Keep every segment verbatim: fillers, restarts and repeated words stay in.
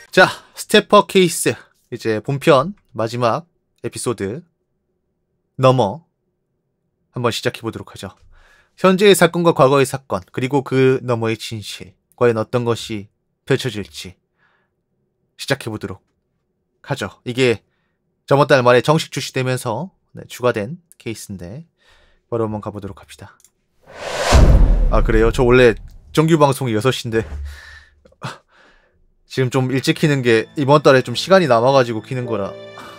자, 스태퍼 케이스 이제 본편 마지막 에피소드 넘어 한번 시작해보도록 하죠. 현재의 사건과 과거의 사건, 그리고 그 너머의 진실, 과연 어떤 것이 펼쳐질지 시작해보도록 하죠. 이게 저번달 말에 정식 출시되면서 네, 추가된 케이스인데 바로 한번 가보도록 합시다. 아 그래요? 저 원래 정규 방송이 여섯 시인데 지금 좀 일찍 키는 게 이번 달에 좀 시간이 남아가지고 키는 거라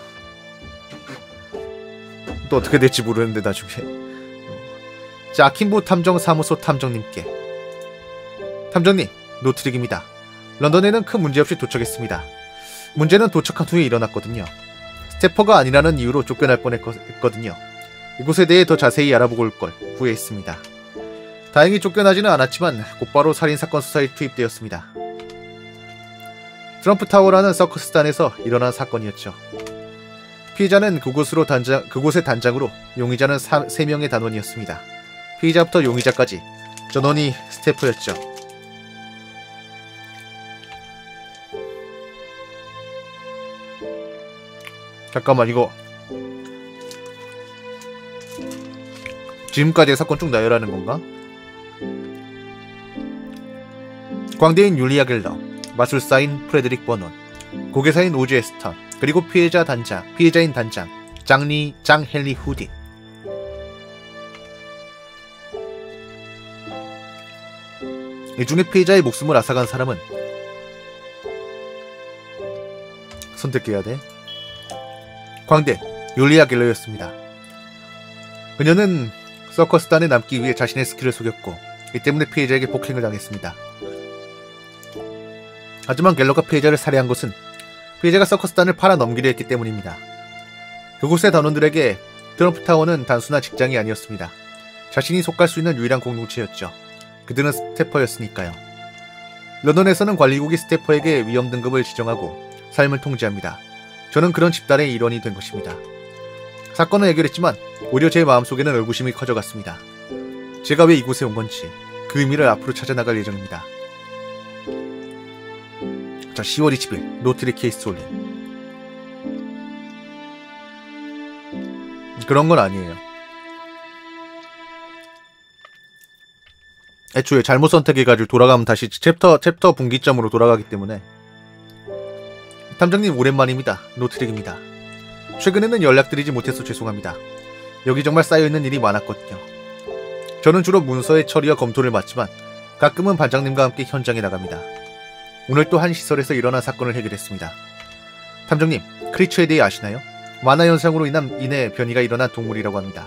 또 어떻게 될지 모르는데 나중에. 자, 아킨보 탐정사무소 탐정님께. 탐정님, 노트릭입니다. 런던에는 큰 문제 없이 도착했습니다. 문제는 도착한 후에 일어났거든요. 스태퍼가 아니라는 이유로 쫓겨날 뻔했거든요. 이곳에 대해 더 자세히 알아보고 올 걸 후회했습니다. 다행히 쫓겨나지는 않았지만 곧바로 살인사건 수사에 투입되었습니다. 트럼프 타워라는 서커스단에서 일어난 사건이었죠. 피해자는 그곳으로 단장, 그곳의 단장으로, 용의자는 세 명의 단원이었습니다. 피해자부터 용의자까지 전원이 스태퍼였죠. 잠깐만, 이거 지금까지의 사건 쭉 나열하는 건가? 광대인 율리아 갤러, 마술사인 프레드릭 버논, 고개사인 오즈 에스턴, 그리고 피해자 단장, 피해자인 단장 장리 장 헨리 후디. 이 중에 피해자의 목숨을 앗아간 사람은 선택해야 돼. 광대 율리아 갤러였습니다. 그녀는 서커스단에 남기 위해 자신의 스킬을 속였고 이 때문에 피해자에게 폭행을 당했습니다. 하지만 갤러가 피해자를 살해한 것은 피해자가 서커스단을 팔아넘기려 했기 때문입니다. 그곳의 단원들에게 트럼프 타워는 단순한 직장이 아니었습니다. 자신이 속할 수 있는 유일한 공동체였죠. 그들은 스태퍼였으니까요. 런던에서는 관리국이 스태퍼에게 위험 등급을 지정하고 삶을 통제합니다. 저는 그런 집단의 일원이 된 것입니다. 사건은 해결했지만 오히려 제 마음속에는 의구심이 커져갔습니다. 제가 왜 이곳에 온 건지 그 의미를 앞으로 찾아나갈 예정입니다. 자, 시월 이십일 노트릭 케이스 올림. 그런 건 아니에요. 애초에 잘못 선택해가지고 돌아가면 다시 챕터 챕터 분기점으로 돌아가기 때문에. 탐정님 오랜만입니다. 노트릭입니다. 최근에는 연락드리지 못해서 죄송합니다. 여기 정말 쌓여있는 일이 많았거든요. 저는 주로 문서의 처리와 검토를 맡지만 가끔은 반장님과 함께 현장에 나갑니다. 오늘 또 한 시설에서 일어난 사건을 해결했습니다. 탐정님, 크리처에 대해 아시나요? 만화 현상으로 인한 인해 변이가 일어난 동물이라고 합니다.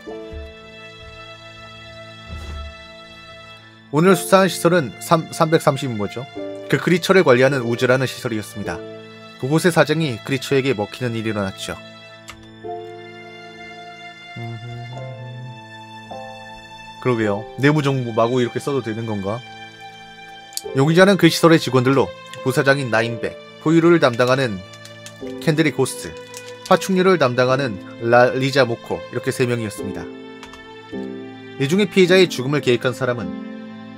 오늘 수사한 시설은 삼백삼십인 거죠. 그 크리처를 관리하는 우즈라는 시설이었습니다. 그곳의 사장이 크리처에게 먹히는 일이 일어났죠. 그러게요. 내부정보 마구 이렇게 써도 되는 건가? 용의자는 그 시설의 직원들로 부사장인 나인백, 포유류를 담당하는 캔드리 고스트, 파충류를 담당하는 라, 리자 모코, 이렇게 세 명이었습니다. 이 중에 피해자의 죽음을 계획한 사람은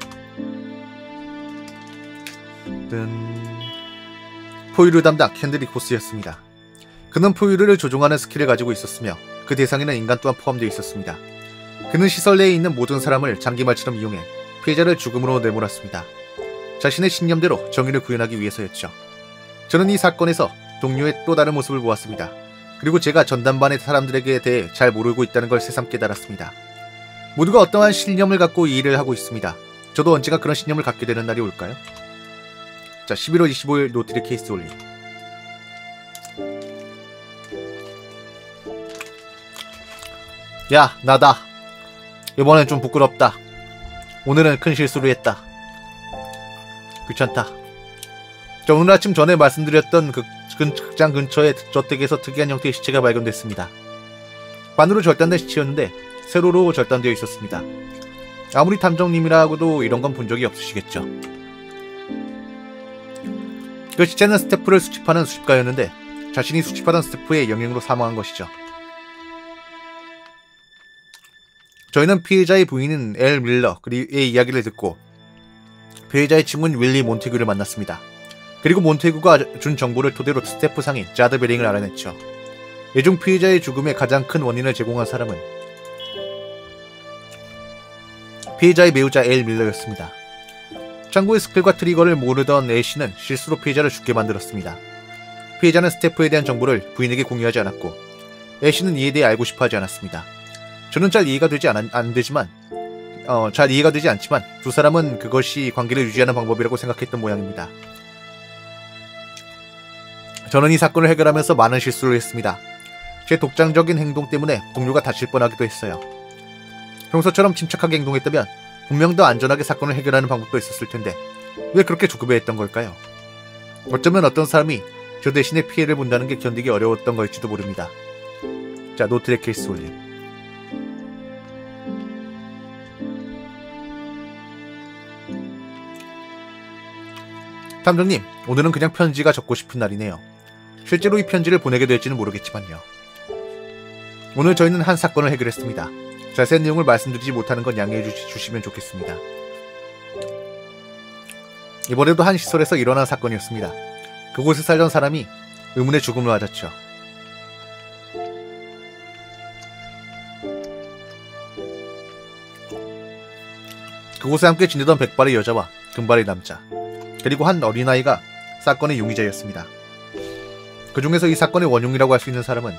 포유류 담당 캔드리 고스트였습니다. 그는 포유류를 조종하는 스킬을 가지고 있었으며 그 대상에는 인간 또한 포함되어 있었습니다. 그는 시설 내에 있는 모든 사람을 장기말처럼 이용해 피해자를 죽음으로 내몰았습니다. 자신의 신념대로 정의를 구현하기 위해서였죠. 저는 이 사건에서 동료의 또 다른 모습을 보았습니다. 그리고 제가 전담반의 사람들에게 대해 잘 모르고 있다는 걸 새삼 깨달았습니다. 모두가 어떠한 신념을 갖고 이 일을 하고 있습니다. 저도 언젠가 그런 신념을 갖게 되는 날이 올까요? 자, 십일월 이십오일 노트릭 케이스 올림. 야, 나다. 이번엔 좀 부끄럽다. 오늘은 큰 실수를 했다. 귀찮다. 저 오늘 아침 전에 말씀드렸던 그 극장 근처의 저택에서 특이한 형태의 시체가 발견됐습니다. 반으로 절단된 시체였는데 세로로 절단되어 있었습니다. 아무리 탐정님이라고도 이런 건 본 적이 없으시겠죠. 그 시체는 스태프를 수집하는 수집가였는데 자신이 수집하던 스태프의 영향으로 사망한 것이죠. 저희는 피해자의 부인인 엘 밀러의 이야기를 듣고 피해자의 친구인 윌리 몬테규를 만났습니다. 그리고 몬테이구가 준 정보를 토대로 스태프 상인 자드 베링을 알아냈죠. 이중 피해자의 죽음의 가장 큰 원인을 제공한 사람은 피해자의 배우자 엘 밀러였습니다. 참고의 스킬과 트리거를 모르던 애쉬는 실수로 피해자를 죽게 만들었습니다. 피해자는 스태프에 대한 정보를 부인에게 공유하지 않았고 애쉬는 이에 대해 알고 싶어 하지 않았습니다. 저는 잘 이해가 되지 않, 안 되지만 어, 잘 이해가 되지 않지만 두 사람은 그것이 관계를 유지하는 방법이라고 생각했던 모양입니다. 저는 이 사건을 해결하면서 많은 실수를 했습니다. 제 독장적인 행동 때문에 동료가 다칠 뻔하기도 했어요. 평소처럼 침착하게 행동했다면 분명 더 안전하게 사건을 해결하는 방법도 있었을 텐데 왜 그렇게 조급해했던 걸까요? 어쩌면 어떤 사람이 저 대신에 피해를 본다는 게 견디기 어려웠던 걸지도 모릅니다. 자, 노트의 케이스 올림. 탐정님, 오늘은 그냥 편지가 적고 싶은 날이네요. 실제로 이 편지를 보내게 될지는 모르겠지만요. 오늘 저희는 한 사건을 해결했습니다. 자세한 내용을 말씀드리지 못하는 건 양해해 주시, 주시면 좋겠습니다. 이번에도 한 시설에서 일어난 사건이었습니다. 그곳에 살던 사람이 의문의 죽음을 맞았죠. 그곳에 함께 지내던 백발의 여자와 금발의 남자, 그리고 한 어린아이가 사건의 용의자였습니다. 그 중에서 이 사건의 원흉이라고 할 수 있는 사람은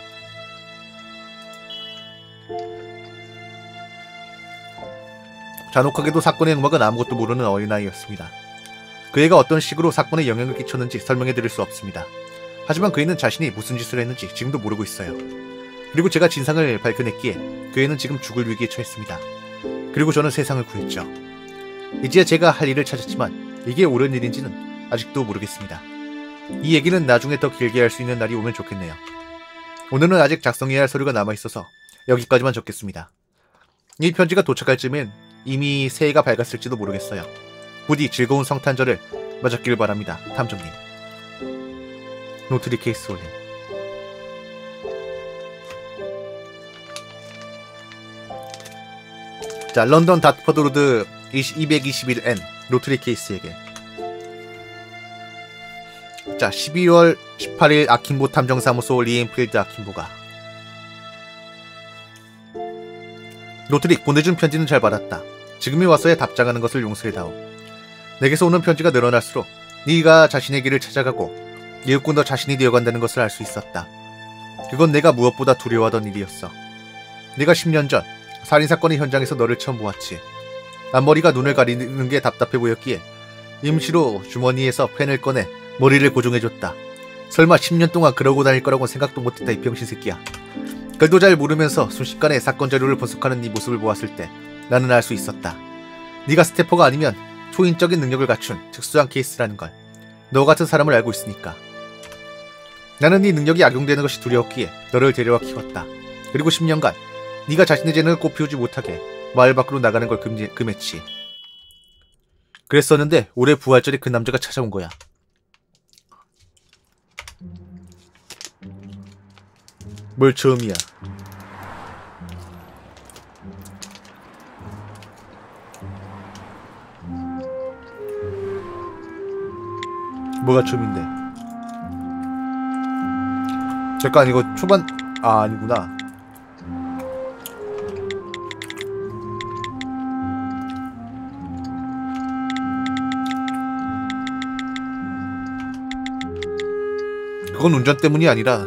잔혹하게도 사건의 음악은 아무것도 모르는 어린아이였습니다. 그 애가 어떤 식으로 사건에 영향을 끼쳤는지 설명해드릴 수 없습니다. 하지만 그 애는 자신이 무슨 짓을 했는지 지금도 모르고 있어요. 그리고 제가 진상을 밝혀냈기에 그 애는 지금 죽을 위기에 처했습니다. 그리고 저는 세상을 구했죠. 이제야 제가 할 일을 찾았지만 이게 옳은 일인지는 아직도 모르겠습니다. 이 얘기는 나중에 더 길게 할 수 있는 날이 오면 좋겠네요. 오늘은 아직 작성해야 할 서류가 남아있어서 여기까지만 적겠습니다. 이 편지가 도착할 즈음엔 이미 새해가 밝았을지도 모르겠어요. 부디 즐거운 성탄절을 맞았기를 바랍니다. 탐정님. 노트리 케이스 올림. 자, 런던 닷퍼드 로드 이백이십일 엔 노트리 케이스에게. 자, 십이월 십팔일 아킨보 탐정사무소 리엔필드 아킨보가. 노트릭, 보내준 편지는 잘 받았다. 지금이 와서야 답장하는 것을 용서해다오. 내게서 오는 편지가 늘어날수록 네가 자신의 길을 찾아가고 이윽고 너 자신이 되어간다는 것을 알 수 있었다. 그건 내가 무엇보다 두려워하던 일이었어. 네가 십 년 전 살인사건의 현장에서 너를 처음 보았지. 앞머리가 눈을 가리는 게 답답해 보였기에 임시로 주머니에서 펜을 꺼내 머리를 고정해줬다. 설마 십 년 동안 그러고 다닐 거라고 생각도 못했다, 이 병신 새끼야. 글도 잘 모르면서 순식간에 사건 자료를 분석하는 네 모습을 보았을 때 나는 알 수 있었다. 네가 스태퍼가 아니면 초인적인 능력을 갖춘 특수한 케이스라는 걸. 너 같은 사람을 알고 있으니까. 나는 네 능력이 악용되는 것이 두려웠기에 너를 데려와 키웠다. 그리고 십 년간 네가 자신의 재능을 꽃피우지 못하게 마을 밖으로 나가는 걸 금지, 금했지. 그랬었는데 올해 부활절에 그 남자가 찾아온 거야. 뭘 처음이야. 뭐가 처음인데? 잠깐, 이거 초반... 아, 아니구나. 그건 운전 때문이 아니라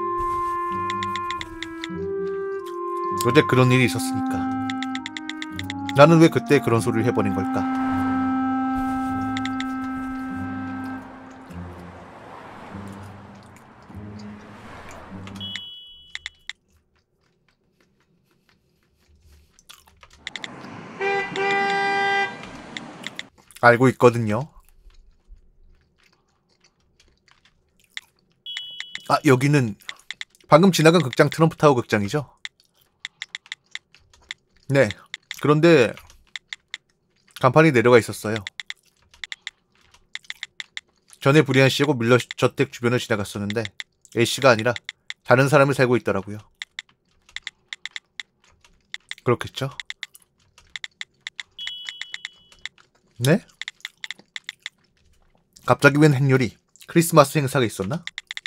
어제 그런 일이 있었으니까. 나는 왜 그때 그런 소리를 해버린 걸까? 알고 있거든요. 아, 여기는 방금 지나간 극장 트럼프타워 극장이죠? 네. 그런데 간판이 내려가 있었어요. 전에 브리안 씨하고 밀러 저택 주변을 지나갔었는데 A씨가 아니라 다른 사람이 살고 있더라고요. 그렇겠죠? 네? 갑자기 웬 행렬이 크리스마스 행사가 있었나?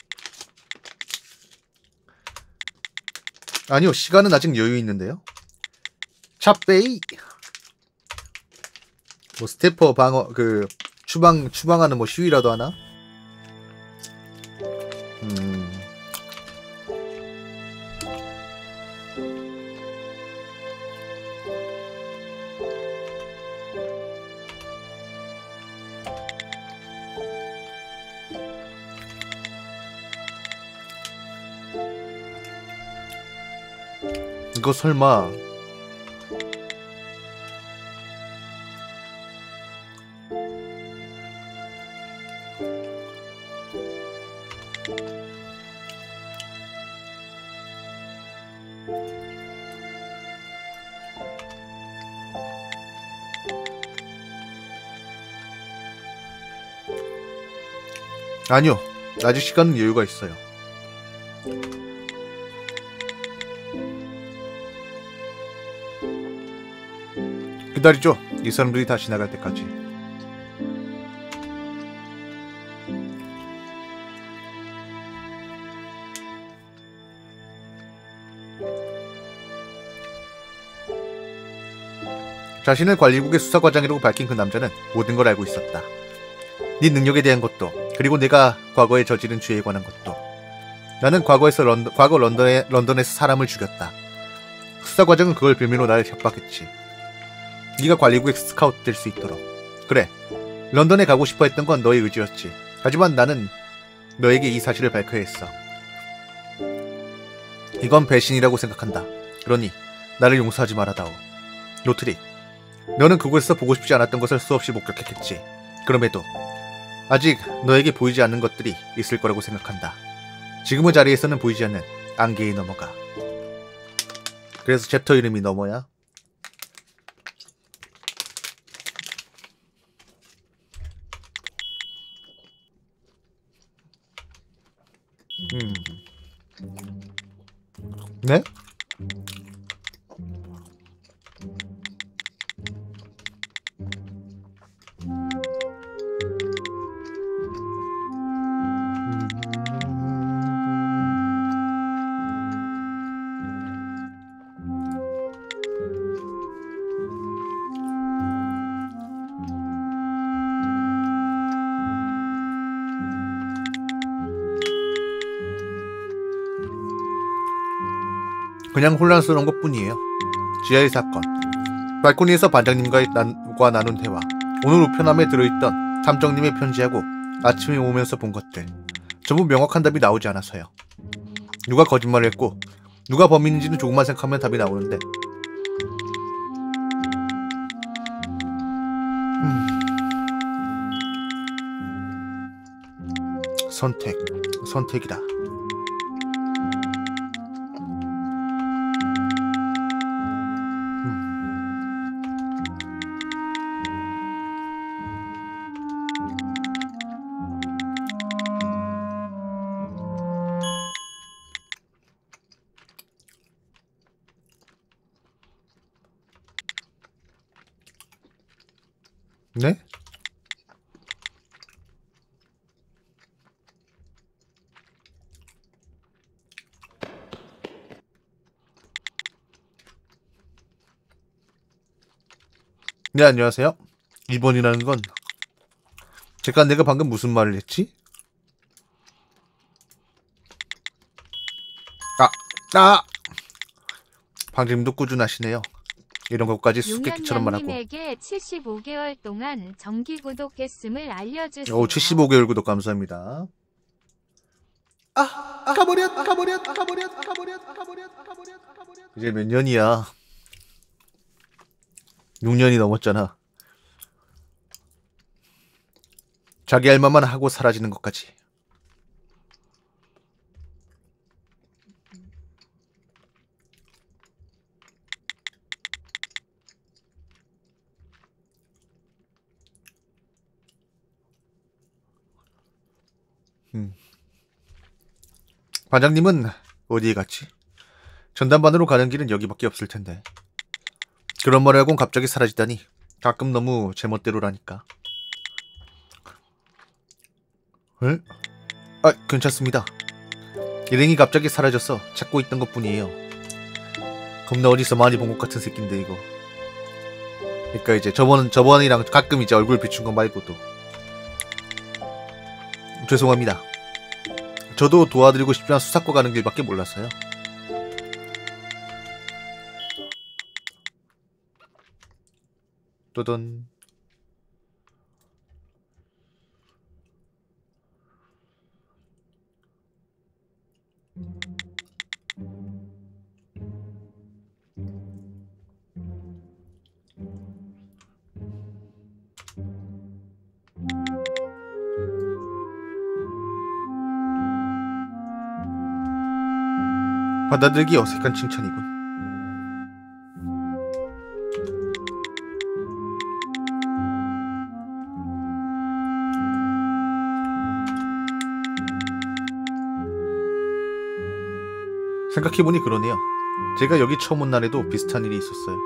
아니요, 시간은 아직 여유 있는데요. 찹베이. 뭐 스태퍼 방어 그 추방 추방하는 뭐 시위라도 하나? 음. 이거 설마 아니요, 아직 시간은 여유가 있어요. 기다리죠. 이 사람들이 다 지나갈 때까지. 자신을 관리국의 수사과장이라고 밝힌 그 남자는 모든 걸 알고 있었다. 네 능력에 대한 것도, 그리고 내가 과거에 저지른 죄에 관한 것도. 나는 과거에서 런던, 과거 런던에, 런던에서 사람을 죽였다. 수사과장은 그걸 빌미로 나를 협박했지. 네가 관리국의 스카우트 될 수 있도록. 그래, 런던에 가고 싶어 했던 건 너의 의지였지. 하지만 나는 너에게 이 사실을 밝혀야 했어. 이건 배신이라고 생각한다. 그러니 나를 용서하지 말아다오. 노트릭, 너는 그곳에서 보고 싶지 않았던 것을 수없이 목격했겠지. 그럼에도 아직 너에게 보이지 않는 것들이 있을 거라고 생각한다. 지금의 자리에서는 보이지 않는 안개의 너머가. 그래서 챕터 이름이 너머야? 음. 네? 그냥 혼란스러운 것 뿐이에요. 지하의 사건, 발코니에서 반장님과 나눈 대화, 오늘 우편함에 들어있던 탐정님의 편지하고 아침에 오면서 본 것들, 전부 명확한 답이 나오지 않아서요. 누가 거짓말을 했고 누가 범인인지는 조금만 생각하면 답이 나오는데 음. 선택, 선택이다. 네? 네, 안녕하세요. 이 번이라는 건 잠깐 내가 방금 무슨 말을 했지? 아! 아! 방금도 꾸준하시네요. 이런 것까지 수수께끼처럼 말하고. 용현양님에게 칠십오 개월 동안 정기 구독했음을 알려주세요. 오, 칠십오 개월 구독 감사합니다. 아! 아 가버렸! 가버렸! 가버렸! 가버렸! 가버렸! 가버렸! 가버렸! 이제 몇 년이야? 육 년이 넘었잖아. 자기 할 말만 하고 사라지는 것까지. 음. 반장님은 어디에 갔지? 전담반으로 가는 길은 여기밖에 없을 텐데. 그런 말을 하고 갑자기 사라지다니 가끔 너무 제멋대로라니까. 에? 아, 괜찮습니다. 일행이 갑자기 사라져서 찾고 있던 것뿐이에요. 겁나 어디서 많이 본 것 같은 새끼인데 이거. 그러니까 이제 저번 저번이랑 가끔 이제 얼굴 비춘 거 말고도. 죄송합니다. 저도 도와드리고 싶지만 수사과 가는 길밖에 몰랐어요. 또던 받아들이기 어색한 칭찬이군. 생각해보니 그러네요. 제가 여기 처음 온 날에도 비슷한 일이 있었어요.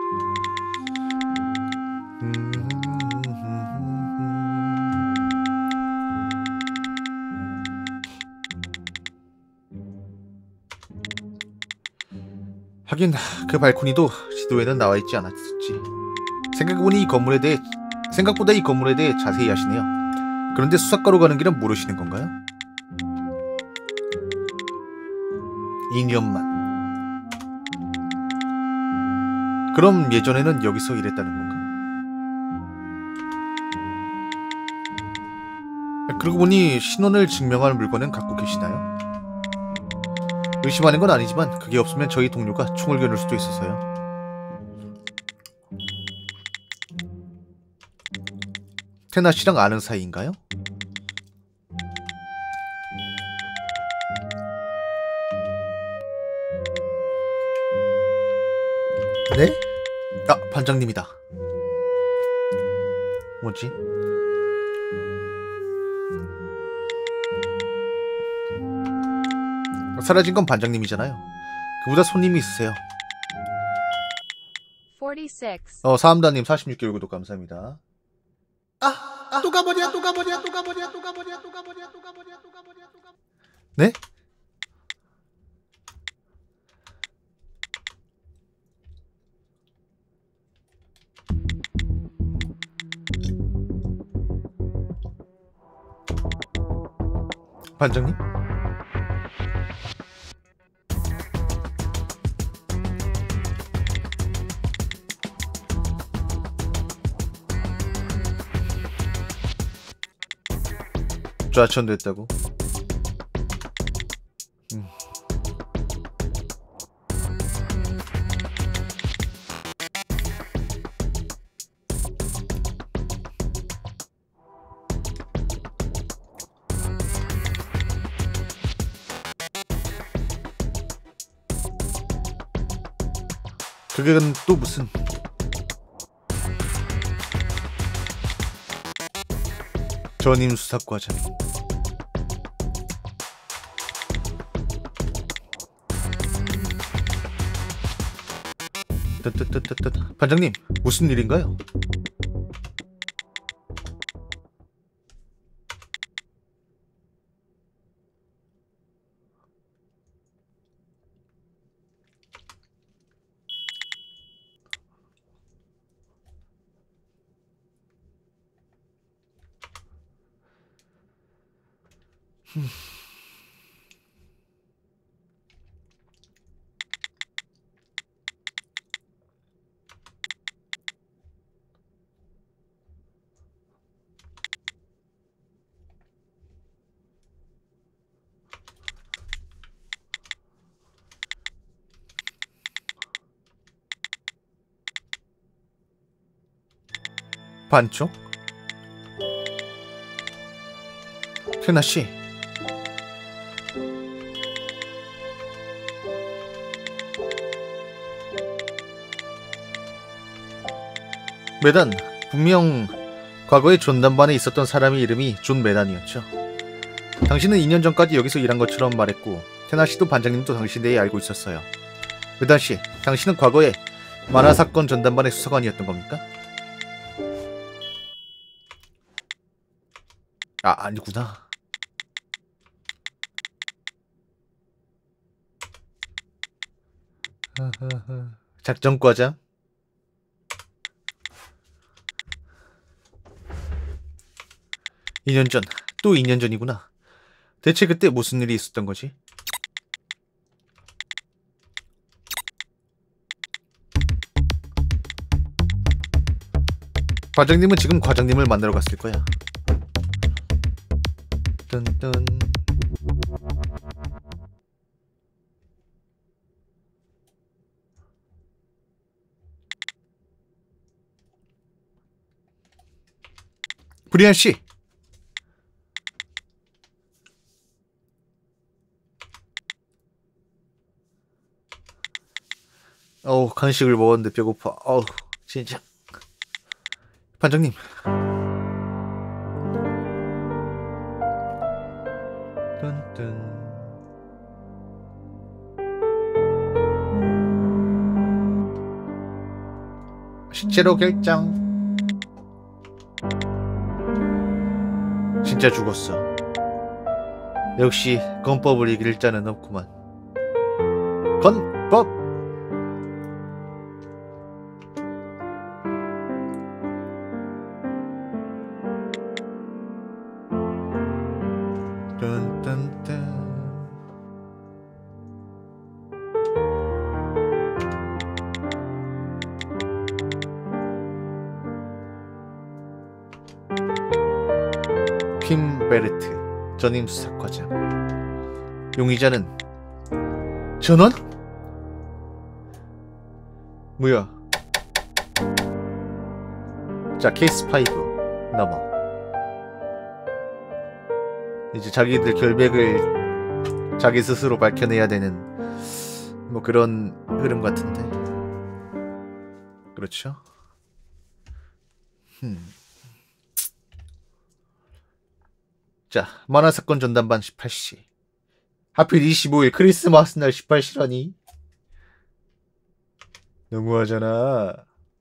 하긴 그 발코니도 지도에는 나와있지 않았었지. 생각해보니 이 건물에 대해 생각보다 이 건물에 대해 자세히 아시네요. 그런데 수사과로 가는 길은 모르시는 건가요? 이 년만. 그럼 예전에는 여기서 일했다는 건가? 그러고 보니 신원을 증명할 물건은 갖고 계시나요? 의심하는 건 아니지만 그게 없으면 저희 동료가 총을 겨눌 수도 있어서요. 테나 씨랑 아는 사이인가요? 네? 아, 반장님이다. 뭐지? 사라진 건 반장님이잖아요. 그보다 손님이 있으세요. 사십육. 어, 사암다님 사십육 개월 구독 감사합니다. 아, 아, 또 가버려, 또 가버려, 또 가버려, 또 가버려, 또 가버려, 또 가버려, 또 가버려, 또 가버려. 네? 반장님? 좌천됐다고? 음. 그게 또 무슨 전임 수사과장. 뜨뜨뜨뜨뜨. 반장님, 무슨 일인가요? 흠. 반쪽? 테나씨, 메단, 분명 과거에 존단반에 있었던 사람의 이름이 존 메단이었죠. 당신은 이 년 전까지 여기서 일한 것처럼 말했고 테나씨도 반장님도 당신 대해 알고 있었어요. 메단씨, 당신은 과거에 만화사건 전담반의 수사관이었던 겁니까? 아, 아니구나. 작전과장? 이 년 전, 또 이 년 전이구나. 대체 그때 무슨 일이 있었던 거지? 과장님은 지금 과장님을 만나러 갔을 거야. 뚠뚠. 브리안 씨. 어우, 간식을 먹었는데 배고파. 어우, 진짜. 반장님. 뚠뚠. 실제로 결정. 진짜 죽었어. 역시 건법을 이길 자는 없구만. 건법. 뚠뚠뚠. 킴 베르트 전임 수사과장. 용의자는 전원? 뭐야? 자, 케이스 오 넘어. 이제 자기들 결백을 자기 스스로 밝혀내야 되는 뭐 그런 흐름 같은데. 그렇죠? 흠. 자, 만화사건 전담반 십팔 시. 하필 이십오 일 크리스마스 날 십팔 시라니? 너무하잖아.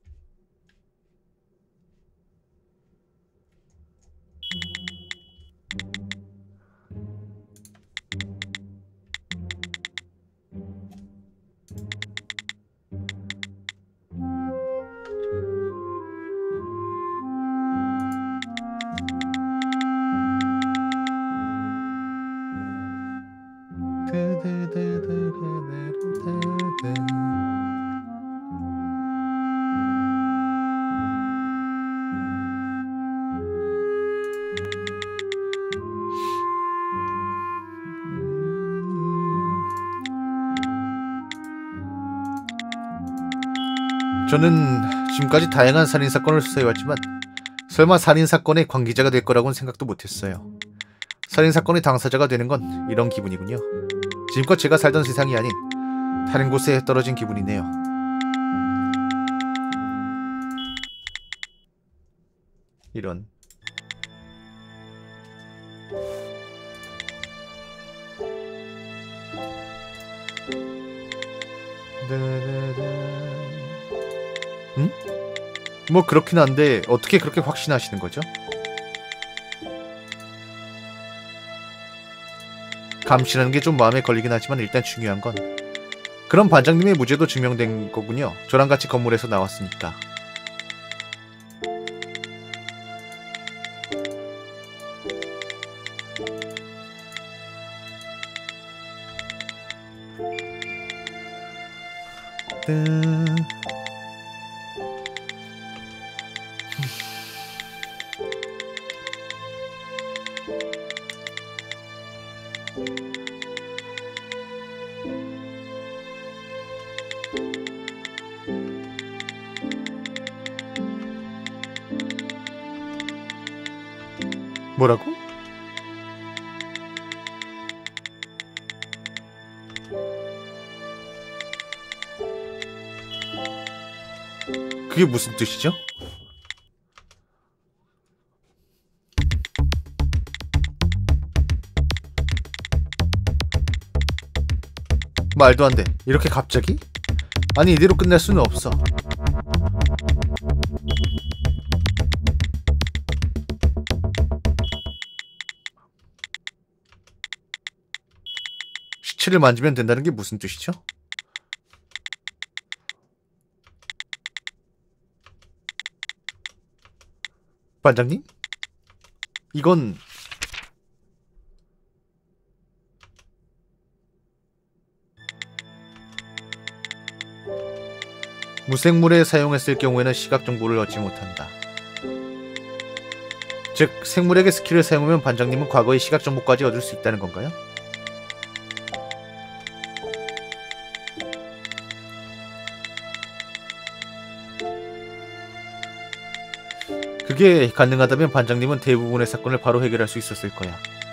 저는 지금까지 다양한 살인사건을 수사해왔지만 설마 살인사건의 관계자가 될 거라고는 생각도 못했어요. 살인사건의 당사자가 되는 건 이런 기분이군요. 지금껏 제가 살던 세상이 아닌 다른 곳에 떨어진 기분이네요. 이런. 응? 뭐 그렇긴 한데 어떻게 그렇게 확신하시는 거죠? 감시라는 게 좀 마음에 걸리긴 하지만 일단 중요한 건 그럼 반장님의 무죄도 증명된 거군요. 저랑 같이 건물에서 나왔으니까. 뜨... 뭐라고? 그게 무슨 뜻이죠? 말도 안 돼. 이렇게 갑자기? 아니, 이대로 끝낼 수는 없어. 시체를 만지면 된다는 게 무슨 뜻이죠? 반장님? 이건 무생물에 사용했을 경우에는 시각 정보를 얻지 못한다. 즉, 생물에게 스킬을 사용하면 반장님은 과거의 시각 정보까지 얻을 수 있다는 건가요? 그게 가능하다면 반장님은 대부분의 사건을 바로 해결할 수 있었을 거야.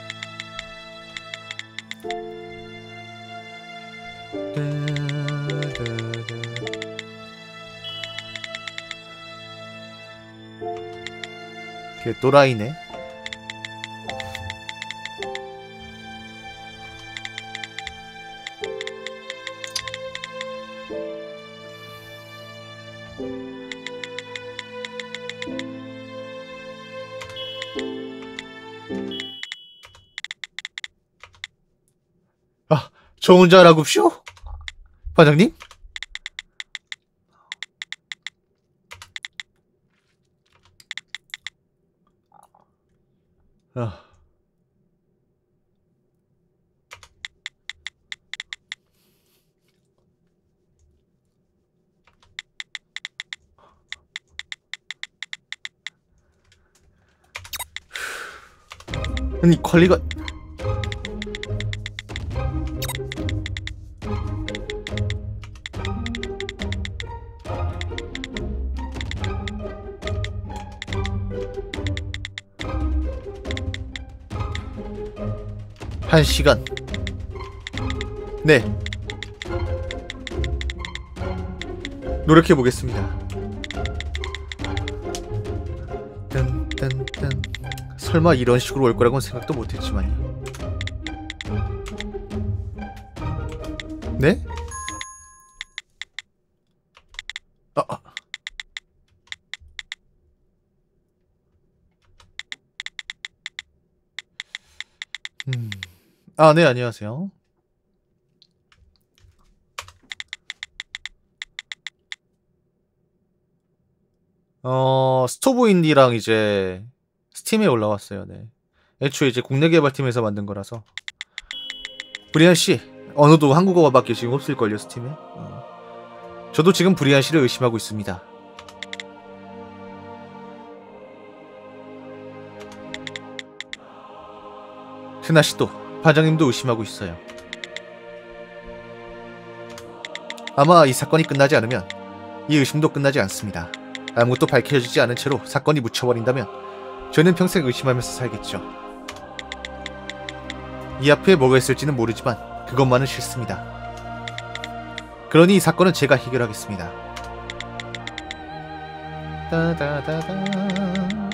걔 또라이네. 아, 저 혼자 하라고쇼? 반장님? 아. 아니, 관리가 한 시간. 네. 노력해보겠습니다. 딴딴딴. 설마 이런 식으로 올 거라고는 생각도 못했지만요. 네? 아, 아. 음. 아, 네, 안녕하세요. 어, 스토브 인디랑 이제 스팀에 올라왔어요. 네. 애초에 이제 국내 개발팀에서 만든 거라서. 브리안 씨, 언어도 한국어밖에 지금 없을걸요, 스팀에? 어. 저도 지금 브리안 씨를 의심하고 있습니다. 스나 씨도 반장님도 의심하고 있어요. 아마 이 사건이 끝나지 않으면 이 의심도 끝나지 않습니다. 아무것도 밝혀지지 않은 채로 사건이 묻혀버린다면 저는 평생 의심하면서 살겠죠. 이 앞에 뭐가 있을지는 모르지만 그것만은 싫습니다. 그러니 이 사건은 제가 해결하겠습니다. 따다다다.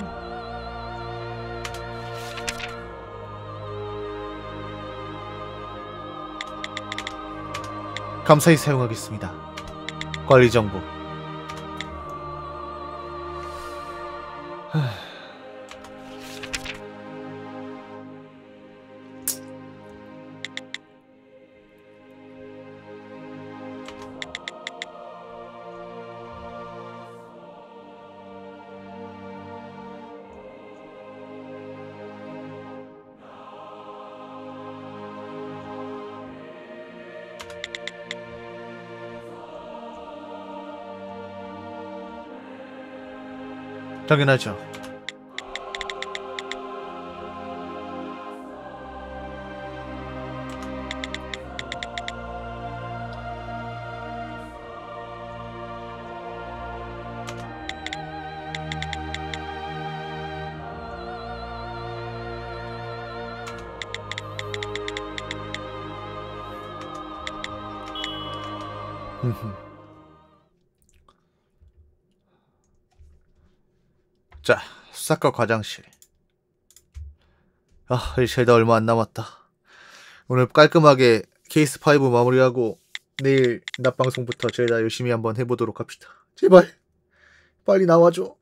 감사히 사용하겠습니다. 관리 정보. 당연하죠. 자, 수사과 과장실. 아, 이제 다 얼마 안 남았다. 오늘 깔끔하게 케이스 오 마무리하고 내일 낮방송부터 저희다 열심히 한번 해보도록 합시다. 제발 빨리 나와줘.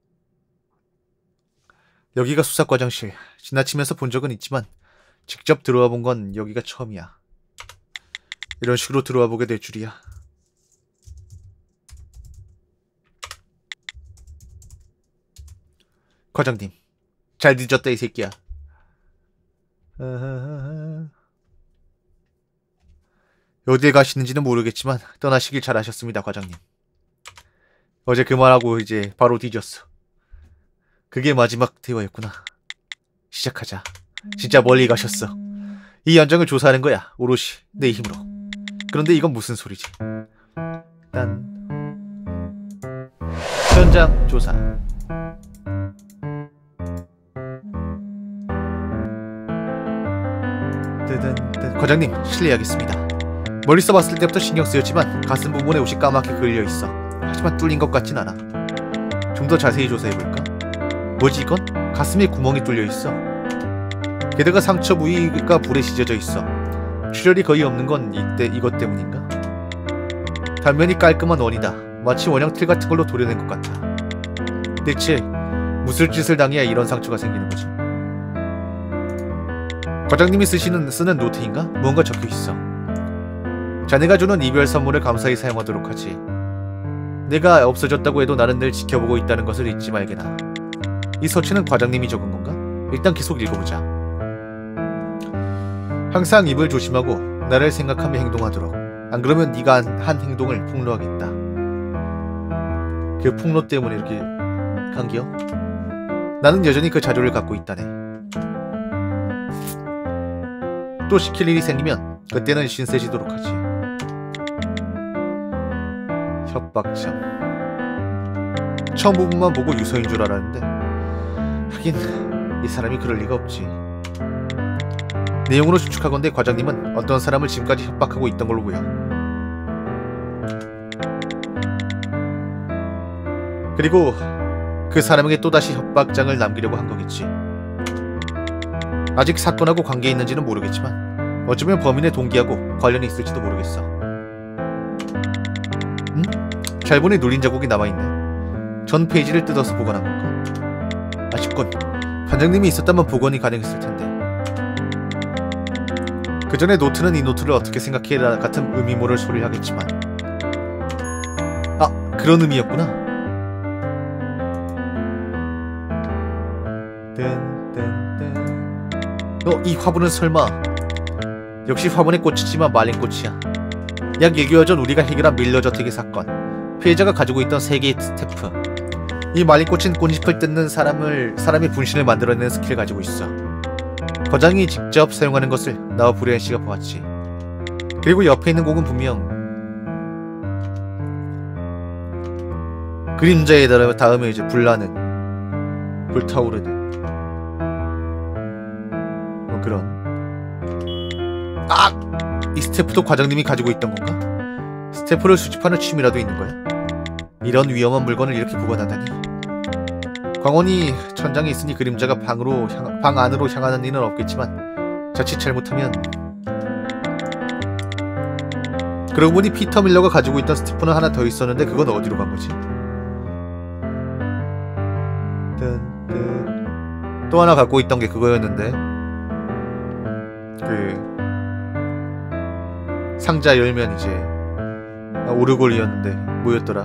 여기가 수사과장실. 지나치면서 본 적은 있지만 직접 들어와 본 건 여기가 처음이야. 이런 식으로 들어와 보게 될 줄이야. 과장님, 잘 뒤졌다 이 새끼야. 어딜 가시는지는 모르겠지만 떠나시길 잘하셨습니다, 과장님. 어제 그 말하고 이제 바로 뒤졌어. 그게 마지막 대화였구나. 시작하자. 진짜 멀리 가셨어. 이 현장을 조사하는 거야, 오롯이 내 힘으로. 그런데 이건 무슨 소리지? 난 현장 조사. 뜨든, 과장님, 실례하겠습니다. 멀리 써봤을 때부터 신경 쓰였지만 가슴 부분에 옷이 까맣게 그을려 있어. 하지만 뚫린 것 같진 않아. 좀 더 자세히 조사해볼까? 뭐지 이건? 가슴에 구멍이 뚫려 있어. 게다가 상처 부위가 불에 지져져 있어. 출혈이 거의 없는 건 이때 이것 때문인가? 단면이 깔끔한 원이다. 마치 원형 틀 같은 걸로 도려낸 것 같아. 대체 무슨 짓을 당해야 이런 상처가 생기는 거지? 과장님이 쓰시는 쓰는 노트인가? 뭔가 적혀 있어. 자네가 주는 이별 선물을 감사히 사용하도록 하지. 내가 없어졌다고 해도 나는 늘 지켜보고 있다는 것을 잊지 말게나. 이 서체는 과장님이 적은 건가? 일단 계속 읽어보자. 항상 입을 조심하고 나를 생각하며 행동하도록. 안 그러면 네가 한, 한 행동을 폭로하겠다. 그 폭로 때문에 이렇게 감겨? 나는 여전히 그 자료를 갖고 있다네. 또 시킬 일이 생기면 그때는 신세지도록 하지. 협박장. 처음 부분만 보고 유서인 줄 알았는데 하긴 이 사람이 그럴 리가 없지. 내용으로 추측하건대 과장님은 어떤 사람을 지금까지 협박하고 있던 걸로 보여. 그리고 그 사람에게 또다시 협박장을 남기려고 한 거겠지. 아직 사건하고 관계 있는지는 모르겠지만 어쩌면 범인의 동기하고 관련이 있을지도 모르겠어. 응? 잘본에 눌린 자국이 남아있네. 전 페이지를 뜯어서 보관한 건가? 아쉽군. 반장님이 있었다면 복원이 가능했을 텐데. 그 전에 노트는 이 노트를 어떻게 생각해라 같은 의미 모를 소리를 하겠지만. 아, 그런 의미였구나. 어, 이 화분은 설마. 역시 화분에 꽂히지만 말린 꽃이야. 약 일 개월 전 우리가 해결한 밀러 저택의 사건. 피해자가 가지고 있던 세 개의 스태프. 이 말린 꽃은 꽃잎을 뜯는 사람을 사람의 분신을 만들어내는 스킬을 가지고 있어. 과장이 직접 사용하는 것을 나와 브레안 씨가 보았지. 그리고 옆에 있는 곡은 분명 그림자에 다음에 이제 불나는, 불타오르는 뭐 그런. 아! 이 스태프도 과장님이 가지고 있던 건가? 스태프를 수집하는 취미라도 있는 거야? 이런 위험한 물건을 이렇게 보관하다니. 광원이 천장에 있으니 그림자가 방으로 향, 방 안으로 향하는 일은 없겠지만 자칫 잘못하면. 그러고 보니 피터 밀러가 가지고 있던 스티프는 하나 더 있었는데 그건 어디로 간 거지? 또 하나 갖고 있던 게 그거였는데 그 상자 열면 이제 아, 오르골이었는데 뭐였더라?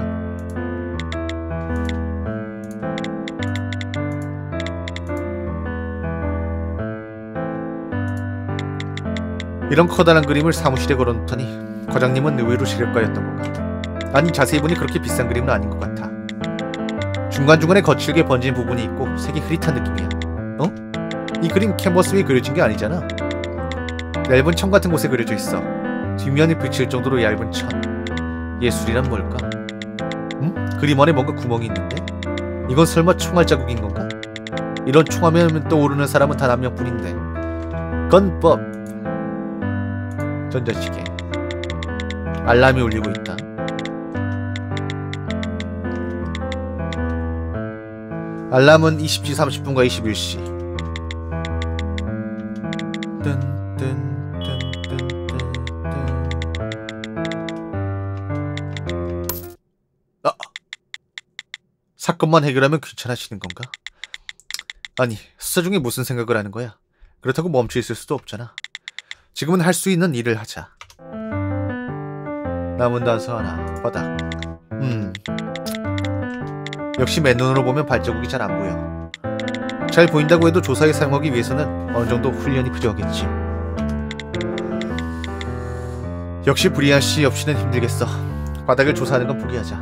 이런 커다란 그림을 사무실에 걸어놓다니 과장님은 의외로 시력가였던 건가? 아니, 자세히 보니 그렇게 비싼 그림은 아닌 것 같아. 중간중간에 거칠게 번진 부분이 있고 색이 흐릿한 느낌이야. 어? 이 그림 캔버스 위에 그려진 게 아니잖아. 얇은 천 같은 곳에 그려져 있어. 뒷면이 비칠 정도로 얇은 천. 예술이란 뭘까? 응? 그림 안에 뭔가 구멍이 있는데? 이건 설마 총알 자국인 건가? 이런 총하면 떠오르는 사람은 단 한 명뿐인데. 건법. 전자시계. 알람이 울리고 있다. 알람은 이십 시 삼십 분과 이십일 시. 아! 사건만 해결하면 귀찮아지는 건가? 아니, 수사 중에 무슨 생각을 하는 거야? 그렇다고 멈춰 있을 수도 없잖아. 지금은 할 수 있는 일을 하자. 남은 단서 하나, 바닥. 음. 역시 맨눈으로 보면 발자국이 잘 안 보여. 잘 보인다고 해도 조사에 사용하기 위해서는 어느 정도 훈련이 필요하겠지. 역시 브리안 씨 없이는 힘들겠어. 바닥을 조사하는 건 포기하자.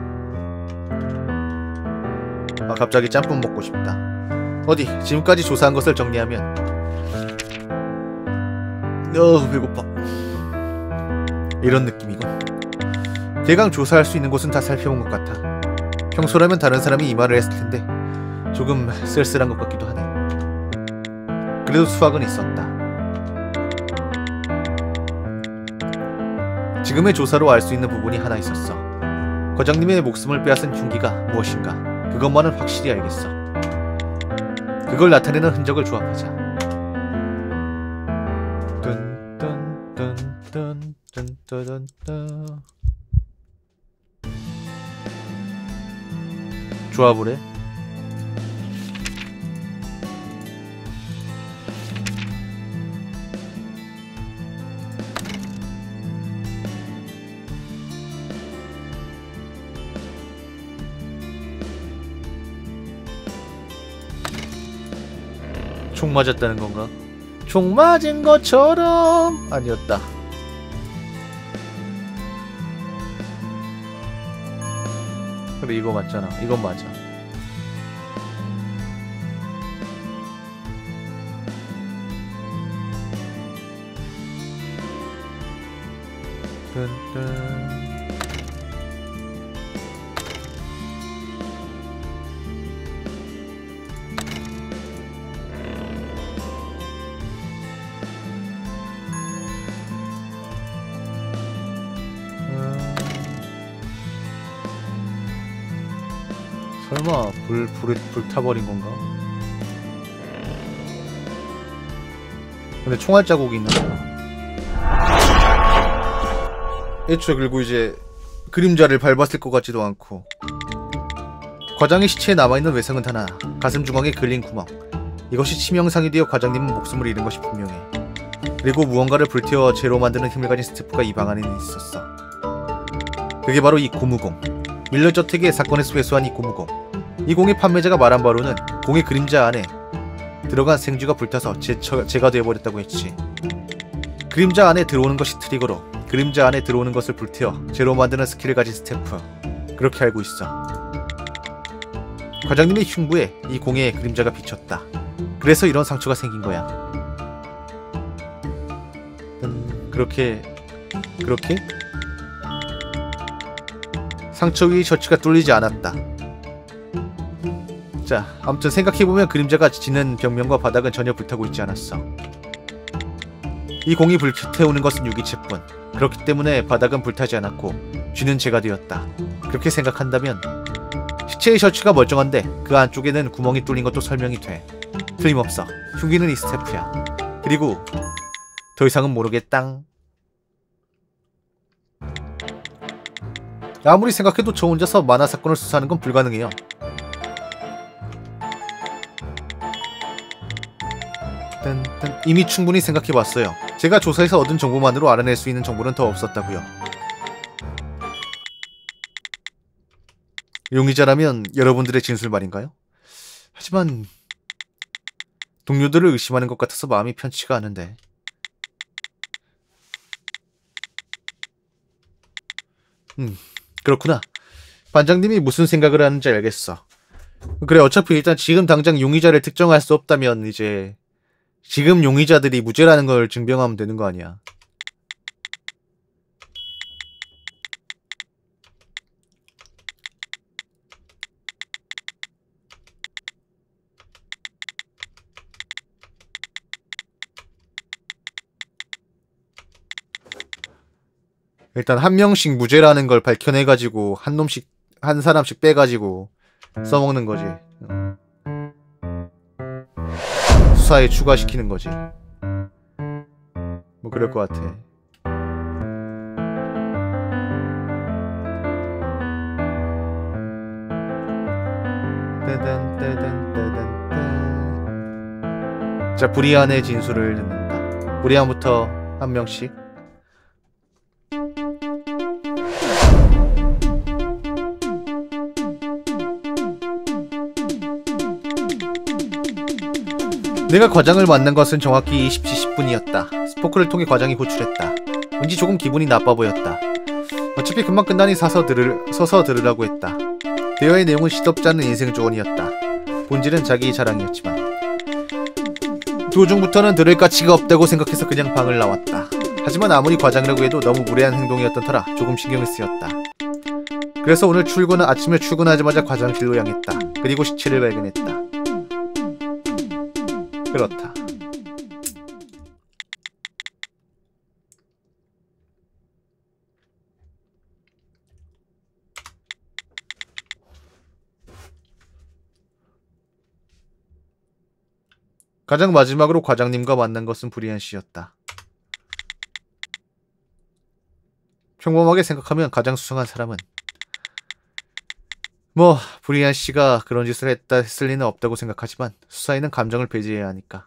아, 갑자기 짬뽕 먹고 싶다. 어디 지금까지 조사한 것을 정리하면 어 배고파. 이런 느낌이군. 대강 조사할 수 있는 곳은 다 살펴본 것 같아. 평소라면 다른 사람이 이 말을 했을 텐데 조금 쓸쓸한 것 같기도 하네. 그래도 수확은 있었다. 지금의 조사로 알 수 있는 부분이 하나 있었어. 과장님의 목숨을 빼앗은 흉기가 무엇인가, 그것만은 확실히 알겠어. 그걸 나타내는 흔적을 조합하자. 뚠뚠뚠뚠뚠뚠뚠. 조합을 해? 총 맞았다는 건가? 총 맞은 것처럼 아니었다. 그래 이거 맞잖아. 이건 맞아. 뜬뜬. 설마 불, 불에 불타버린 건가? 근데 총알 자국이 있는 거야. 애초에 그리고 이제 그림자를 밟았을 것 같지도 않고. 과장의 시체에 남아있는 외상은 하나, 가슴 중앙에 그린 구멍. 이것이 치명상이 되어 과장님은 목숨을 잃은 것이 분명해. 그리고 무언가를 불태워 재로 만드는 힘을 가진 스태프가 이 방 안에 있었어. 그게 바로 이 고무공. 밀러 저택의 사건에서 회수한 이 고무공. 이 공의 판매자가 말한 바로는 공의 그림자 안에 들어간 생쥐가 불타서 제, 제가 되어버렸다고 했지. 그림자 안에 들어오는 것이 트리거로 그림자 안에 들어오는 것을 불태워 제로 만드는 스킬을 가진 스태프. 그렇게 알고 있어. 과장님의 흉부에 이 공의 그림자가 비쳤다. 그래서 이런 상처가 생긴 거야. 음, 그렇게... 그렇게? 상처 위의 셔츠가 뚫리지 않았다. 자, 아무튼 생각해보면 그림자가 지는 벽면과 바닥은 전혀 불타고 있지 않았어. 이 공이 불태우는 것은 유기체뿐. 그렇기 때문에 바닥은 불타지 않았고 쥐는 제가 되었다. 그렇게 생각한다면 시체의 셔츠가 멀쩡한데 그 안쪽에는 구멍이 뚫린 것도 설명이 돼. 틀림없어. 흉기는 이 스태프야. 그리고 더 이상은 모르겠당. 아무리 생각해도 저 혼자서 만화 사건을 수사하는 건 불가능해요. 이미 충분히 생각해봤어요. 제가 조사해서 얻은 정보만으로 알아낼 수 있는 정보는 더 없었다고요. 용의자라면 여러분들의 진술 말인가요? 하지만 동료들을 의심하는 것 같아서 마음이 편치가 않은데. 음, 그렇구나. 반장님이 무슨 생각을 하는지 알겠어. 그래, 어차피 일단 지금 당장 용의자를 특정할 수 없다면 이제 지금 용의자들이 무죄라는 걸 증명하면 되는 거 아니야. 일단 한 명씩 무죄라는 걸 밝혀내가지고 한 놈씩 한 사람씩 빼가지고 써먹는 거지. 수사에 추가시키는 거지. 뭐 그럴 것 같아. 따단 따단 따단 따. 자, 브리안의 진술을 듣는다. 브리안부터 한 명씩. 내가 과장을 만난 것은 정확히 이십 시 십 분이었다. 스포크를 통해 과장이 호출했다. 왠지 조금 기분이 나빠 보였다. 어차피 금방 끝나니 사서 들을, 서서 들으라고 했다. 대화의 내용은 시덥지 않은 인생 조언이었다. 본질은 자기 자랑이었지만 도중부터는 들을 가치가 없다고 생각해서 그냥 방을 나왔다. 하지만 아무리 과장이라고 해도 너무 무례한 행동이었던 터라 조금 신경이 쓰였다. 그래서 오늘 출근은 아침에 출근하자마자 과장실로 향했다. 그리고 시체를 발견했다. 그렇다. 가장 마지막으로 과장님과 만난 것은 브리안 씨였다. 평범하게 생각하면 가장 수상한 사람은 뭐 브리안 씨가 그런 짓을 했다 했을 리는 없다고 생각하지만 수사에는 감정을 배제해야 하니까.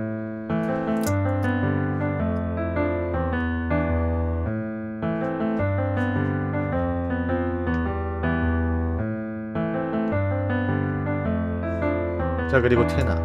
자, 그리고 테나.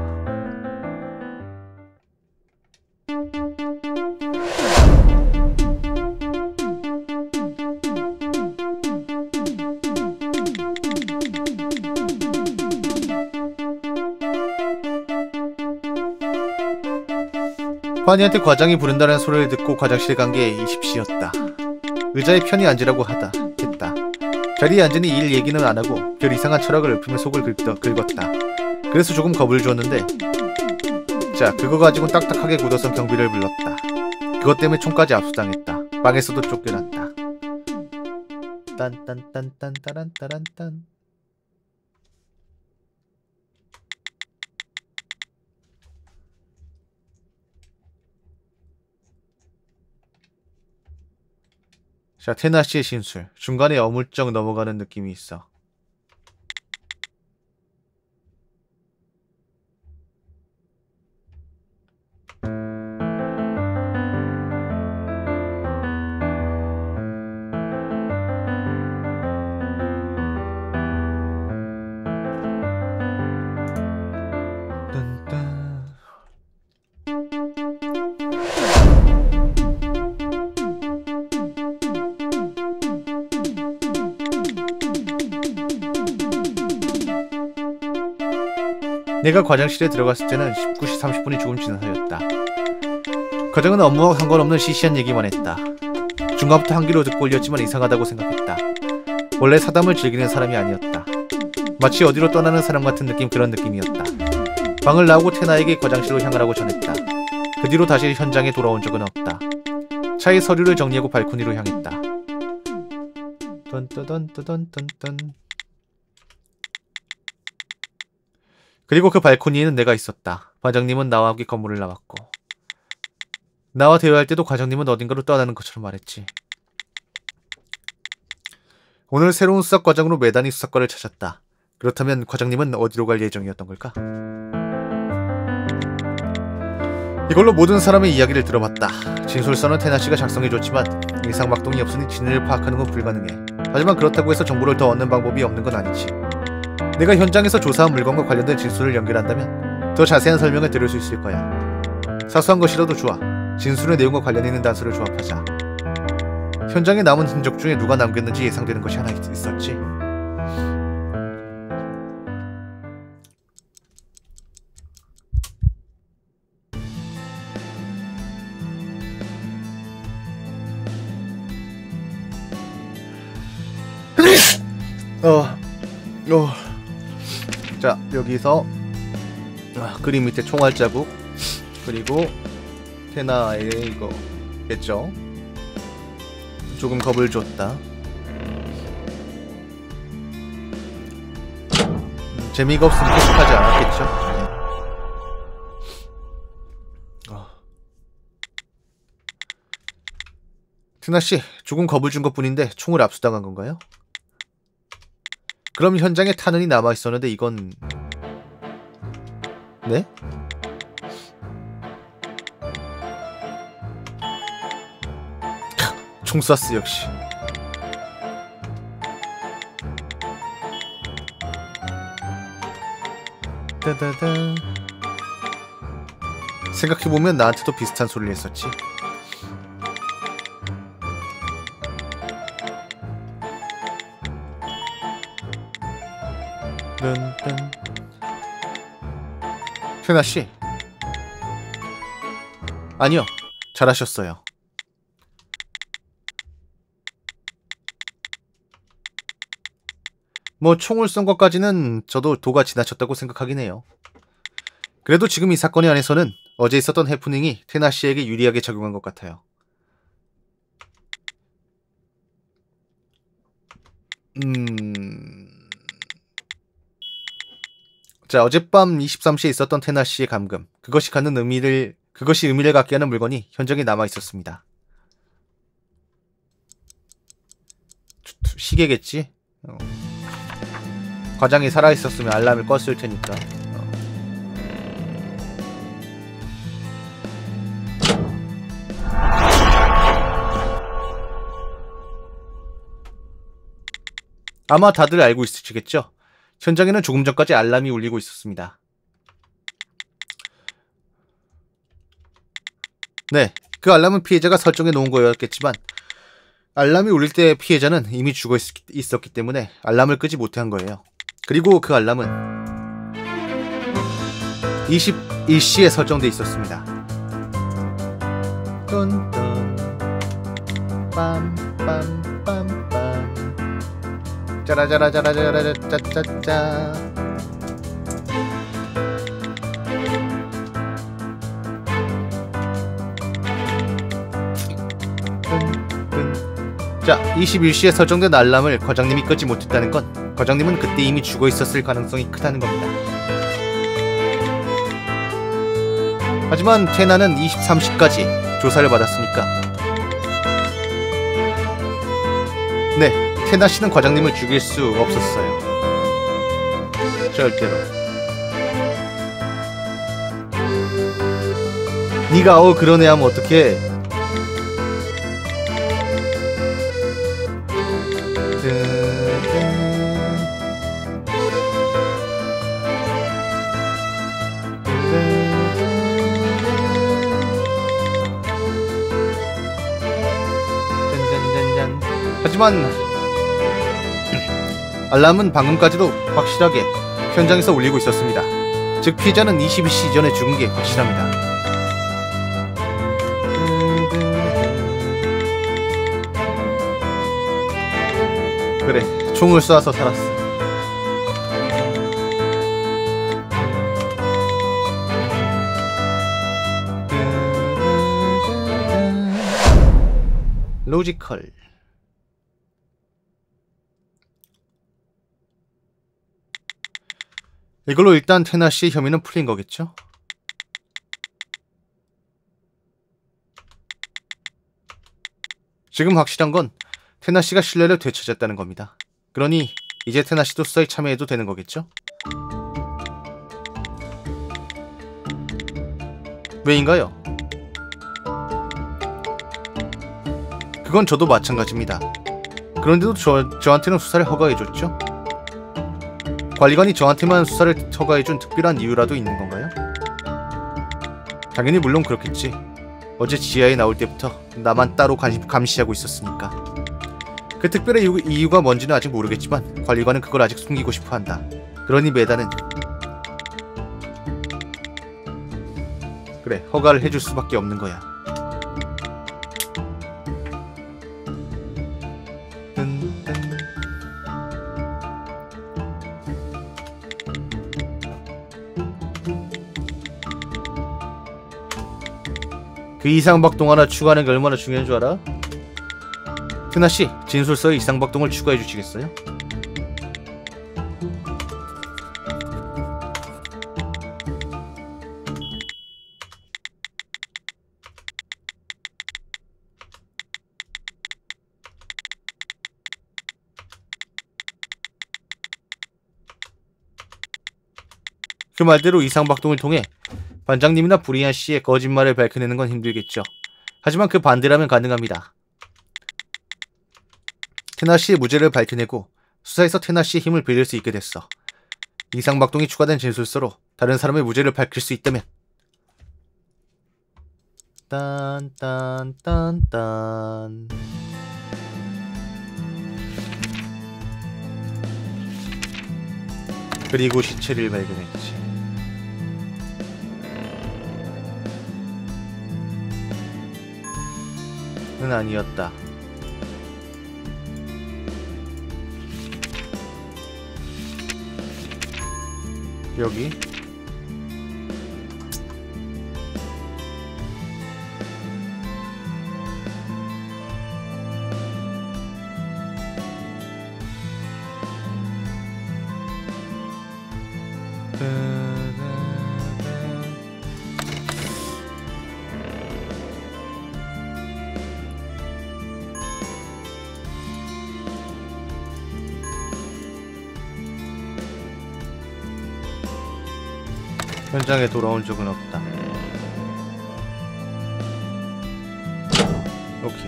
환희한테 과장이 부른다는 소리를 듣고 과장실에 간 게 이십 시였다. 의자에 편히 앉으라고 하다 했다. 자리에 앉으니 일 얘기는 안 하고 별 이상한 철학을 읊으며 속을 긁더, 긁었다. 그래서 조금 겁을 주었는데 자, 그거 가지고 딱딱하게 굳어선 경비를 불렀다. 그것 때문에 총까지 압수당했다. 방에서도 쫓겨났다. 딴딴딴딴따란따란딴. 자, 테나씨의 진술. 중간에 어물쩍 넘어가는 느낌이 있어. 내가 과장실에 들어갔을 때는 십구 시 삼십 분이 조금 지난 사이였다. 과장은 업무와 상관없는 시시한 얘기만 했다. 중간부터 한 귀로 듣고 올렸지만 이상하다고 생각했다. 원래 사담을 즐기는 사람이 아니었다. 마치 어디로 떠나는 사람 같은 느낌, 그런 느낌이었다. 방을 나오고 테나에게 과장실로 향하라고 전했다. 그 뒤로 다시 현장에 돌아온 적은 없다. 차의 서류를 정리하고 발코니로 향했다. 뚠뚠뚠뚠뚠뚠. 그리고 그 발코니에는 내가 있었다. 과장님은 나와 함께 건물을 나왔고 나와 대화할 때도 과장님은 어딘가로 떠나는 것처럼 말했지. 오늘 새로운 수사과장으로 메다니 수사과를 찾았다. 그렇다면 과장님은 어디로 갈 예정이었던 걸까? 이걸로 모든 사람의 이야기를 들어봤다. 진술서는 테나씨가 작성해줬지만 일상막동이 없으니 진위를 파악하는 건 불가능해. 하지만 그렇다고 해서 정보를 더 얻는 방법이 없는 건 아니지. 내가 현장에서 조사한 물건과 관련된 진술을 연결한다면 더 자세한 설명을 들을 수 있을 거야. 사소한 것이라도 좋아. 진술의 내용과 관련 있는 단서를 조합하자. 현장에 남은 흔적 중에 누가 남겼는지 예상되는 것이 하나 있었지. 어, 어. 자, 여기서 아, 그림 밑에 총알 자국, 그리고 테나의 이거겠죠. 조금 겁을 줬다. 음, 재미가 없으면 계속하지 않았겠죠. 네. 어. 테나씨, 조금 겁을 준 것뿐인데 총을 압수당한 건가요? 그럼 현장에 탄원이 남아있었는데 이건... 네? 총 쐈어 역시. 따다다. 생각해보면 나한테도 비슷한 소리를 했었지. 딴딴. 테나씨. 아니요, 잘하셨어요. 뭐 총을 쏜 것까지는 저도 도가 지나쳤다고 생각하긴 해요. 그래도 지금 이 사건에 안에서는 어제 있었던 해프닝이 테나씨에게 유리하게 작용한 것 같아요. 음... 자, 어젯밤 이십삼 시에 있었던 테나씨의 감금, 그것이 갖는 의미를 그것이 의미를 갖게 하는 물건이 현장에 남아 있었습니다. 시계겠지? 어. 과장이 살아있었으면 알람을 껐을 테니까. 어. 아마 다들 알고 있으시겠죠? 현장에는 조금 전까지 알람이 울리고 있었습니다. 네, 그 알람은 피해자가 설정해 놓은 거였겠지만 알람이 울릴 때 피해자는 이미 죽어 있었기 때문에 알람을 끄지 못한 거예요. 그리고 그 알람은 이십일 시에 설정돼 있었습니다. 뚠뚠 빰빰빰빰 짜라짜라짜라짜라짜짜짜. 자, 이십일 시에 설정된 알람을 과장님이 끄지 못했다는 건 과장님은 그때 이미 죽어 있었을 가능성이 크다는 겁니다. 하지만 테나는 이십삼 시까지 조사를 받았으니까. 네, 테나 씨는 과장님을 죽일 수 없었어요. 절대로. 네가 어 그런 애 하면 어떡해. 하지만 알람은 방금까지도 확실하게 현장에서 울리고 있었습니다. 즉 피해자는 이십이 시 이전에 죽은 게 확실합니다. 그래, 총을 쏴서 살았어. 로지컬. 이걸로 일단 테나 씨의 혐의는 풀린 거겠죠? 지금 확실한 건 테나 씨가 신뢰를 되찾았다는 겁니다. 그러니 이제 테나 씨도 수사에 참여해도 되는 거겠죠? 왜인가요? 그건 저도 마찬가지입니다. 그런데도 저, 저한테는 수사를 허가해줬죠? 관리관이 저한테만 수사를 허가해준 특별한 이유라도 있는 건가요? 당연히 물론 그렇겠지. 어제 지하에 나올 때부터 나만 따로 감, 감시하고 있었으니까. 그 특별한 이유, 이유가 뭔지는 아직 모르겠지만 관리관은 그걸 아직 숨기고 싶어한다. 그러니 메다는 그래, 허가를 해줄 수밖에 없는 거야. 그 이상박동 하나 추가하는 게 얼마나 중요한 줄 알아? 테나씨, 진술서에 이상박동을 추가해 주시겠어요? 그 말대로 이상박동을 통해 반장님이나 브리안 씨의 거짓말을 밝혀내는 건 힘들겠죠. 하지만 그 반대라면 가능합니다. 테나 씨의 무죄를 밝혀내고 수사에서 테나 씨의 힘을 빌릴 수 있게 됐어. 이상박동이 추가된 진술서로 다른 사람의 무죄를 밝힐 수 있다면 딴딴딴딴. 그리고 시체를 발견했지. 는 아니었다. 여기 현장에 돌아온 적은 없다. 오케이.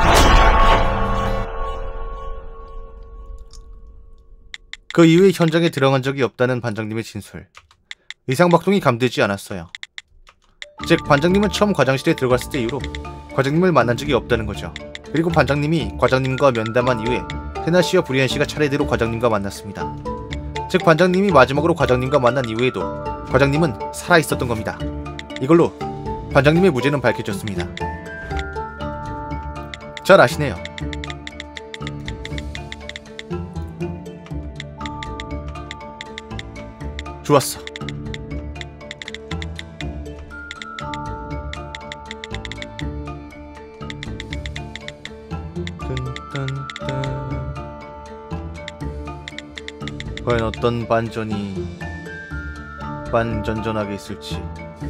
그 이후에 현장에 들어간 적이 없다는 반장님의 진술. 이상박동이 감되지 않았어요. 즉 반장님은 처음 과장실에 들어갔을 때 이후로 과장님을 만난 적이 없다는 거죠. 그리고 반장님이 과장님과 면담한 이후에 테나씨와 브리안씨가 차례대로 과장님과 만났습니다. 즉 반장님이 마지막으로 과장님과 만난 이후에도 과장님은 살아있었던 겁니다. 이걸로 반장님의 무죄는 밝혀졌습니다. 잘 아시네요. 좋았어. 과연 어떤 반전이 반전전하게 있을지.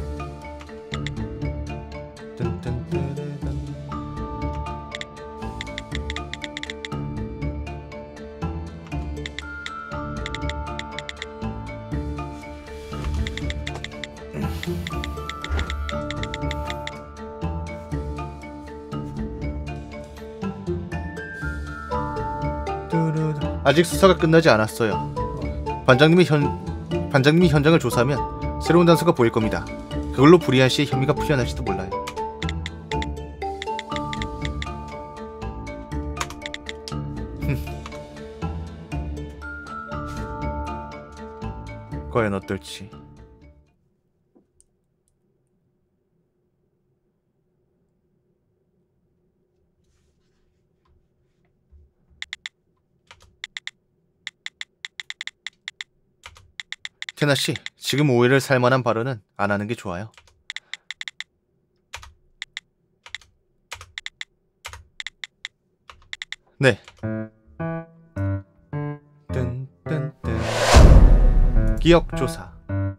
아직 수사가 끝나지 않았어요. 반장님이 현 반장님이 현장을 조사하면 새로운 단서가 보일 겁니다. 그걸로 브리안 씨의 혐의가 풀려날지도 몰라요. 과연 어떨지. 테나씨, 지금 오해를 살만한 발언은 안 하는 게 좋아요. 네. 뜬뜬뜬. 기억 조사.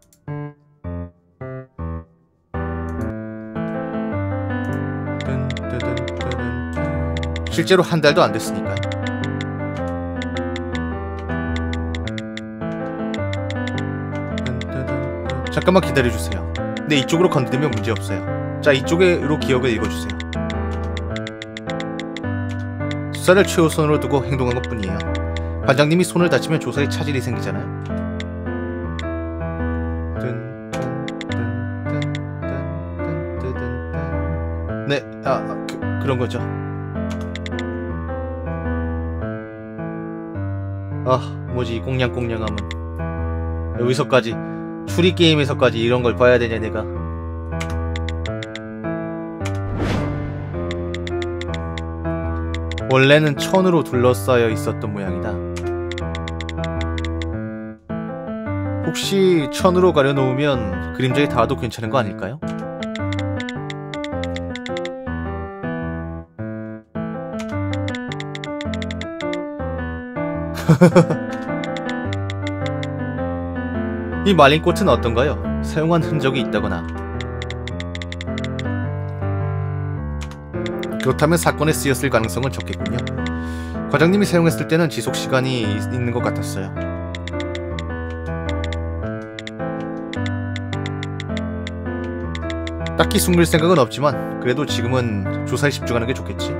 뜬뜬뜬뜬. 실제로 한 달도 안 됐으니까요. 잠깐만 기다려주세요. 네, 이쪽으로 건드리면 문제없어요. 자, 이쪽으로 기억을 읽어주세요. 수사를 최우선으로 두고 행동한 것뿐이에요. 반장님이 손을 다치면 조사에 차질이 생기잖아요. 네, 아, 그, 그런 거죠. 아, 뭐지 이 꽁냥꽁냥함은. 여기서까지 추리 게임에서까지 이런 걸 봐야 되냐 내가. 원래는 천으로 둘러싸여 있었던 모양이다. 혹시 천으로 가려놓으면 그림자에 닿아도 괜찮은 거 아닐까요? 이 말린 꽃은 어떤가요? 사용한 흔적이 있다거나. 그렇다면 사건에 쓰였을 가능성은 적겠군요. 과장님이 사용했을 때는 지속시간이 있는 것 같았어요. 딱히 숨길 생각은 없지만 그래도 지금은 조사에 집중하는 게 좋겠지.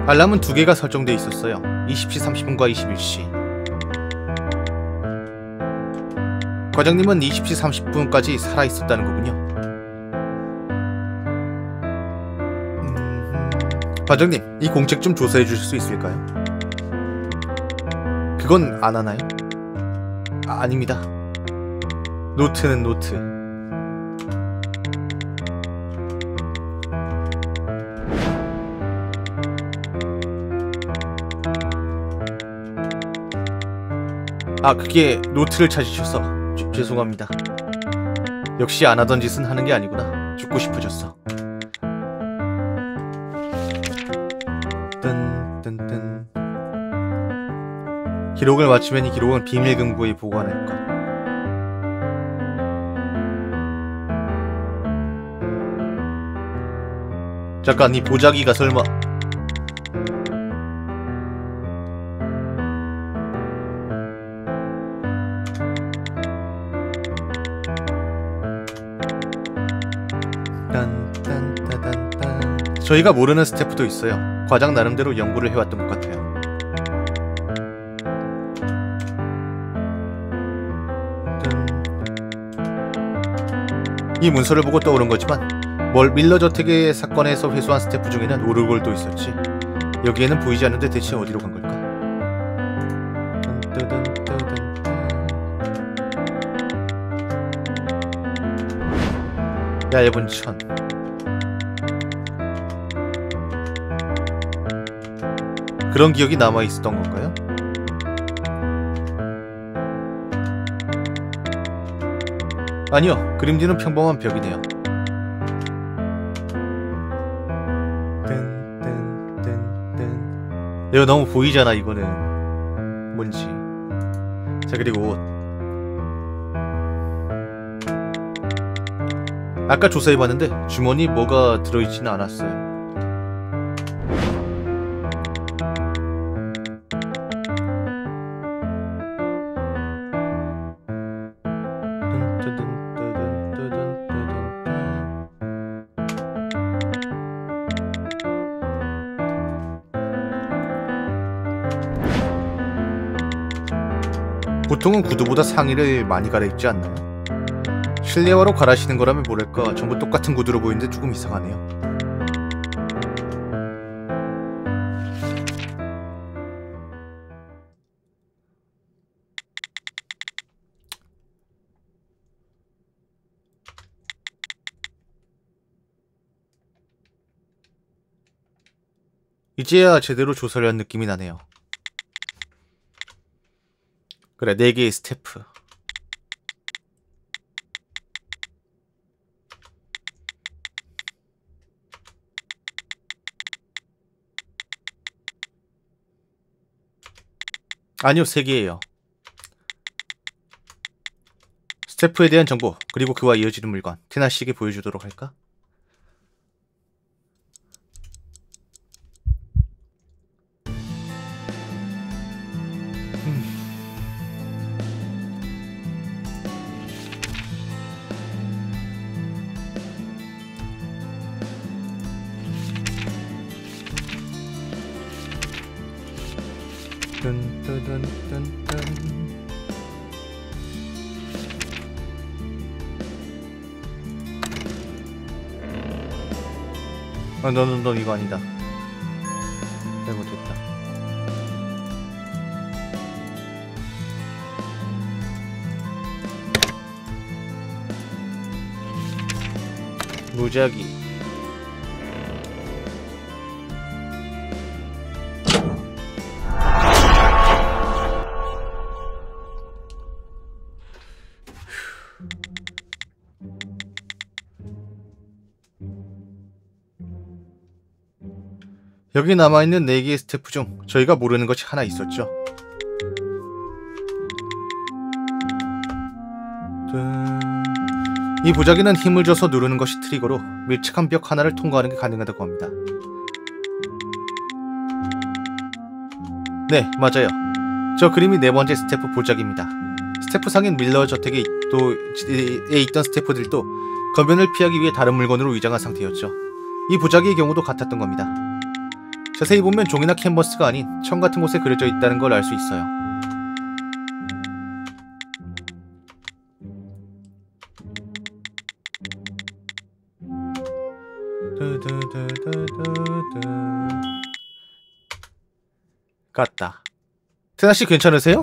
알람은 두 개가 설정되어 있었어요. 이십 시 삼십 분과 이십일 시. 과장님은 이십 시 삼십 분까지 살아있었다는 거군요. 음... 과장님, 이 공책 좀 조사해 주실 수 있을까요? 그건 안 하나요? 아, 아닙니다. 노트는 노트. 아, 그게 노트를 찾으셔서 주, 죄송합니다. 역시 안 하던 짓은 하는 게 아니구나. 죽고 싶어졌어. 뜬뜬뜬. 기록을 마치면 이 기록은 비밀금고에 보관할 것. 잠깐, 이 보자기가 설마... 딴딴따단딴. 저희가 모르는 스태프도 있어요. 과장 나름대로 연구를 해왔던 것 같아요. 이 문서를 보고 떠오른 거지만 뭘 밀러 저택의 사건에서 회수한 스태프 중에는 오르골도 있었지. 여기에는 보이지 않는데 대체 어디로 간 걸까? 얇은 천. 그런 기억이 남아있었던 건가요? 아니요, 그림지는 평범한 벽이네요. 뜬뜬뜬뜬. 이거 너무 보이잖아, 이거는. 뭔지. 자, 그리고 옷. 아까 조사해봤는데 주머니 뭐가 들어있지는 않았어요. 보통은 구두보다 상의를 많이 갈아입지 않나요? 실내화로 갈아시는 거라면 뭐랄까 전부 똑같은 구두로 보이는데 조금 이상하네요. 이제야 제대로 조사를 한 느낌이 나네요. 그래, 네 개의 스태프. 아니요, 세 개예요. 스태프에 대한 정보, 그리고 그와 이어지는 물건, 테나 씨에게 보여주도록 할까? 뜬뜬뜬뜬뜬. 아, 너는 너 이거 아니다. 잘못했다. 무작위. 여기 남아있는 네 개의 스태프 중 저희가 모르는 것이 하나 있었죠. 이 보자기는 힘을 줘서 누르는 것이 트리거로 밀착한 벽 하나를 통과하는 게 가능하다고 합니다. 네, 맞아요. 저 그림이 네 번째 스태프 보자기입니다. 스태프 상인 밀러 저택에 또, 에 있던 스태프들도 검변을 피하기 위해 다른 물건으로 위장한 상태였죠. 이 보자기의 경우도 같았던 겁니다. 자세히 보면 종이나 캔버스가 아닌 청 같은 곳에 그려져 있다는 걸 알 수 있어요. 깠다. 테나씨 괜찮으세요?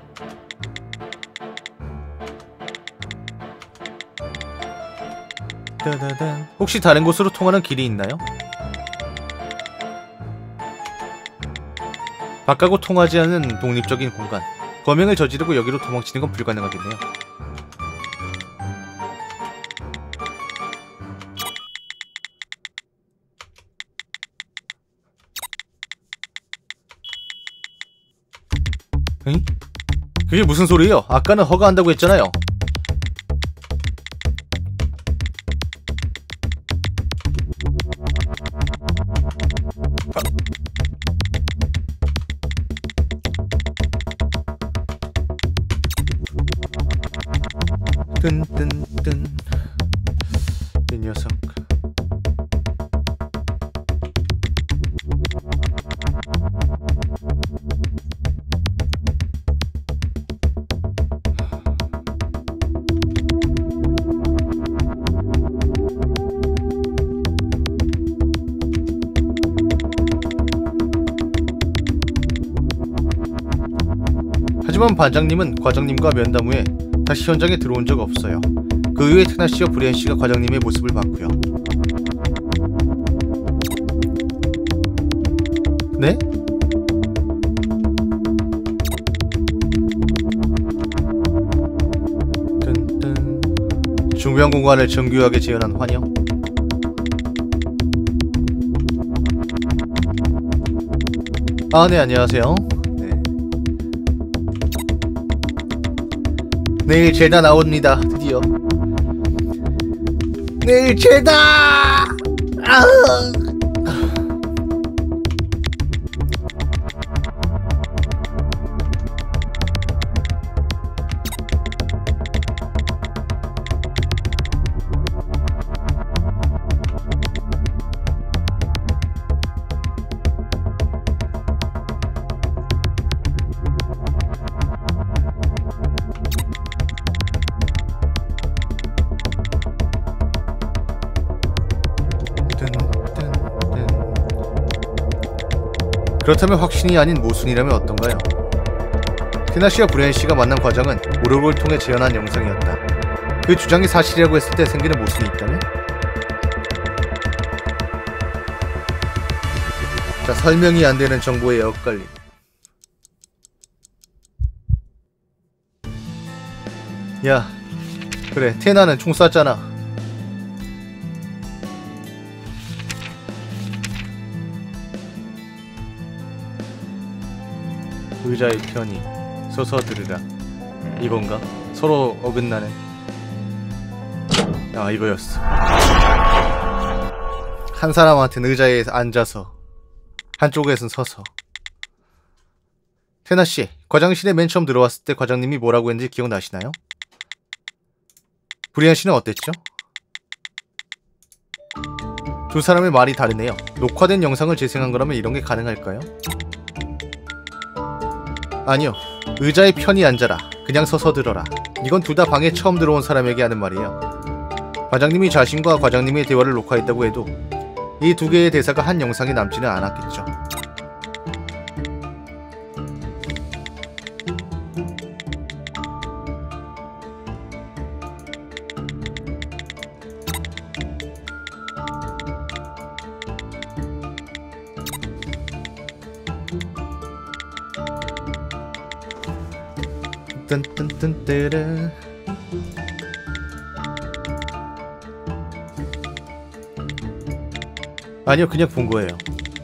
혹시 다른 곳으로 통하는 길이 있나요? 밖하고 통하지 않는 독립적인 공간. 범행을 저지르고 여기로 도망치는 건 불가능하겠네요. 응? 그게 무슨 소리예요? 아까는 허가한다고 했잖아요. 뜬뜬뜬 이 녀석. 하지만 반장님은 과장님과 면담 후에 다시 현장에 들어온 적 없어요. 그 이후에 테나씨와 브리안씨가 과장님의 모습을 봤고요. 네? 뜬뜬. 중요한 공간을 정교하게 재현한 환영. 아, 네, 안녕하세요. 내일 젤다 나옵니다. 드디어 내일 젤다. 아! 그렇다면 확신이 아닌 모순이라면 어떤가요? 테나씨와 브리안씨가 만난 과정은 오록을 통해 재현한 영상이었다. 그 주장이 사실이라고 했을 때 생기는 모순이 있다면? 자, 설명이 안 되는 정보의 엇갈림. 야, 그래, 테나는 총 쐈잖아. 의자의 편이 서서 들으라. 이건가? 서로 어긋나네. 아, 이거였어. 한 사람한테는 의자에 앉아서 한쪽에선 서서. 테나씨, 과장실에 맨 처음 들어왔을 때 과장님이 뭐라고 했는지 기억나시나요? 브리안씨는 어땠죠? 두 사람의 말이 다르네요. 녹화된 영상을 재생한 거라면 이런 게 가능할까요? 아니요. 의자에 편히 앉아라. 그냥 서서 들어라. 이건 둘 다 방에 처음 들어온 사람에게 하는 말이에요. 과장님이 자신과 과장님의 대화를 녹화했다고 해도 이 두 개의 대사가 한 영상에 남지는 않았겠죠. 뜬뜬뜬뜨르. 아니요, 그냥 본 거예요.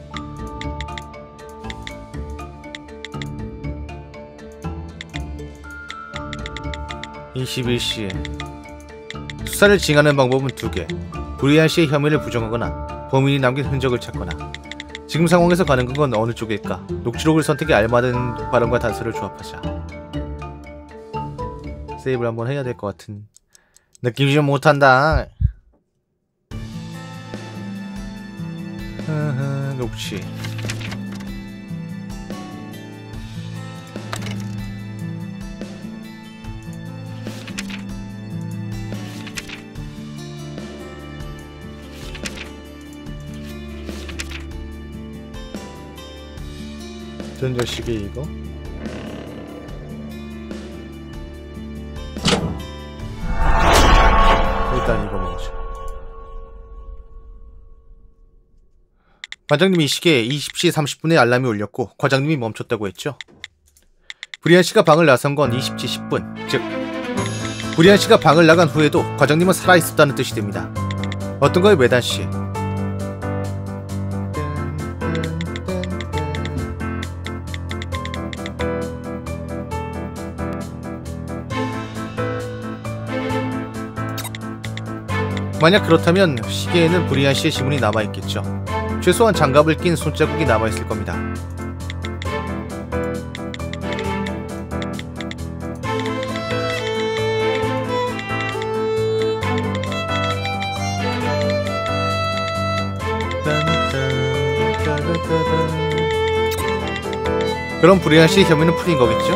이십일 시에 수사를 진행하는 방법은 두 개. 브리안씨의 혐의를 부정하거나 범인이 남긴 흔적을 찾거나. 지금 상황에서 가는 건 어느 쪽일까? 녹취록을 선택해 알맞은 발언과 단서를 조합하자. 세이브를 한번 해야 될 것 같은 느낌이 좀 못한다. 흐흐, 녹취. 전자시계 이거? 일단 이거 먹자. 과장님이 이 시계에 이십 시 삼십 분에 알람이 울렸고 과장님이 멈췄다고 했죠. 브리안 씨가 방을 나선 건 이십 시 십 분, 즉 브리안 씨가 방을 나간 후에도 과장님은 살아있었다는 뜻이 됩니다. 어떤가요, 메단 씨? 만약 그렇다면 시계에는 브리안 씨의 지문이 남아있겠죠. 최소한 장갑을 낀 손자국이 남아있을 겁니다. 그럼 브리안 씨의 혐의는 풀린 거겠죠?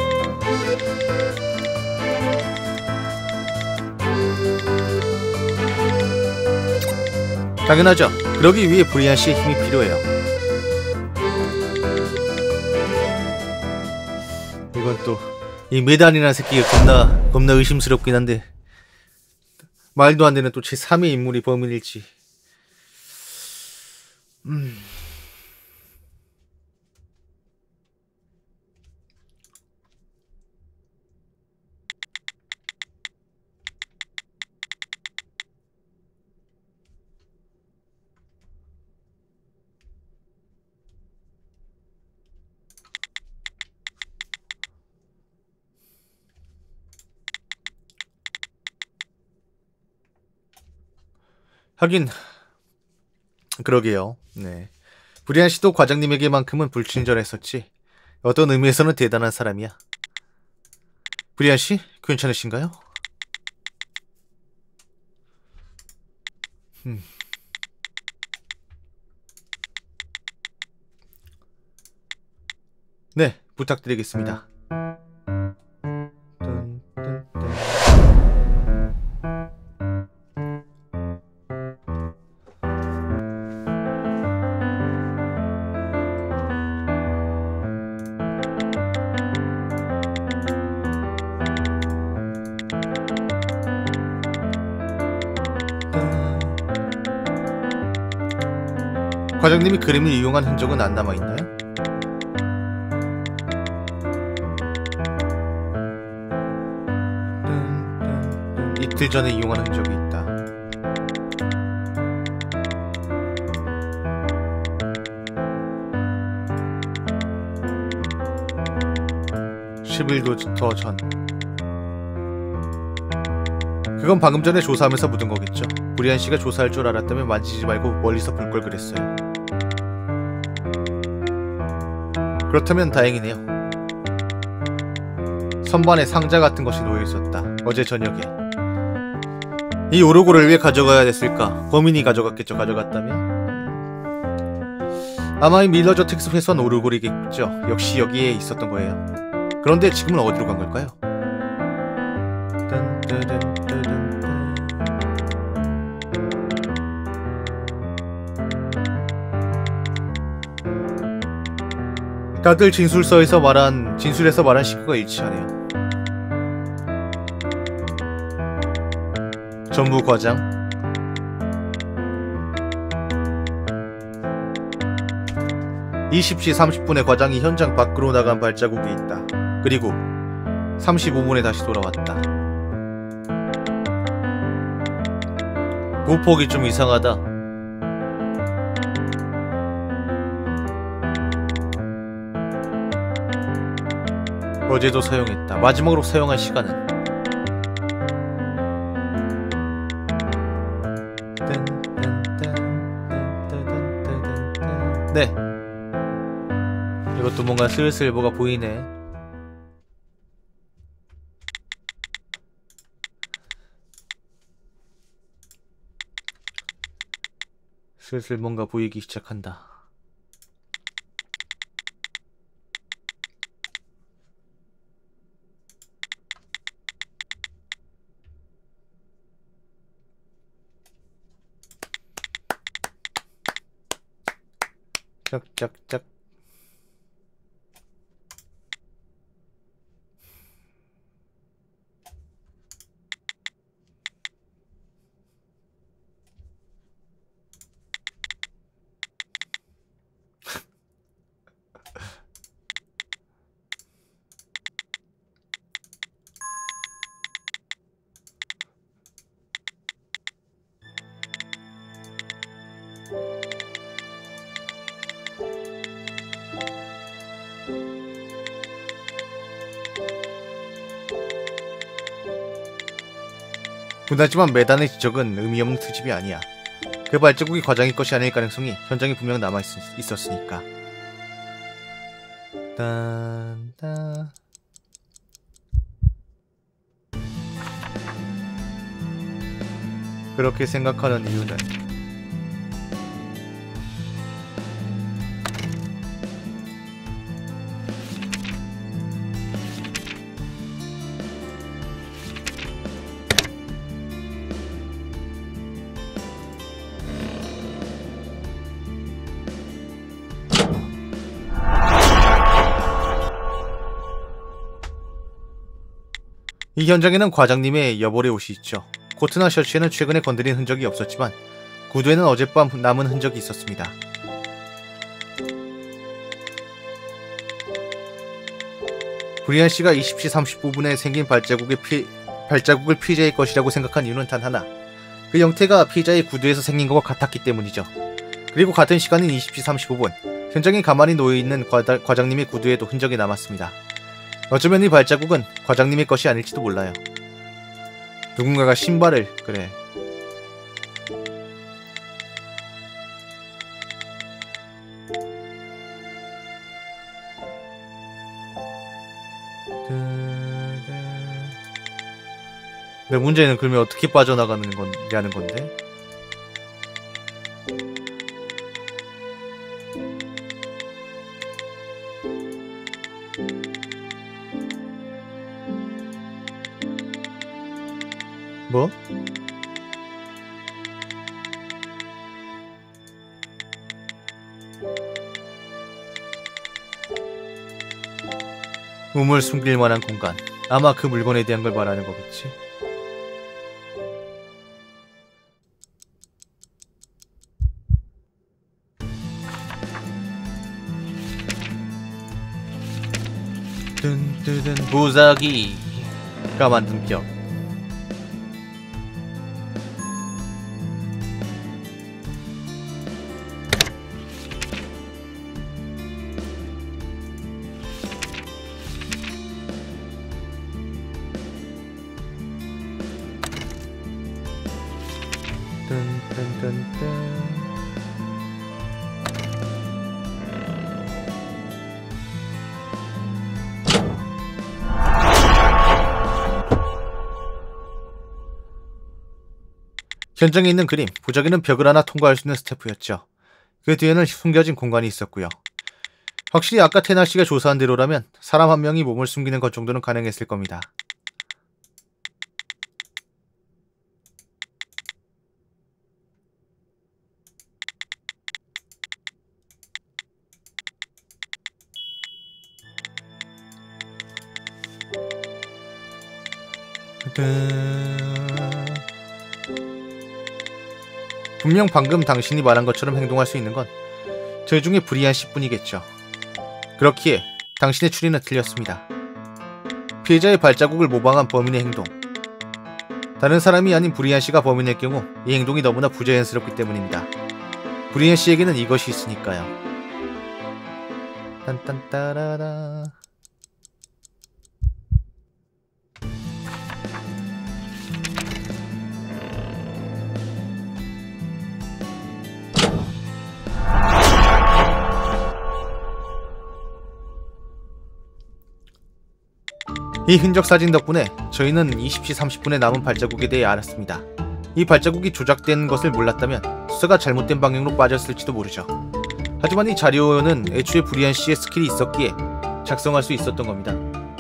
당연하죠. 그러기 위해 브리안 씨의 힘이 필요해요. 이건 또 이 메단이라는 새끼가 겁나 겁나 의심스럽긴 한데 말도 안 되는 또 제삼의 인물이 범인일지. 음. 하긴 그러게요. 네. 브리안 씨도 과장님에게만큼은 불친절했었지. 어떤 의미에서는 대단한 사람이야. 브리안 씨, 괜찮으신가요? 음. 네, 부탁드리겠습니다. 과장님이 그림을 이용한 흔적은 안 남아있나요? 이틀 전에 이용한 흔적이 있다. 십 일도 더 전. 그건 방금 전에 조사하면서 묻은 거겠죠. 브리안 씨가 조사할 줄 알았다면 만지지 말고 멀리서 볼 걸 그랬어요. 그렇다면 다행이네요. 선반에 상자 같은 것이 놓여있었다. 어제 저녁에. 이 오르골을 왜 가져가야 됐을까? 범인이 가져갔겠죠. 가져갔다면? 아마 이 밀러저텍스 회선 오르골이겠죠. 역시 여기에 있었던 거예요. 그런데 지금은 어디로 간 걸까요? 다들 진술서에서 말한 진술에서 말한 시크가 일치하네요. 전무 과장. 이십 시 삼십 분에 과장이 현장 밖으로 나간 발자국이 있다. 그리고 삼십오 분에 다시 돌아왔다. 보폭이 좀 이상하다. 어제도 사용했다. 마지막으로 사용한 시간은 네. 이것도 뭔가 슬슬 뭐가 보이네. 슬슬 뭔가 보이기 시작한다. 짝짝짝. 분하지만 매단의 지적은 의미 없는 트집이 아니야. 그 발자국이 과장의 것이 아닐 가능성이 현장에 분명 남아있었으니까. 딴딴. 그렇게 생각하는 이유는 이 현장에는 과장님의 여벌의 옷이 있죠. 코트나 셔츠에는 최근에 건드린 흔적이 없었지만 구두에는 어젯밤 남은 흔적이 있었습니다. 브리안 씨가 이십 시 삼십오 분에 생긴 발자국의 피, 발자국을 피해자의 것이라고 생각한 이유는 단 하나. 그 형태가 피해자의 구두에서 생긴 것과 같았기 때문이죠. 그리고 같은 시간인 이십 시 삼십오 분, 현장에 가만히 놓여있는 과다, 과장님의 구두에도 흔적이 남았습니다. 어쩌면 이 발자국은 과장님의 것이 아닐지도 몰라요. 누군가가 신발을... 그래. 근데 문제는 그러면 어떻게 빠져나가는 거냐는 건데? 뭐? 우물 숨길 만한 공간. 아마 그 물건에 대한 걸 말하는 거겠지. 뜬뜨든 보자기가 만든 벽. 뜬뜬뜬뜬. 현장에 있는 그림, 보자기는 벽을 하나 통과할 수 있는 스태프였죠. 그 뒤에는 숨겨진 공간이 있었고요. 확실히 아까 테나씨가 조사한 대로라면 사람 한 명이 몸을 숨기는 것 정도는 가능했을 겁니다. 분명 방금 당신이 말한 것처럼 행동할 수 있는 건 저 중에 브리안 씨뿐이겠죠. 그렇기에 당신의 추리는 틀렸습니다. 피해자의 발자국을 모방한 범인의 행동. 다른 사람이 아닌 브리안 씨가 범인일 경우 이 행동이 너무나 부자연스럽기 때문입니다. 브리안 씨에게는 이것이 있으니까요. 딴딴따라라. 이 흔적 사진 덕분에 저희는 이십 시 삼십 분에 남은 발자국에 대해 알았습니다. 이 발자국이 조작된 것을 몰랐다면 수사가 잘못된 방향으로 빠졌을지도 모르죠. 하지만 이 자료는 애초에 브리안 씨의 스킬이 있었기에 작성할 수 있었던 겁니다.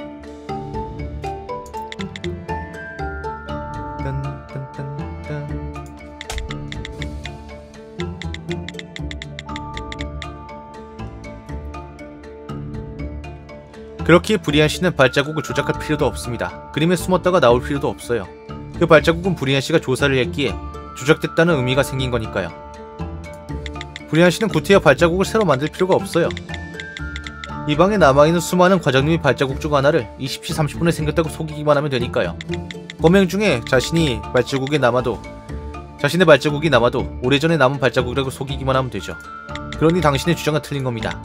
그렇기에 브리안 씨는 발자국을 조작할 필요도 없습니다. 그림에 숨었다가 나올 필요도 없어요. 그 발자국은 브리안 씨가 조사를 했기에 조작됐다는 의미가 생긴 거니까요. 브리안 씨는 구태여 발자국을 새로 만들 필요가 없어요. 이 방에 남아있는 수많은 과장님의 발자국 중 하나를 이십 시 삼십 분에 생겼다고 속이기만 하면 되니까요. 범행 중에 자신이 발자국에 남아도 자신의 발자국이 남아도 오래전에 남은 발자국이라고 속이기만 하면 되죠. 그러니 당신의 주장은 틀린 겁니다.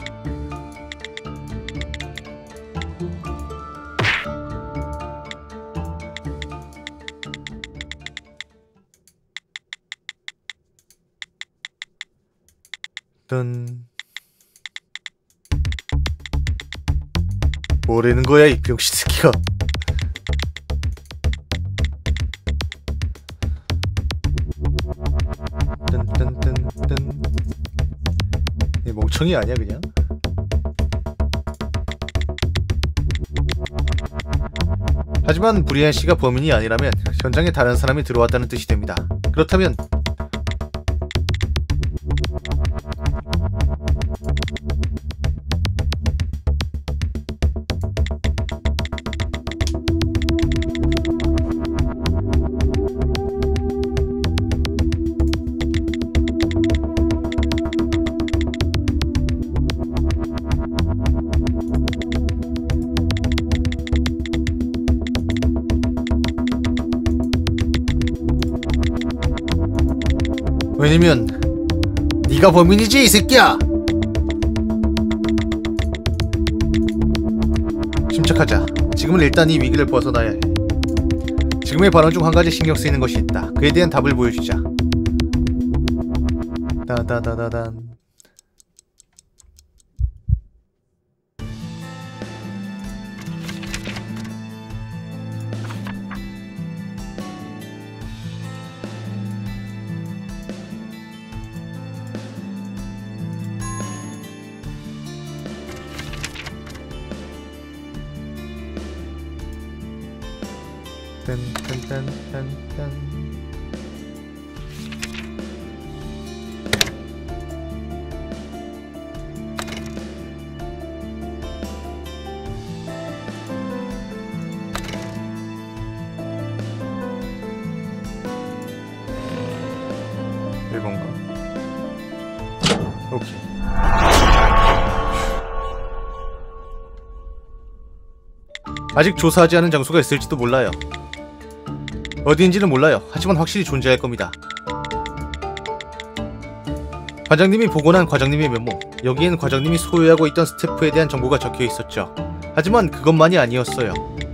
뜬. 뭐라는 거야 이 병신 새끼가. 뜬뜬뜬뜬. 이 멍청이 아니야 그냥? 하지만 브리안 씨가 범인이 아니라면 현장에 다른 사람이 들어왔다는 뜻이 됩니다. 그렇다면 왜냐면 네가 범인이지 이 새끼야. 침착하자. 지금은 일단 이 위기를 벗어나야 해. 지금의 발언 중 한 가지 신경 쓰이는 것이 있다. 그에 대한 답을 보여주자. 따다다다단. 딴딴딴딴딴. 이건가? 오케이. 아직 조사하지 않은 장소가 있을지도 몰라요. 어디인지는 몰라요. 하지만 확실히 존재할 겁니다. 과장님이 복원한 과장님의 메모. 여기엔 과장님이 소유하고 있던 스태프에 대한 정보가 적혀 있었죠. 하지만 그것만이 아니었어요.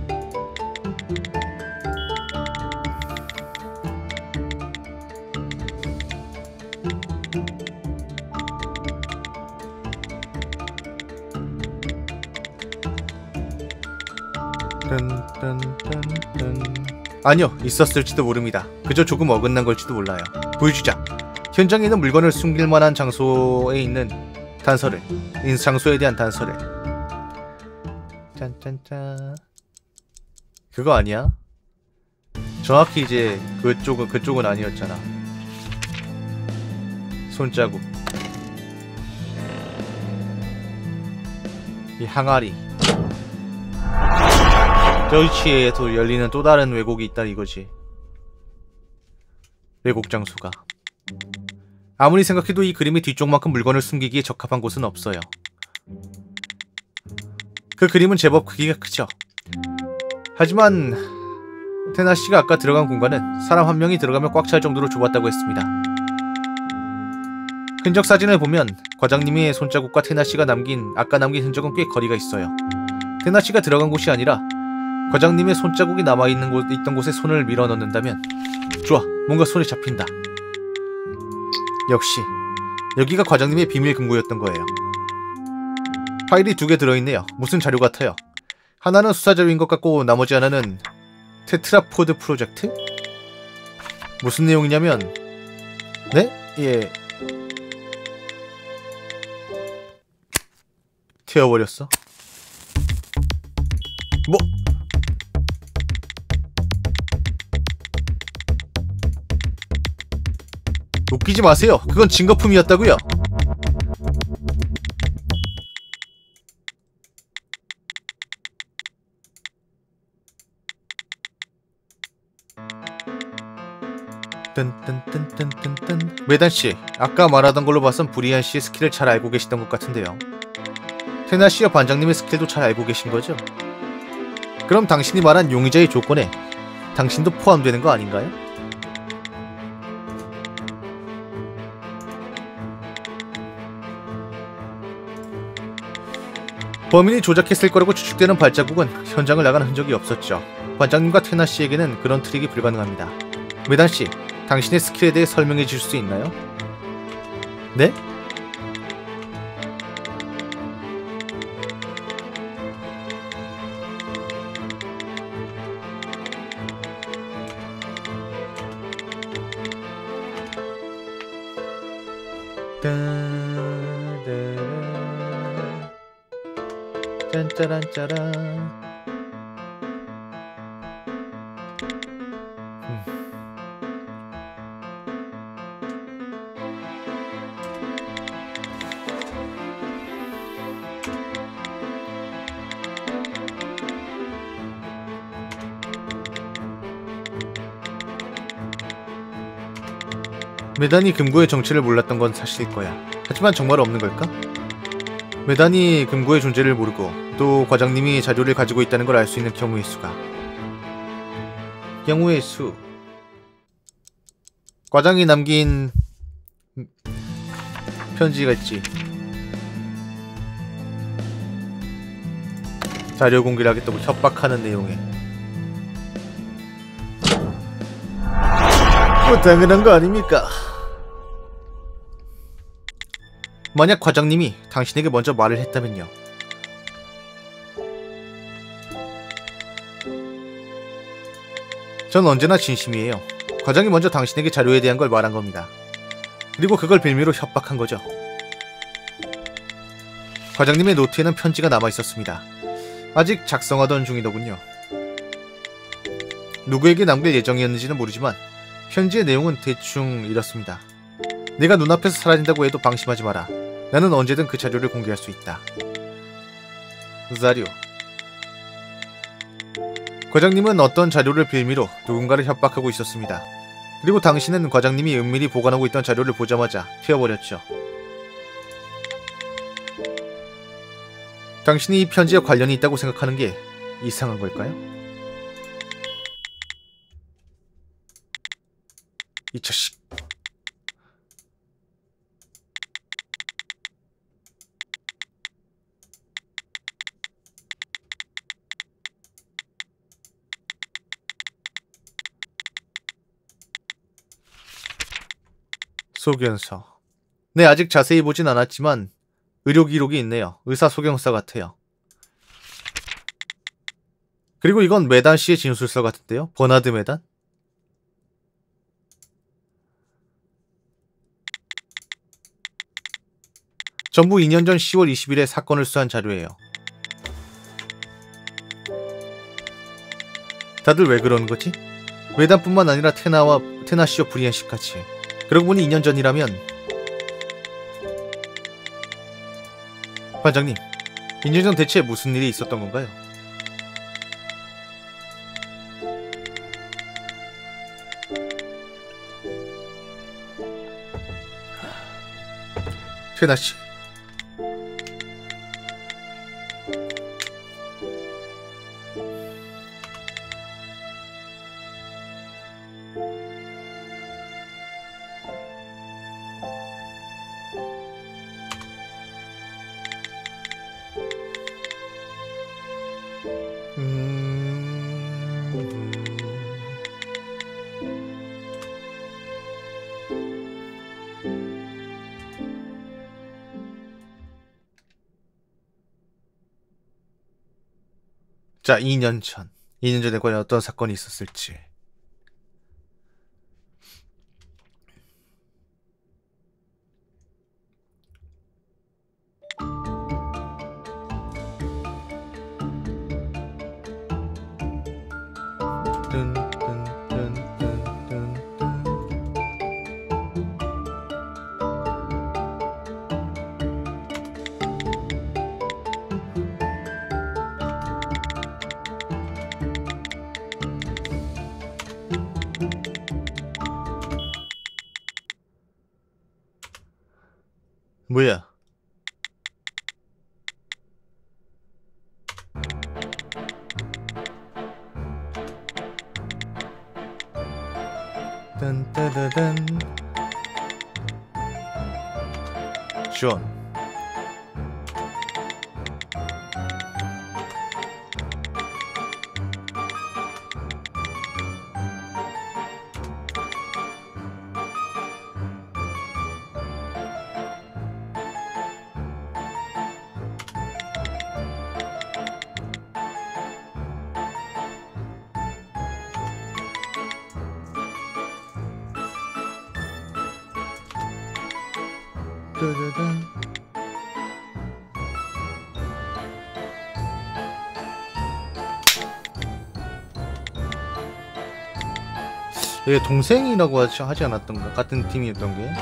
딴딴딴딴. 아니요, 있었을지도 모릅니다. 그저 조금 어긋난 걸지도 몰라요. 보여주자. 현장에 있는 물건을 숨길 만한 장소에 있는 단서를, 이 장소에 대한 단서를. 짠짠짠. 그거 아니야? 정확히 이제 그쪽은 그쪽은 아니었잖아. 손자국. 이 항아리. 저위치에도 열리는 또 다른 왜곡이 있다 이거지. 왜곡 장소가. 아무리 생각해도 이 그림의 뒤쪽만큼 물건을 숨기기에 적합한 곳은 없어요. 그 그림은 제법 크기가 크죠. 하지만 테나씨가 아까 들어간 공간은 사람 한 명이 들어가면 꽉 찰 정도로 좁았다고 했습니다. 흔적 사진을 보면 과장님의 손자국과 테나씨가 남긴 아까 남긴 흔적은 꽤 거리가 있어요. 테나씨가 들어간 곳이 아니라 과장님의 손자국이 남아있는 곳, 있던 곳에 손을 밀어 넣는다면 좋아, 뭔가 손에 잡힌다. 역시 여기가 과장님의 비밀 금고였던 거예요. 파일이 두 개 들어있네요. 무슨 자료 같아요. 하나는 수사 자료인 것 같고 나머지 하나는 테트라포드 프로젝트? 무슨 내용이냐면 네? 예... 튀어버렸어? 뭐... 웃기지 마세요. 그건 증거품이었다고요. 뜬뜬뜬뜬뜬뜬. 메단씨, 아까 말하던 걸로 봐선 브리안씨의 스킬을 잘 알고 계시던 것 같은데요. 테나씨와 반장님의 스킬도 잘 알고 계신 거죠? 그럼 당신이 말한 용의자의 조건에 당신도 포함되는 거 아닌가요? 범인이 조작했을 거라고 추측되는 발자국은 현장을 나간 흔적이 없었죠. 반장님과 테나씨에게는 그런 트릭이 불가능합니다. 메단씨, 당신의 스킬에 대해 설명해 주실 수 있나요? 네? 짜란짜란. 메단이 금고의 정체를 몰랐던 건 사실일 거야. 하지만 정말 없는 걸까? 메단이 금고의 존재를 모르고 또 과장님이 자료를 가지고 있다는 걸 알 수 있는 경우의 수가. 경우의 수. 과장이 남긴 편지가 있지. 자료 공개를 하겠다고 협박하는 내용에. 뭐 당연한 거 아닙니까? 만약 과장님이 당신에게 먼저 말을 했다면요. 전 언제나 진심이에요. 과장이 먼저 당신에게 자료에 대한 걸 말한 겁니다. 그리고 그걸 빌미로 협박한 거죠. 과장님의 노트에는 편지가 남아있었습니다. 아직 작성하던 중이더군요. 누구에게 남길 예정이었는지는 모르지만 편지의 내용은 대충 이렇습니다. 내가 눈앞에서 사라진다고 해도 방심하지 마라. 나는 언제든 그 자료를 공개할 수 있다. 자료. 과장님은 어떤 자료를 빌미로 누군가를 협박하고 있었습니다. 그리고 당신은 과장님이 은밀히 보관하고 있던 자료를 보자마자 튀어버렸죠. 당신이 이 편지에 관련이 있다고 생각하는 게 이상한 걸까요? 이 자식. 소견서. 네, 아직 자세히 보진 않았지만 의료 기록이 있네요. 의사 소견서 같아요. 그리고 이건 메단 씨의 진술서 같은데요? 버나드 메단? 전부 이 년 전 시월 이십일에 사건을 수사한 자료예요. 다들 왜 그러는 거지? 메단뿐만 아니라 테나와 테나 씨와 브리안 씨까지. 그러고 보니 이 년 전이라면 반장님, 이 년 전 대체 무슨 일이 있었던 건가요? 테나 씨. 자, 이 년 전. 이 년 전에 과연 어떤 사건이 있었을지. 뜬, 뜬, 뜬, 뜬, 뜬, 뜬. 뭐야? 딴따다단. 존. 따다단. 얘 동생이라고 하지, 하지 않았던가? 같은 팀이었던 게.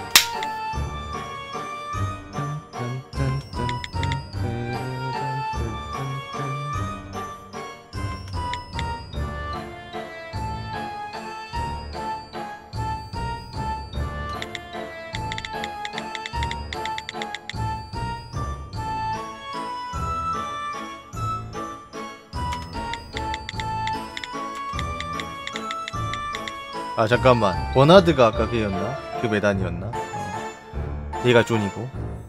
아 잠깐만, 버나드가 아까 걔였나? 그 메단이었나? 어. 얘가 존이고.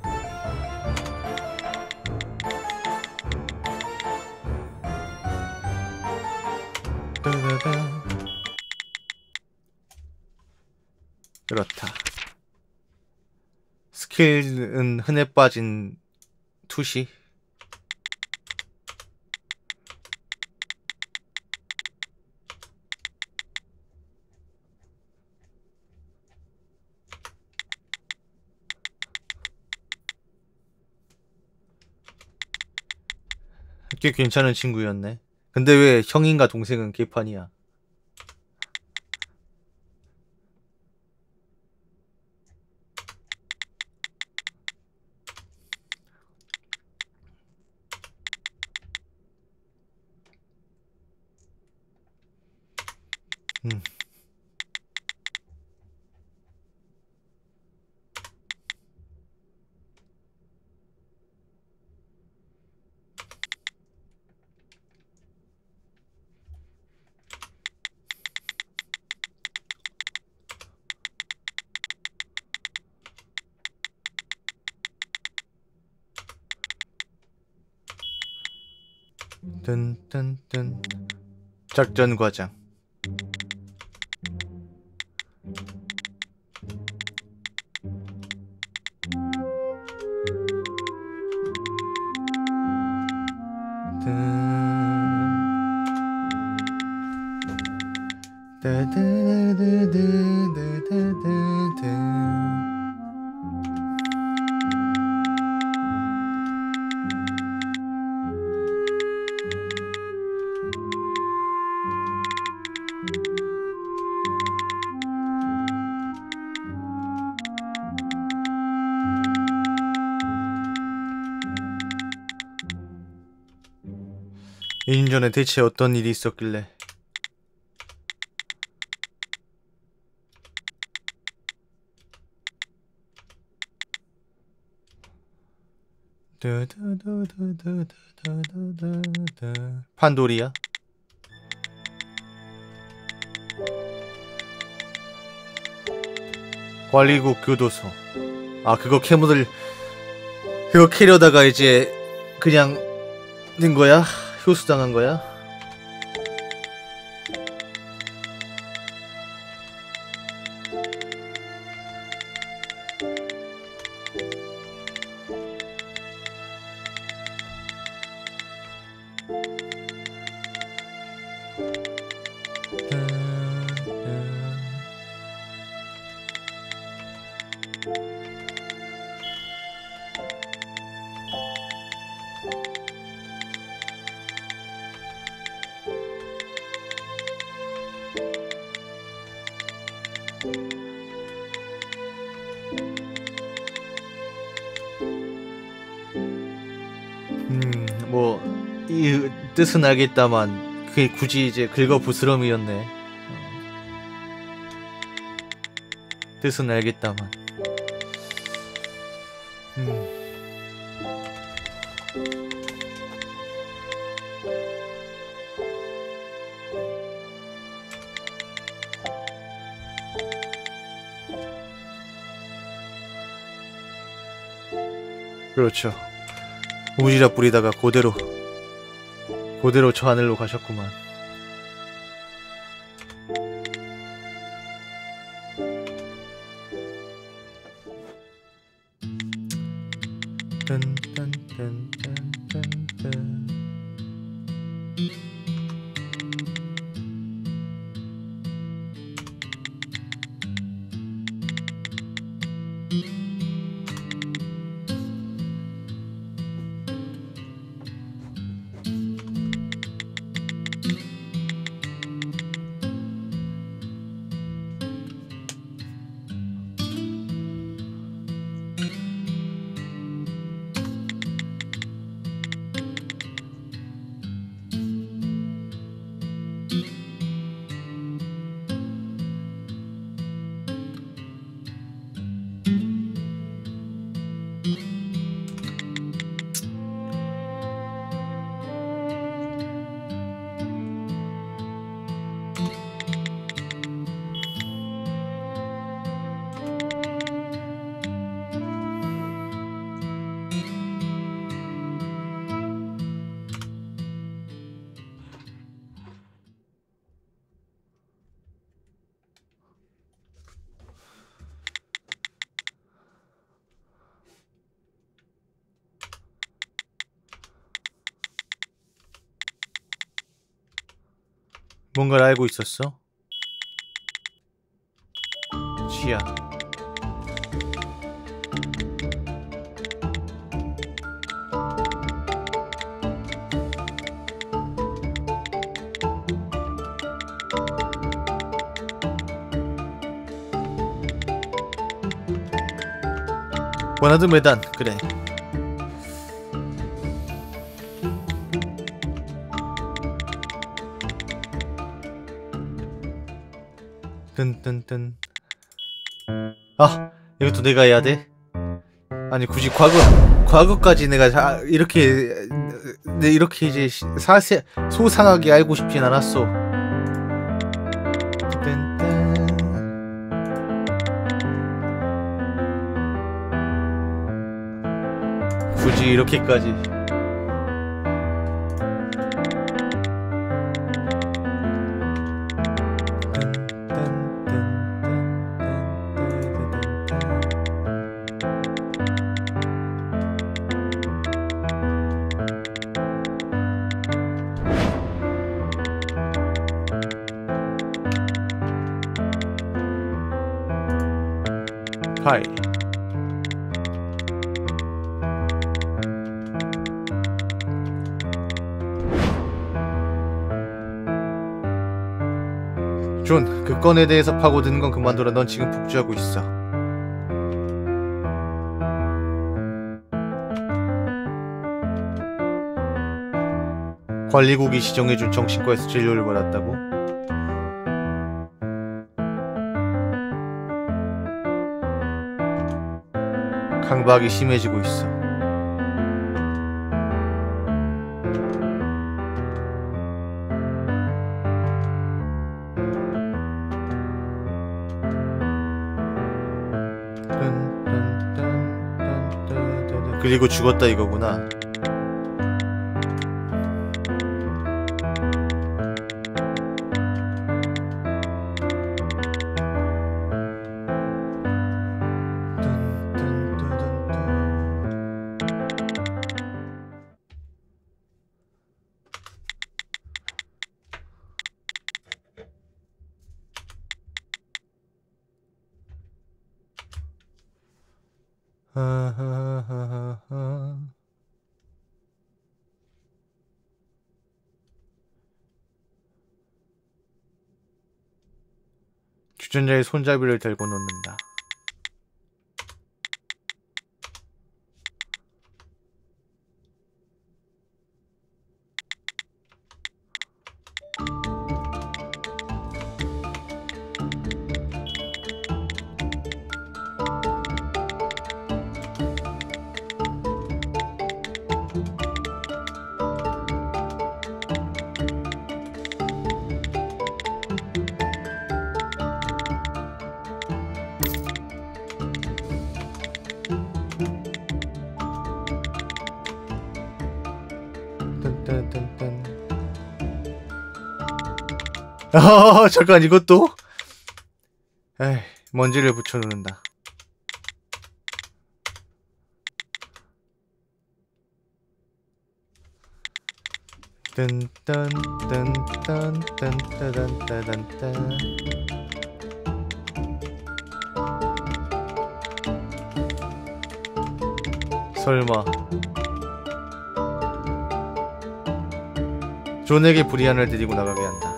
따다다. 그렇다. 스킬은 흔해 빠진 투시. 꽤 괜찮은 친구였네. 근데 왜 형인가 동생은 개판이야? 음. 뜬뜬뜬 작전 과장. 이 년 전에 대체 어떤 일이 있었길래? 판도리야? 관리국 교도소. 아 그거 캐모들 그거 캐려다가 이제 그냥 된 거야? 효수당한 거야? 음, 뭐, 이 뜻은 알겠다만, 그게 굳이 이제 긁어 부스럼이었네. 어. 뜻은 알겠다만. 음. 그렇죠. 우지랖 부리다가 그대로 그대로 저 하늘로 가셨구만. 딴딴딴딴딴딴. 뭔가를 알고 있었어? 지야. 원하던 매단, 그래. 뜬뜬뜬. 아, 이것도 내가 해야 돼? 아니 굳이 과거 과거까지 내가 자, 이렇게 내 이렇게 이제 사세 소상하게 알고 싶진 않았어. 뜬뜬. 굳이 이렇게까지. 파이. 존, 그 건에 대해서 파고드는 건 그만둬라. 넌 지금 복주하고 있어. 관리국이 지정해준 정신과에서 진료를 받았다고? 강박이 심해지고 있어. 그리고 죽었다 이거구나. 주전자의 손잡이를 들고 놓는다. 아 잠깐 이것도? 에이 먼지를 붙여놓는다. 뜬뜬뜬뜬뜬뜬뜬뜬. 설마 존에게 브리안을 데리고 나가게 한다.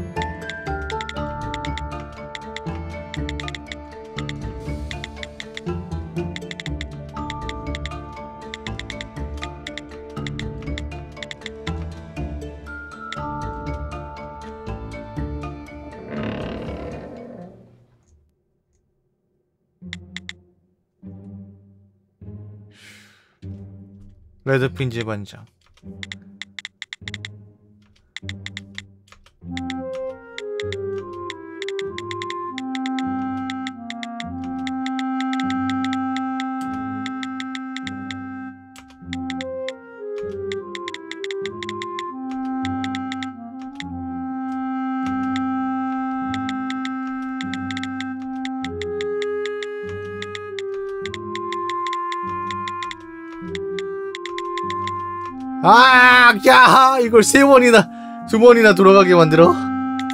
레드핀 재반장. 아, 야, 이걸 세 번이나, 두 번이나 돌아가게 만들어?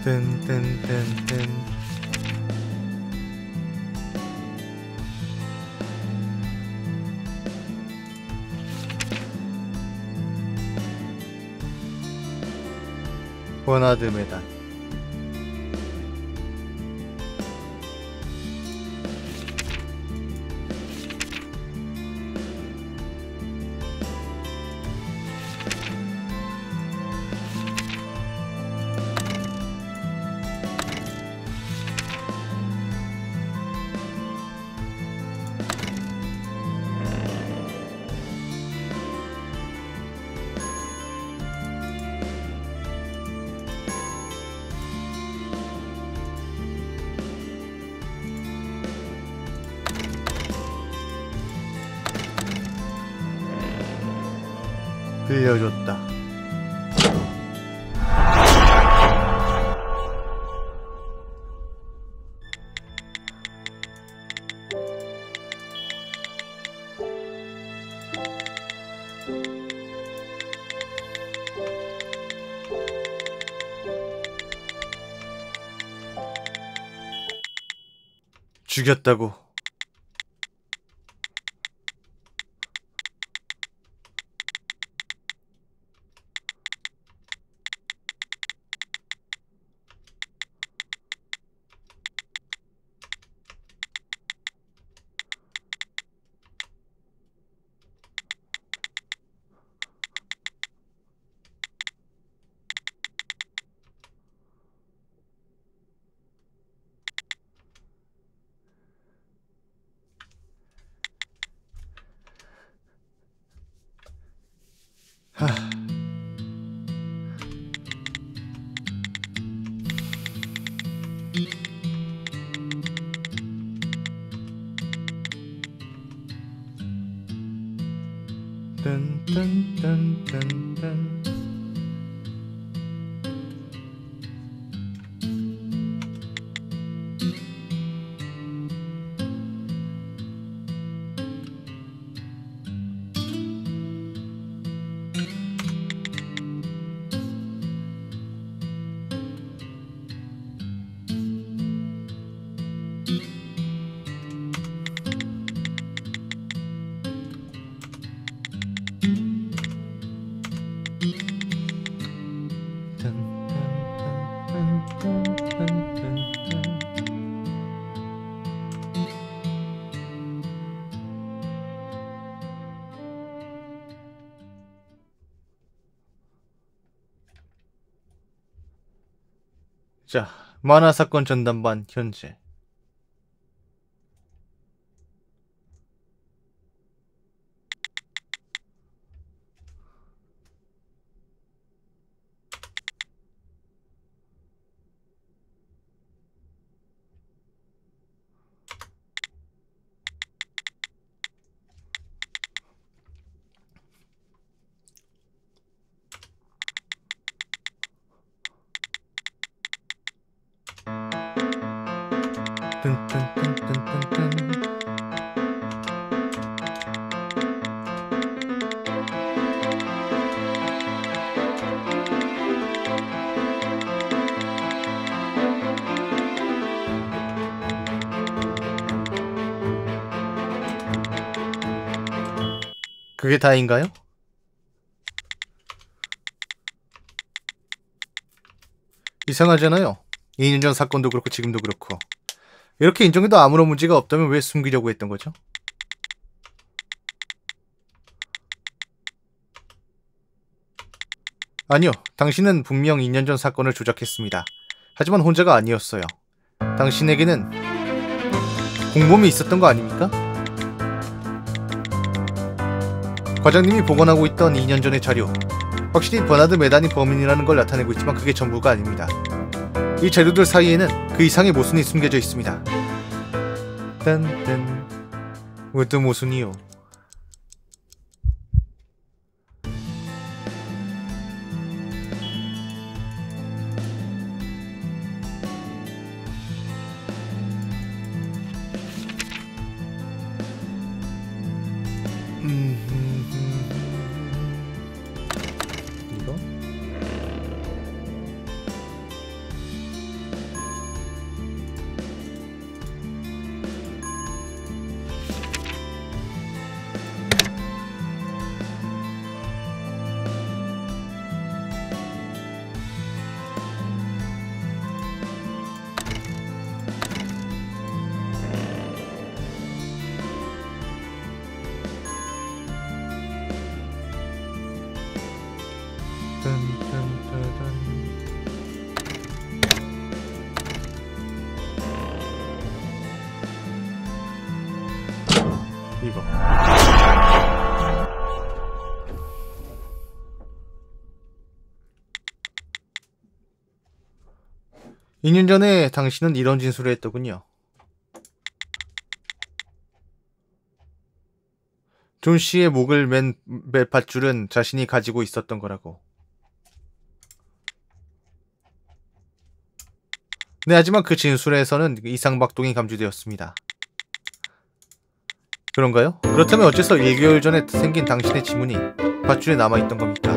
뜬뜬뜬뜬. 버나드 메단. 빌려줬다. 죽였다고. 하... 딴딴딴딴딴. 자, 만화 사건 전담반 현재. 뜬뜬뜬뜬뜬뜬. 그게 다인가요? 이상하잖아요. 이 년 전 사건도 그렇고 지금도 그렇고. 이렇게 인정해도 아무런 문제가 없다면 왜 숨기려고 했던 거죠? 아니요. 당신은 분명 이 년 전 사건을 조작했습니다. 하지만 혼자가 아니었어요. 당신에게는 공범이 있었던 거 아닙니까? 과장님이 복원하고 있던 이 년 전의 자료. 확실히 버나드 메단이 범인이라는 걸 나타내고 있지만 그게 전부가 아닙니다. 이 자료들 사이에는 그 이상의 모순이 숨겨져 있습니다. 딴딴. 왜 또 모순이요? 이거? 이거. 이 년 전에 당신은 이런 진술을 했더군요. 존 씨의 목을 맨, 맨 밧줄은 자신이 가지고 있었던 거라고. 네, 하지만 그 진술에서는 이상박동이 감지되었습니다. 그런가요? 그렇다면 어째서 일 개월 전에 생긴 당신의 지문이 밧줄에 남아있던 겁니까?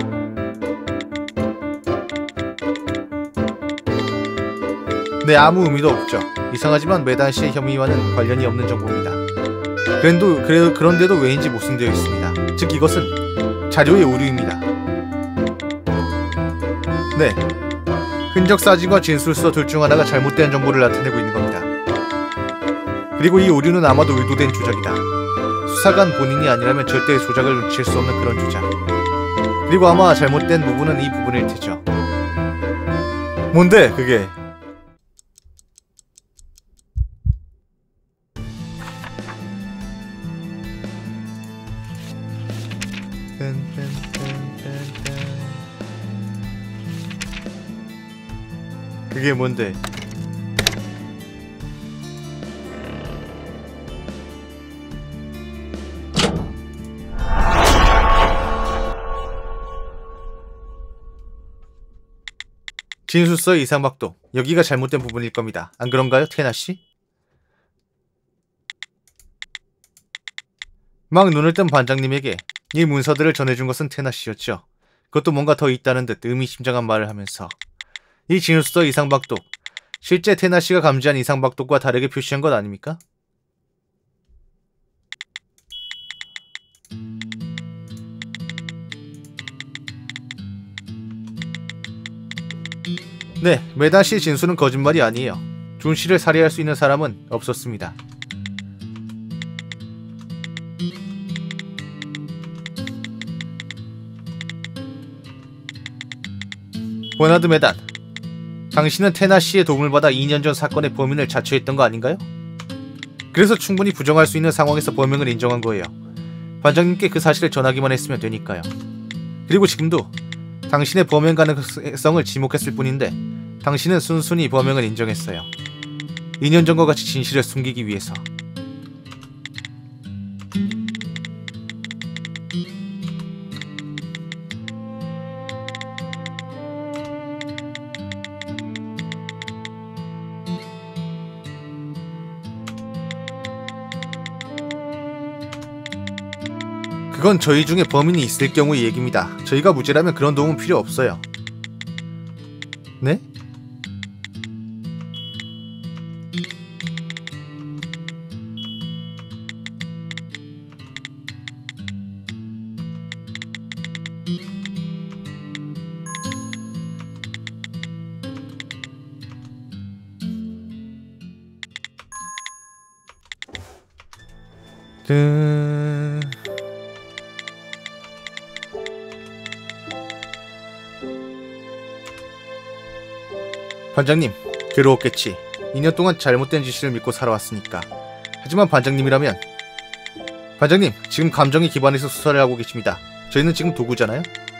네, 아무 의미도 없죠. 이상하지만 메단 씨의 혐의와는 관련이 없는 정보입니다. 그런데도, 그래, 그런데도 왜인지 모순되어 있습니다. 즉 이것은 자료의 오류입니다. 네, 흔적 사진과 진술서 둘 중 하나가 잘못된 정보를 나타내고 있는 겁니다. 그리고 이 오류는 아마도 의도된 조작이다. 수사관 본인이 아니라면 절대 조작을 눈칠 수 없는 그런 조작. 그리고 아마 잘못된 부분은 이 부분일 테죠. 뭔데 그게? 그게 뭔데? 진술서의 이상박동. 여기가 잘못된 부분일 겁니다. 안 그런가요, 테나씨? 막 눈을 뜬 반장님에게 이 문서들을 전해준 것은 테나씨였죠. 그것도 뭔가 더 있다는 듯 의미심장한 말을 하면서. 이 진술서 이상박동. 실제 테나씨가 감지한 이상박동과 다르게 표시한 것 아닙니까? 네, 메단 씨의 진술은 거짓말이 아니에요. 존 씨를 살해할 수 있는 사람은 없었습니다. 버나드 메단, 당신은 테나 씨의 도움을 받아 이 년 전 사건의 범인을 자처했던 거 아닌가요? 그래서 충분히 부정할 수 있는 상황에서 범행을 인정한 거예요. 반장님께 그 사실을 전하기만 했으면 되니까요. 그리고 지금도 당신의 범행 가능성을 지목했을 뿐인데 당신은 순순히 범행을 인정했어요. 이 년 전과 같이 진실을 숨기기 위해서. 그건 저희 중에 범인이 있을 경우의 얘기입니다. 저희가 무죄라면 그런 도움은 필요 없어요. 네? 음... 반장님, 괴로웠겠지. 이 년 동안 잘못된 지시를 믿고 살아왔으니까. 하지만 반장님이라면... 반장님, 지금 감정에 기반해서 수사를 하고 계십니다. 저희는 지금 도구잖아요?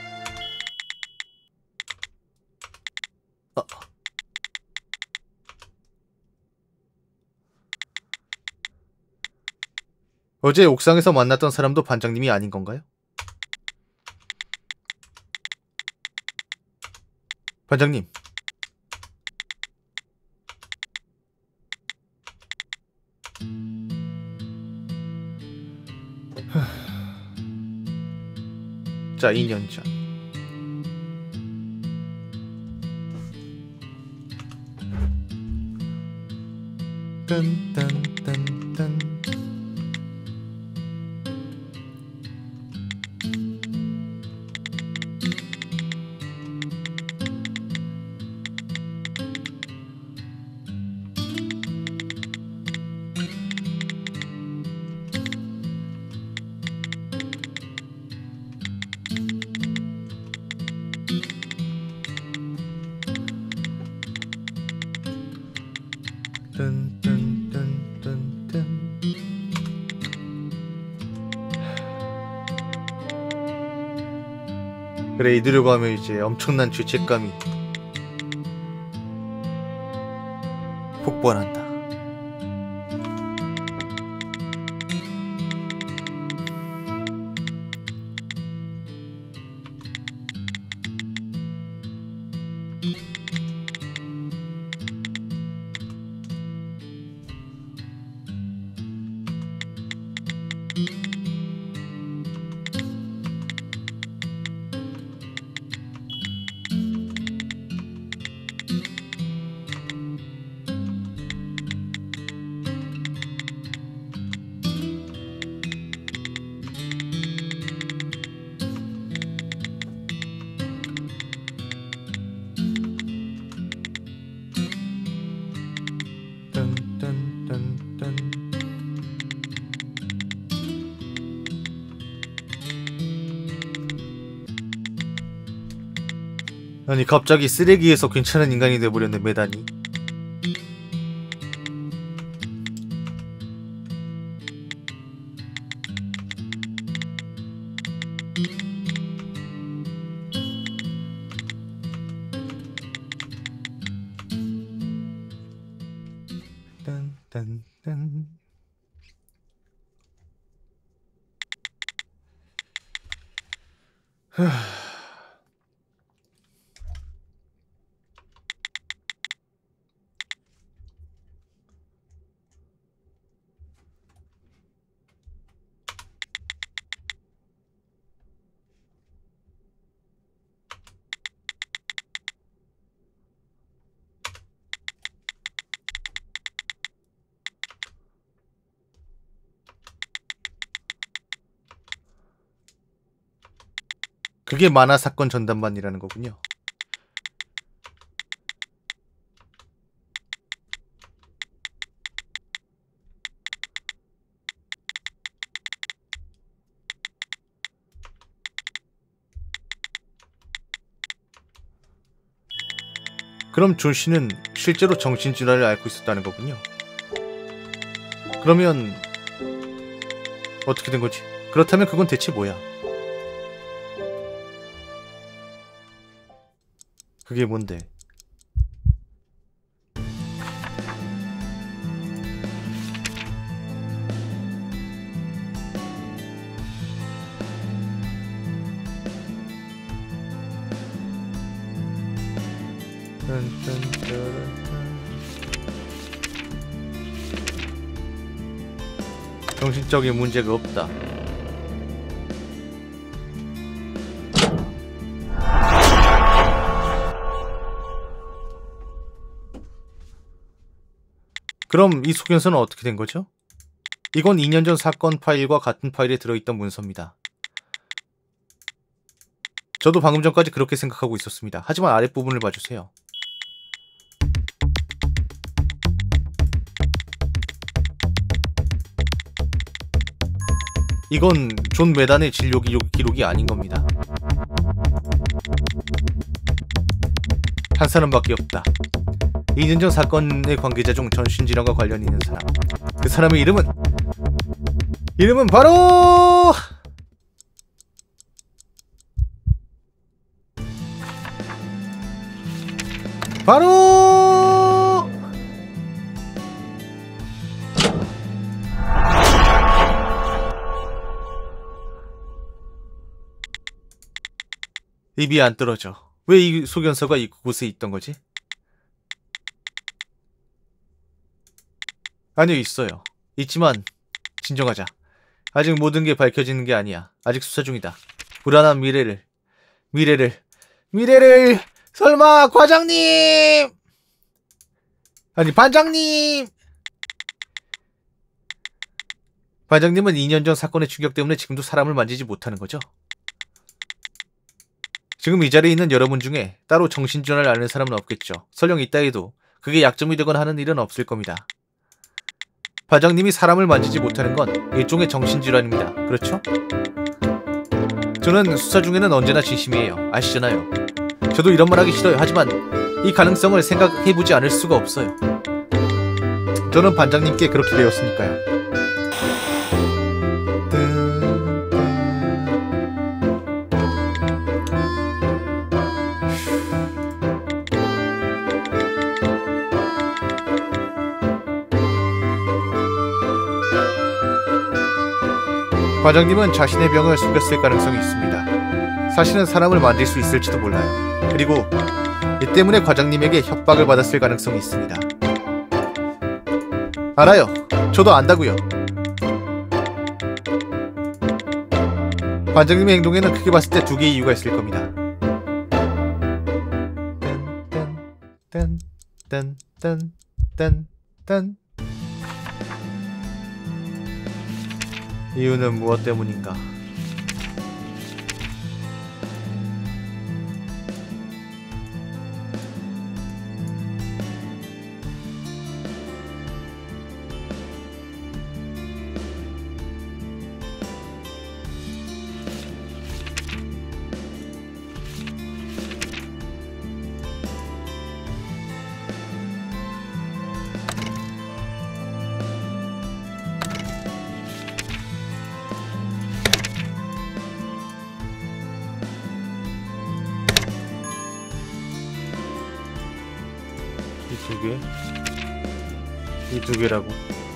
어. 어제 옥상에서 만났던 사람도 반장님이 아닌 건가요? 반장님. 자, 이 년 전. 딴딴딴딴. 그래, 이대로 가면 이제 엄청난 죄책감이 폭발한다. 아니 갑자기 쓰레기에서 괜찮은 인간이 돼버렸네, 메단이. 딴딴딴. 그게 만화 사건 전담반이라는 거군요. 그럼 존 씨는 실제로 정신질환을 앓고 있었다는 거군요. 그러면 어떻게 된 거지? 그렇다면 그건 대체 뭐야? 그게 뭔데? 정신적인 문제가 없다. 그럼 이 소견서는 어떻게 된 거죠? 이건 이 년 전 사건 파일과 같은 파일에 들어있던 문서입니다. 저도 방금 전까지 그렇게 생각하고 있었습니다. 하지만 아랫부분을 봐주세요. 이건 존 메단의 진료 기록, 기록이 아닌 겁니다. 한 사람밖에 없다. 이 년 전 사건의 관계자 중 정신질환과 관련이 있는 사람. 그 사람의 이름은 이름은 바로 바로 입이 안 떨어져. 왜 이 소견서가 이곳에 있던 거지? 아니요, 있어요. 있지만 진정하자. 아직 모든 게 밝혀지는 게 아니야. 아직 수사 중이다. 불안한 미래를 미래를 미래를 설마 과장님! 아니 반장님! 반장님은 이 년 전 사건의 충격 때문에 지금도 사람을 만지지 못하는 거죠? 지금 이 자리에 있는 여러분 중에 따로 정신질환을 앓는 사람은 없겠죠. 설령 있다 해도 그게 약점이 되거나 하는 일은 없을 겁니다. 반장님이 사람을 만지지 못하는 건 일종의 정신질환입니다. 그렇죠? 저는 수사 중에는 언제나 진심이에요. 아시잖아요. 저도 이런 말 하기 싫어요. 하지만 이 가능성을 생각해보지 않을 수가 없어요. 저는 반장님께 그렇게 배웠으니까요. 과장님은 자신의 병을 속였을 가능성이 있습니다. 사실은 사람을 만질 수 있을지도 몰라요. 그리고 이 때문에 과장님에게 협박을 받았을 가능성이 있습니다. 알아요. 저도 안다고요. 과장님의 행동에는 크게 봤을 때 두 개의 이유가 있을 겁니다. 딴딴딴딴딴딴 이유는 무엇 때문인가? 이 두 개? 이 두 개라고.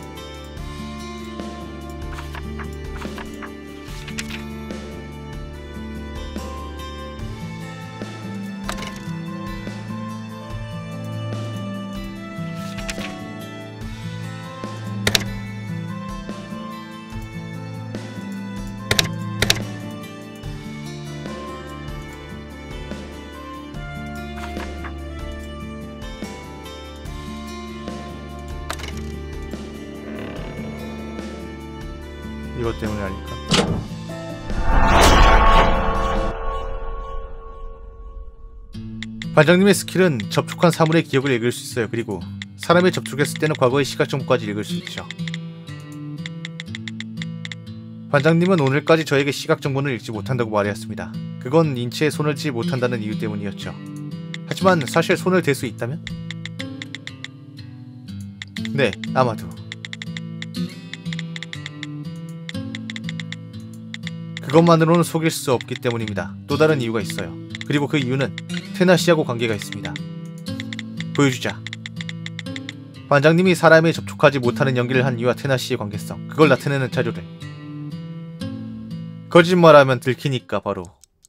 이것 때문에 아닐까? 반장님의 스킬은 접촉한 사물의 기억을 읽을 수 있어요. 그리고 사람이 접촉했을 때는 과거의 시각 정보까지 읽을 수 있죠. 반장님은 오늘까지 저에게 시각 정보는 읽지 못한다고 말했습니다. 그건 인체에 손을 쥐지 못한다는 이유 때문이었죠. 하지만 사실 손을 댈 수 있다면? 네, 아마도. 그것만으로는 속일 수 없기 때문입니다. 또 다른 이유가 있어요. 그리고 그 이유는 테나시하고 관계가 있습니다. 보여주자. 반장님이 사람에 접촉하지 못하는 연기를 한 이유와 테나시의 관계성, 그걸 나타내는 자료를. 거짓말하면 들키니까 바로.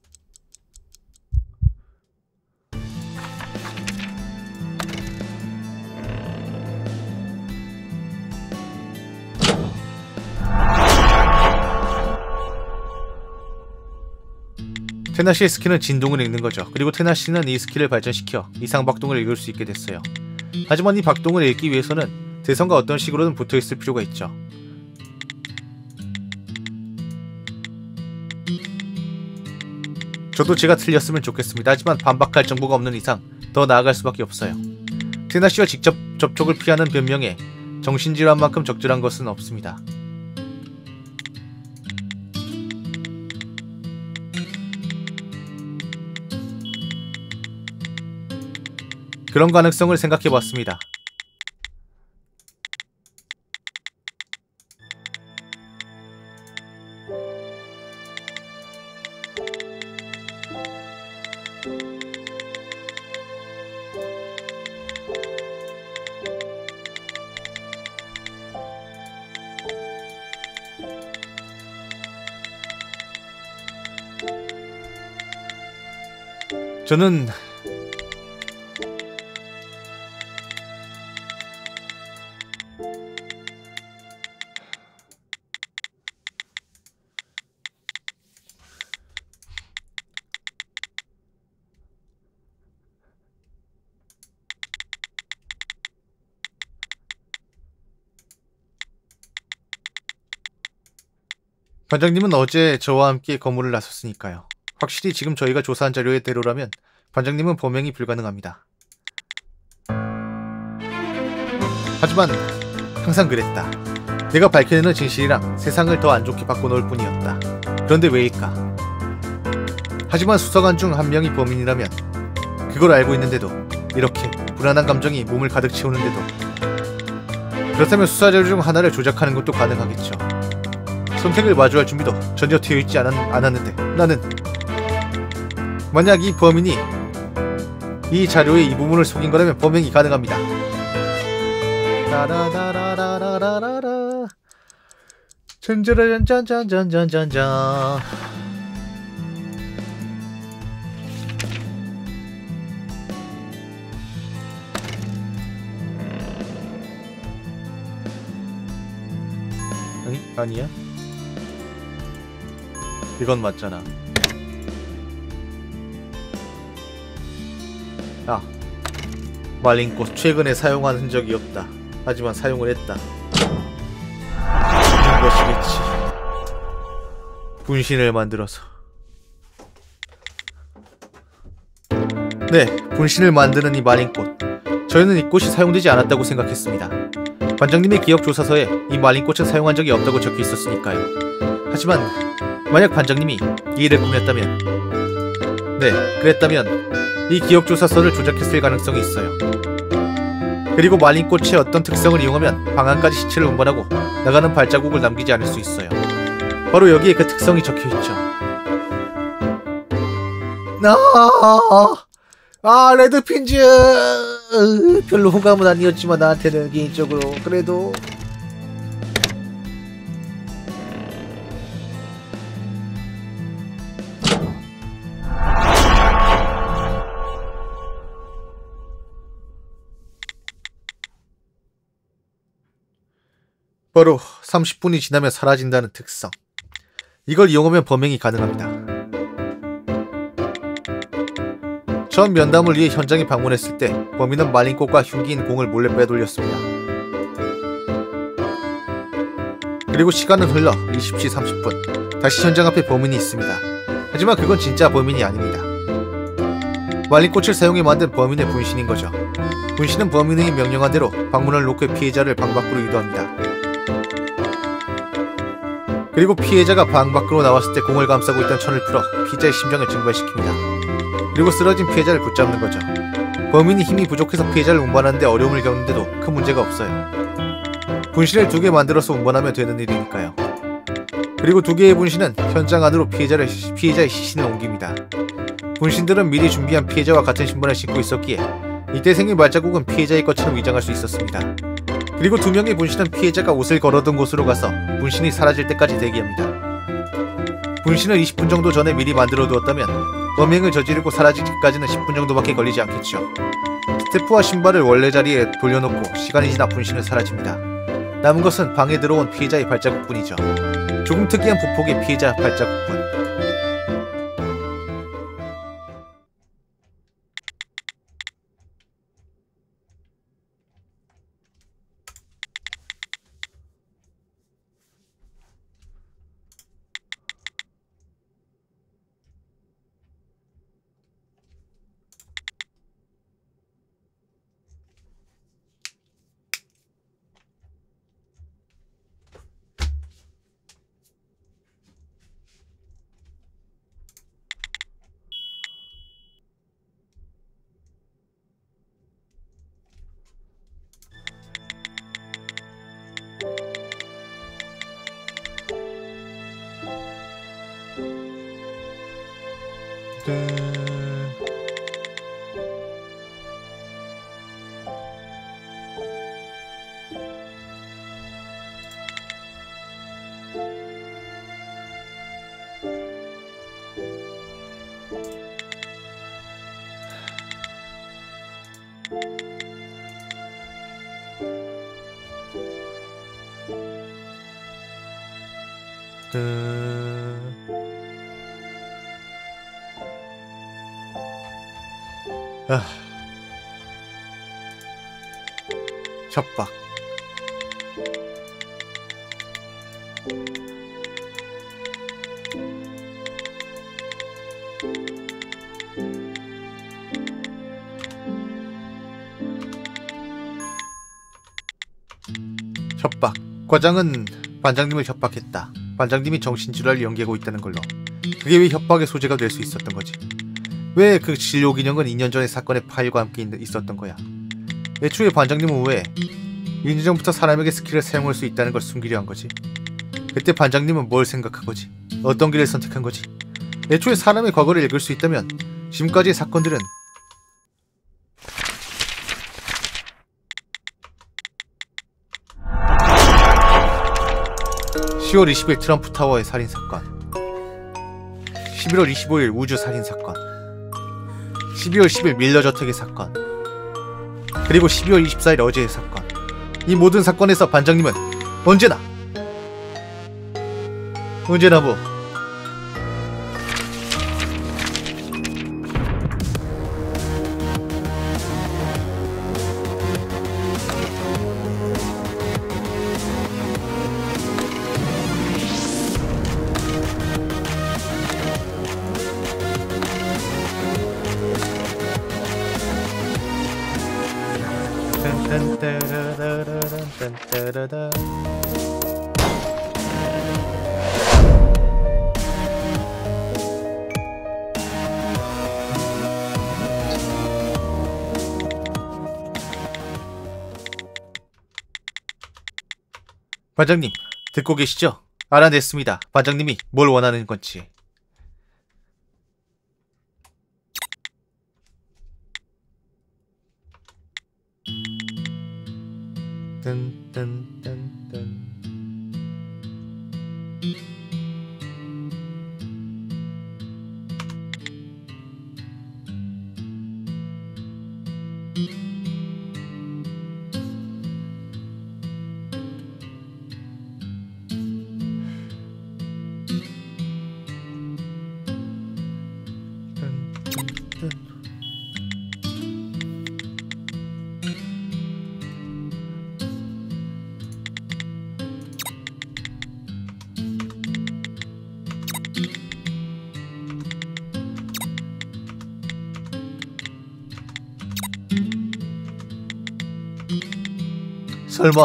테나시의 스킬은 진동을 읽는 거죠. 그리고 테나시는 이 스킬을 발전시켜 이상박동을 읽을 수 있게 됐어요. 하지만 이 박동을 읽기 위해서는 대성과 어떤 식으로든 붙어있을 필요가 있죠. 저도 제가 틀렸으면 좋겠습니다. 하지만 반박할 정보가 없는 이상 더 나아갈 수밖에 없어요. 테나시와 직접 접촉을 피하는 변명에 정신질환만큼 적절한 것은 없습니다. 그런 가능성을 생각해봤습니다. 저는 반장님은 어제 저와 함께 건물을 나섰으니까요. 확실히 지금 저희가 조사한 자료의 대로라면 반장님은 범행이 불가능합니다. 하지만 항상 그랬다. 내가 밝혀내는 진실이랑 세상을 더 안 좋게 바꿔놓을 뿐이었다. 그런데 왜일까? 하지만 수사관 중 한 명이 범인이라면 그걸 알고 있는데도 이렇게 불안한 감정이 몸을 가득 채우는데도 그렇다면 수사 자료 중 하나를 조작하는 것도 가능하겠죠. 선택을 마주할 준비도 전혀 되어있지 않았는데 나는 만약 이 범인이 이 자료의 이 부분을 속인 거라면 범행이 가능합니다. 라라라라라라라라. 짠짜라짠짠짠짠짠짠. 아니, 아니야? 이건 맞잖아. 아, 말린 꽃 최근에 사용한 흔적이 없다. 하지만 사용을 했다. 이런 것이겠지. 분신을 만들어서. 네, 분신을 만드는 이 말린 꽃. 저희는 이 꽃이 사용되지 않았다고 생각했습니다. 반장님의 기억 조사서에 이 말린 꽃은 사용한 적이 없다고 적혀 있었으니까요. 하지만 만약 반장님이 이 일을 꾸몄다면, 네, 그랬다면 이 기억 조사서를 조작했을 가능성이 있어요. 그리고 말린 꽃의 어떤 특성을 이용하면 방 안까지 시체를 운반하고 나가는 발자국을 남기지 않을 수 있어요. 바로 여기에 그 특성이 적혀있죠. 아, 아 레드핀즈! 별로 호감은 아니었지만 나한테는 개인적으로 그래도 바로 삼십 분이 지나면 사라진다는 특성. 이걸 이용하면 범행이 가능합니다. 처음 면담을 위해 현장에 방문했을 때 범인은 말린 꽃과 흉기인 공을 몰래 빼돌렸습니다. 그리고 시간은 흘러 이십 시 삼십 분. 다시 현장 앞에 범인이 있습니다. 하지만 그건 진짜 범인이 아닙니다. 말린 꽃을 사용해 만든 범인의 분신인 거죠. 분신은 범인의 명령한 대로 방문을 놓고 피해자를 방 밖으로 유도합니다. 그리고 피해자가 방 밖으로 나왔을 때 공을 감싸고 있던 천을 풀어 피해자의 심장을 증발시킵니다. 그리고 쓰러진 피해자를 붙잡는 거죠. 범인이 힘이 부족해서 피해자를 운반하는데 어려움을 겪는데도 큰 문제가 없어요. 분신을 두 개 만들어서 운반하면 되는 일이니까요. 그리고 두 개의 분신은 현장 안으로 피해자를, 피해자의 시신을 옮깁니다. 분신들은 미리 준비한 피해자와 같은 신발을 신고 있었기에 이때 생긴 발자국은 피해자의 것처럼 위장할 수 있었습니다. 그리고 두 명의 분신은 피해자가 옷을 걸어둔 곳으로 가서 분신이 사라질 때까지 대기합니다. 분신을 이십 분 정도 전에 미리 만들어 두었다면 범행을 저지르고 사라지기까지는 십 분 정도밖에 걸리지 않겠죠. 스태프와 신발을 원래 자리에 돌려놓고 시간이 지나 분신은 사라집니다. 남은 것은 방에 들어온 피해자의 발자국뿐이죠. 조금 특이한 보폭의 피해자 발자국뿐. 아, 협박. 협박. 과장은 반장님을 협박했다. 반장님이 정신질환을 연기하고 있다는 걸로. 그게 왜 협박의 소재가 될 수 있었던 거지? 왜 그 진료기념은 이 년 전의 사건의 파일과 함께 있었던 거야? 애초에 반장님은 왜 이 년 전부터 사람에게 스킬을 사용할 수 있다는 걸 숨기려 한 거지? 그때 반장님은 뭘 생각한 거지? 어떤 길을 선택한 거지? 애초에 사람의 과거를 읽을 수 있다면 지금까지의 사건들은 시월 이십일 트럼프 타워의 살인사건, 십일월 이십오일 우주 살인사건, 십이월 십일 밀러 저택의 사건, 그리고 십이월 이십사일 어제의 사건. 이 모든 사건에서 반장님은 언제나 언제나 뭐 딴따라라란딴따라라. 반장님, 듣고 계시죠? 알아냈습니다. 반장님이 뭘 원하는 건지. 딴딴딴딴. 설마.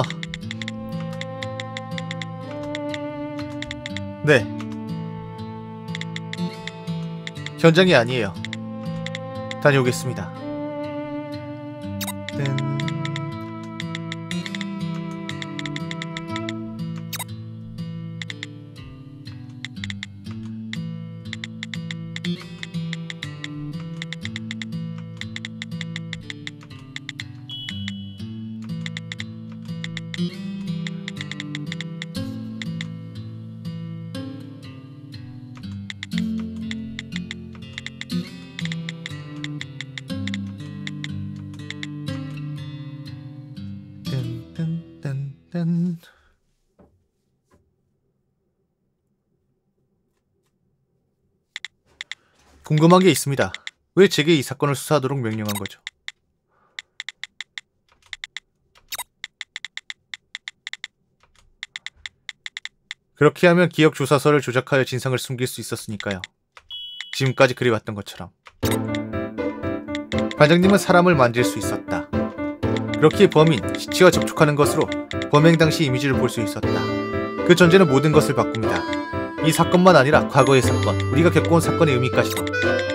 네. 현장이 아니에요. 다녀오겠습니다. 뜬. 딴. 궁금한 게 있습니다. 왜 제게 이 사건을 수사하도록 명령한 거죠? 그렇게 하면 기억 조사서를 조작하여 진상을 숨길 수 있었으니까요. 지금까지 그래왔던 것처럼. 반장님은 사람을 만질 수 있었다. 그렇기에 범인, 시체와 접촉하는 것으로 범행 당시 이미지를 볼 수 있었다. 그 존재는 모든 것을 바꿉니다. 이 사건만 아니라 과거의 사건, 우리가 겪어온 사건의 의미까지도.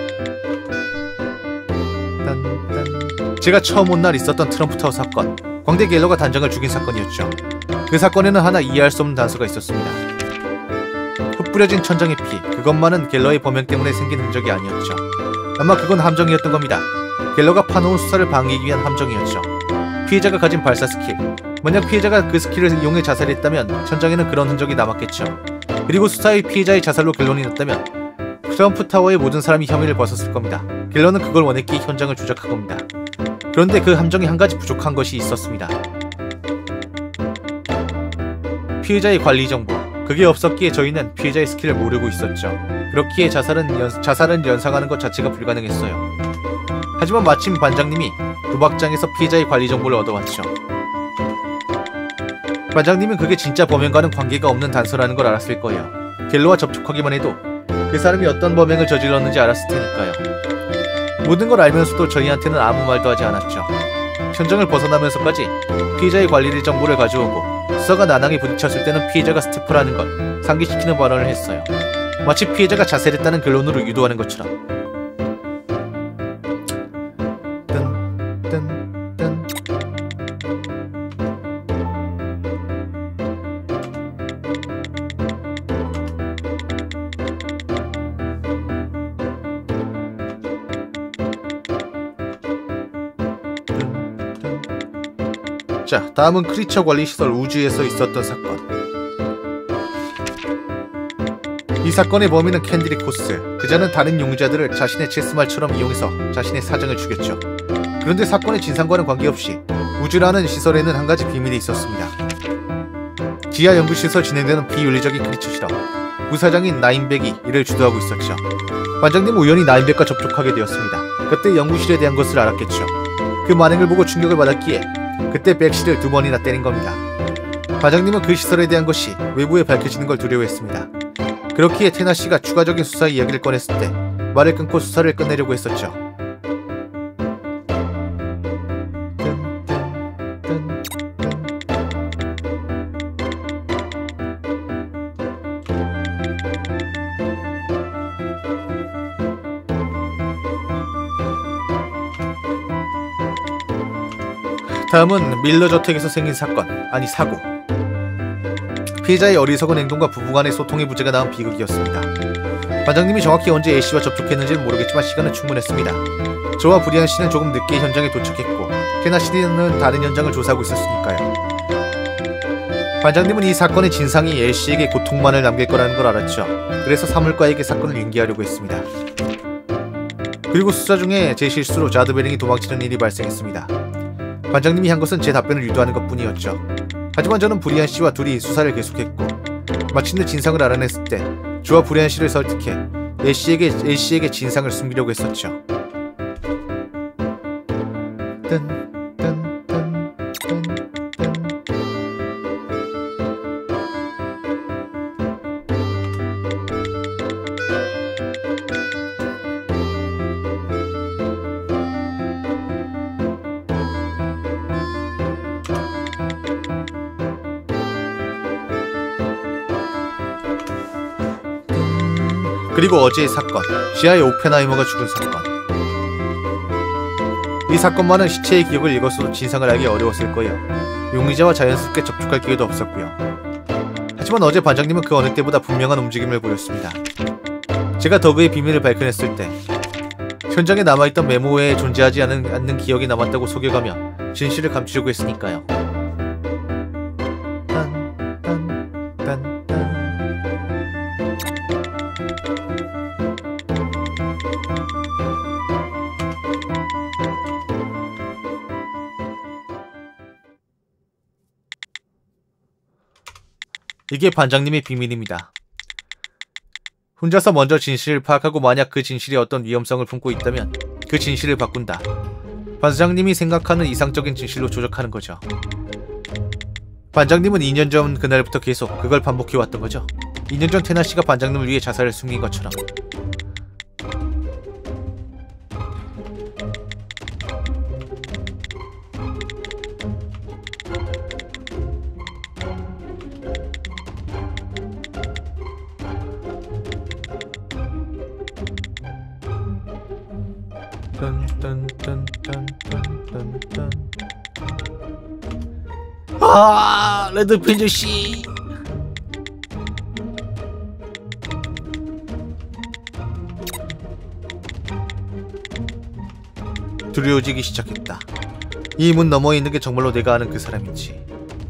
딴딴. 제가 처음 온 날 있었던 트럼프 타워 사건, 광대 갤러가 단장을 죽인 사건이었죠. 그 사건에는 하나 이해할 수 없는 단서가 있었습니다. 흩뿌려진 천장의 피, 그것만은 갤러의 범행 때문에 생긴 흔적이 아니었죠. 아마 그건 함정이었던 겁니다. 갤러가 파놓은 수사를 방해하기 위한 함정이었죠. 피해자가 가진 발사 스킬, 만약 피해자가 그 스킬을 이용해 자살했다면 천장에는 그런 흔적이 남았겠죠. 그리고 수사의 피해자의 자살로 결론이 났다면 트럼프 타워의 모든 사람이 혐의를 벗었을 겁니다. 갤러는 그걸 원했기에 현장을 조작한 겁니다. 그런데 그 함정이 한 가지 부족한 것이 있었습니다. 피해자의 관리 정보, 그게 없었기에 저희는 피해자의 스킬을 모르고 있었죠. 그렇기에 자살은, 연, 자살은 연상하는 것 자체가 불가능했어요. 하지만 마침 반장님이 도박장에서 피해자의 관리 정보를 얻어왔죠. 반장님은 그게 진짜 범행과는 관계가 없는 단서라는 걸 알았을 거예요. 갤러와 접촉하기만 해도 그 사람이 어떤 범행을 저질렀는지 알았을 테니까요. 모든 걸 알면서도 저희한테는 아무 말도 하지 않았죠. 현장을 벗어나면서까지 피해자의 관리 정보를 가져오고 수사가 난항에 부딪혔을 때는 피해자가 스태프라는 걸 상기시키는 발언을 했어요. 마치 피해자가 자살했다는 결론으로 유도하는 것처럼. 자, 다음은 크리처 관리 시설 우주에서 있었던 사건. 이 사건의 범인은 캔디리 코스. 그자는 다른 용의자들을 자신의 체스말처럼 이용해서 자신의 사정을 죽였죠. 그런데 사건의 진상과는 관계없이 우주라는 시설에는 한 가지 비밀이 있었습니다. 지하 연구실에서 진행되는 비윤리적인 크리처 실험. 부사장인 나인백이 이를 주도하고 있었죠. 반장님은 우연히 나인백과 접촉하게 되었습니다. 그때 연구실에 대한 것을 알았겠죠. 그 만행을 보고 충격을 받았기에 그때 백씨를 두 번이나 때린 겁니다. 반장님은 그 시설에 대한 것이 외부에 밝혀지는 걸 두려워했습니다. 그렇기에 테나씨가 추가적인 수사 이야기를 꺼냈을 때 말을 끊고 수사를 끝내려고 했었죠. 다음은 밀러 저택에서 생긴 사건, 아니 사고. 피해자의 어리석은 행동과 부부간의 소통의 부재가 낳은 비극이었습니다. 반장님이 정확히 언제 A씨와 접촉했는지는 모르겠지만 시간은 충분했습니다. 저와 브리안씨는 조금 늦게 현장에 도착했고 테나씨는 다른 현장을 조사하고 있었으니까요. 반장님은 이 사건의 진상이 A씨에게 고통만을 남길 거라는 걸 알았죠. 그래서 사물과에게 사건을 연기하려고 했습니다. 그리고 수사 중에 제 실수로 자드베링이 도망치는 일이 발생했습니다. 반장님이 한 것은 제 답변을 유도하는 것뿐이었죠. 하지만 저는 브리안씨와 둘이 수사를 계속했고 마침내 진상을 알아냈을 때 저와 브리안씨를 설득해 A씨에게, A씨에게 진상을 숨기려고 했었죠. 뜬, 뜬, 뜬, 뜬, 뜬. 그리고 어제의 사건, 지하의 오펜하이머가 죽은 사건. 이 사건만은 시체의 기억을 읽었어도 진상을 알기 어려웠을 거예요. 용의자와 자연스럽게 접촉할 기회도 없었고요. 하지만 어제 반장님은 그 어느 때보다 분명한 움직임을 보였습니다. 제가 더그의 비밀을 밝혀냈을 때 현장에 남아있던 메모 외에 존재하지 않은, 않는 기억이 남았다고 속여가며 진실을 감추려고 했으니까요. 딴, 딴, 딴, 딴. 이게 반장님의 비밀입니다. 혼자서 먼저 진실을 파악하고 만약 그 진실이 어떤 위험성을 품고 있다면 그 진실을 바꾼다. 반장님이 생각하는 이상적인 진실로 조작하는 거죠. 반장님은 이 년 전 그날부터 계속 그걸 반복해왔던 거죠. 이 년 전 테나씨가 반장님을 위해 자살을 숨긴 것처럼. 딴딴딴딴딴딴딴. 아, 레드필드 씨. 두려워지기 시작했다. 이 문 너머에 있는 게 정말로 내가 아는 그 사람인지.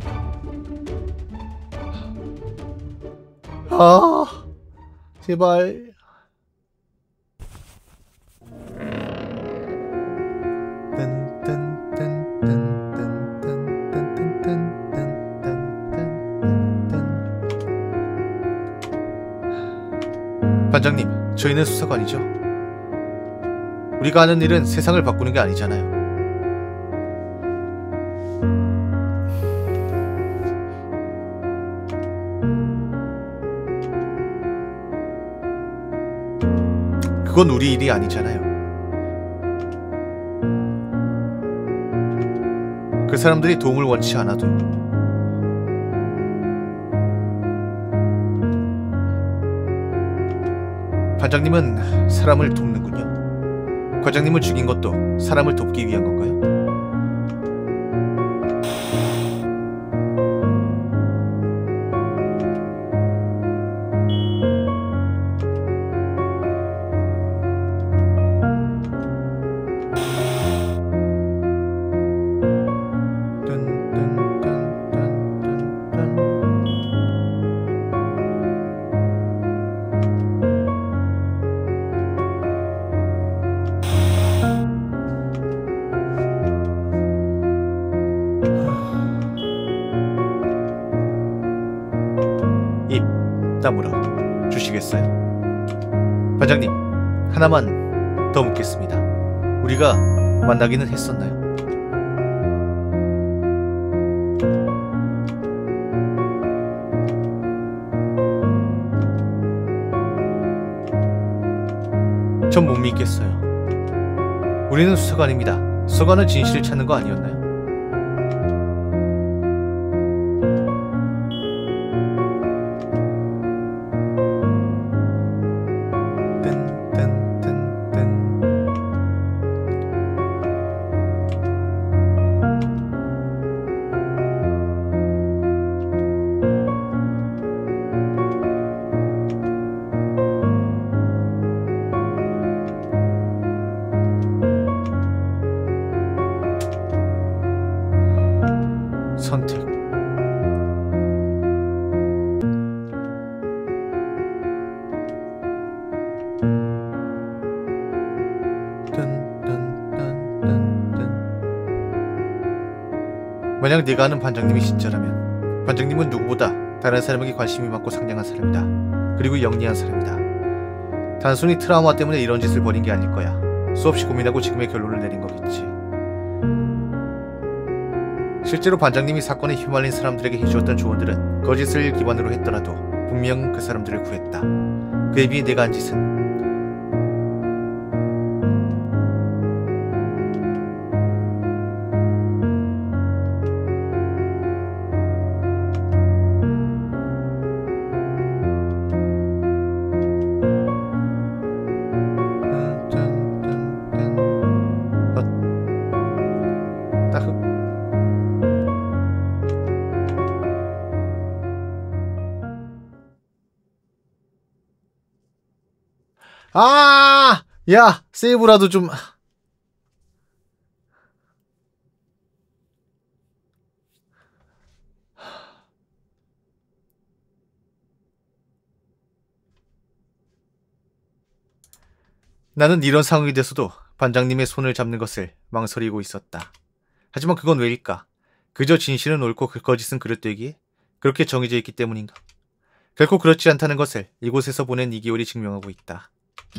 아, 제발. 반장님, 저희는 수사관이죠. 우리가 하는 일은 세상을 바꾸는 게 아니잖아요. 그건 우리 일이 아니잖아요. 그 사람들이 도움을 원치 않아도 반장님은 사람을 돕는군요. 과장님을 죽인 것도 사람을 돕기 위한 건가요? 사람으로 주시겠어요? 반장님, 하나만 더 묻겠습니다. 우리가 만나기는 했었나요? 전 못 믿겠어요. 우리는 수사관입니다. 수사관은 진실을 찾는 거 아니었나요? 선택. 만약 네가 아는 반장님이 진짜라면 반장님은 누구보다 다른 사람에게 관심이 많고 상냥한 사람이다. 그리고 영리한 사람이다. 단순히 트라우마 때문에 이런 짓을 벌인 게 아닐 거야. 수없이 고민하고 지금의 결론을 내린 거겠지. 실제로 반장님이 사건에 휘말린 사람들에게 해주었던 조언들은 거짓을 기반으로 했더라도 분명 그 사람들을 구했다. 그에 비해 내가 한 짓은 아! 야! 세이브라도 좀... 나는 이런 상황이 돼서도 반장님의 손을 잡는 것을 망설이고 있었다. 하지만 그건 왜일까? 그저 진실은 옳고 그 거짓은 그릇되기에 그렇게 정해져 있기 때문인가? 결코 그렇지 않다는 것을 이곳에서 보낸 이 개월이 증명하고 있다.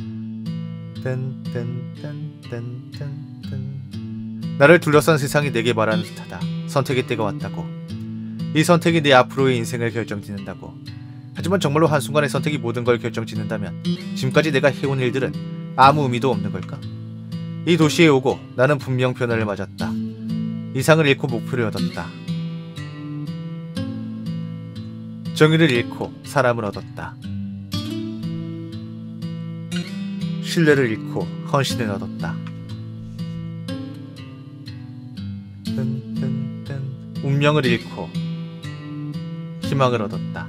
나를 둘러싼 세상이 내게 말하는 듯하다. 선택의 때가 왔다고. 이 선택이 내 앞으로의 인생을 결정짓는다고. 하지만 정말로 한순간의 선택이 모든 걸 결정짓는다면 지금까지 내가 해온 일들은 아무 의미도 없는 걸까? 이 도시에 오고 나는 분명 변화를 맞았다. 이상을 잃고 목표를 얻었다. 정의를 잃고 사람을 얻었다. 신뢰를 잃고 헌신을 얻었다. 운명을 잃고 희망을 얻었다.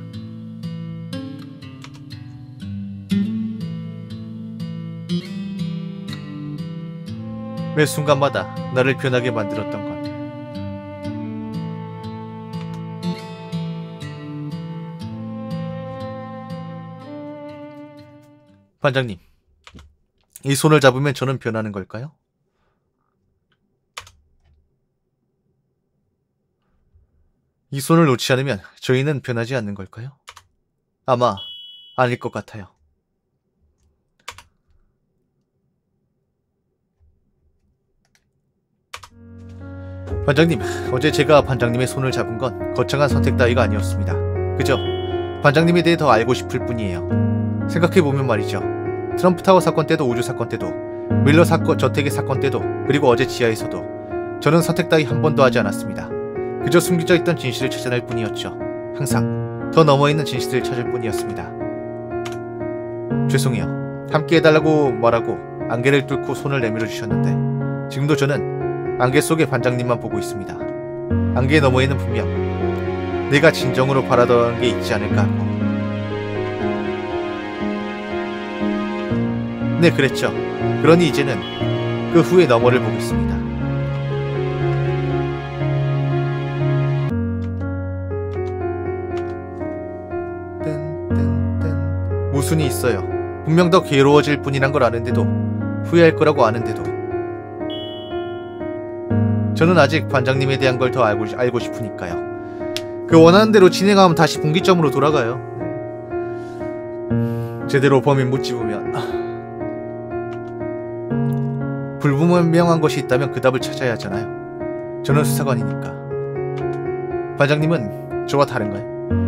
매 순간마다 나를 변하게 만들었던 것. 반장님, 이 손을 잡으면 저는 변하는 걸까요? 이 손을 놓지 않으면 저희는 변하지 않는 걸까요? 아마 아닐 것 같아요. 반장님, 어제 제가 반장님의 손을 잡은 건 거창한 선택 따위가 아니었습니다. 그저 반장님에 대해 더 알고 싶을 뿐이에요. 생각해보면 말이죠. 트럼프 타워 사건 때도 우주 사건 때도 밀러 사건 저택의 사건 때도 그리고 어제 지하에서도 저는 선택 따위 한 번도 하지 않았습니다. 그저 숨겨져 있던 진실을 찾아낼 뿐이었죠. 항상 더 넘어있는 진실을 찾을 뿐이었습니다. 죄송해요. 함께 해달라고 말하고 안개를 뚫고 손을 내밀어 주셨는데 지금도 저는 안개 속의 반장님만 보고 있습니다. 안개 너머에는 분명 내가 진정으로 바라던 게 있지 않을까 하고. 네, 그랬죠. 그러니 이제는 그 후의 너머를 보겠습니다. 모순이 있어요. 분명 더 괴로워질 뿐이란 걸 아는데도, 후회할 거라고 아는데도 저는 아직 반장님에 대한 걸 더 알고, 알고 싶으니까요. 그 원하는 대로 진행하면 다시 분기점으로 돌아가요. 제대로 범인 못 집으면 불분명한 것이 있다면 그 답을 찾아야 하잖아요. 저는 수사관이니까. 반장님은 저와 다른가요?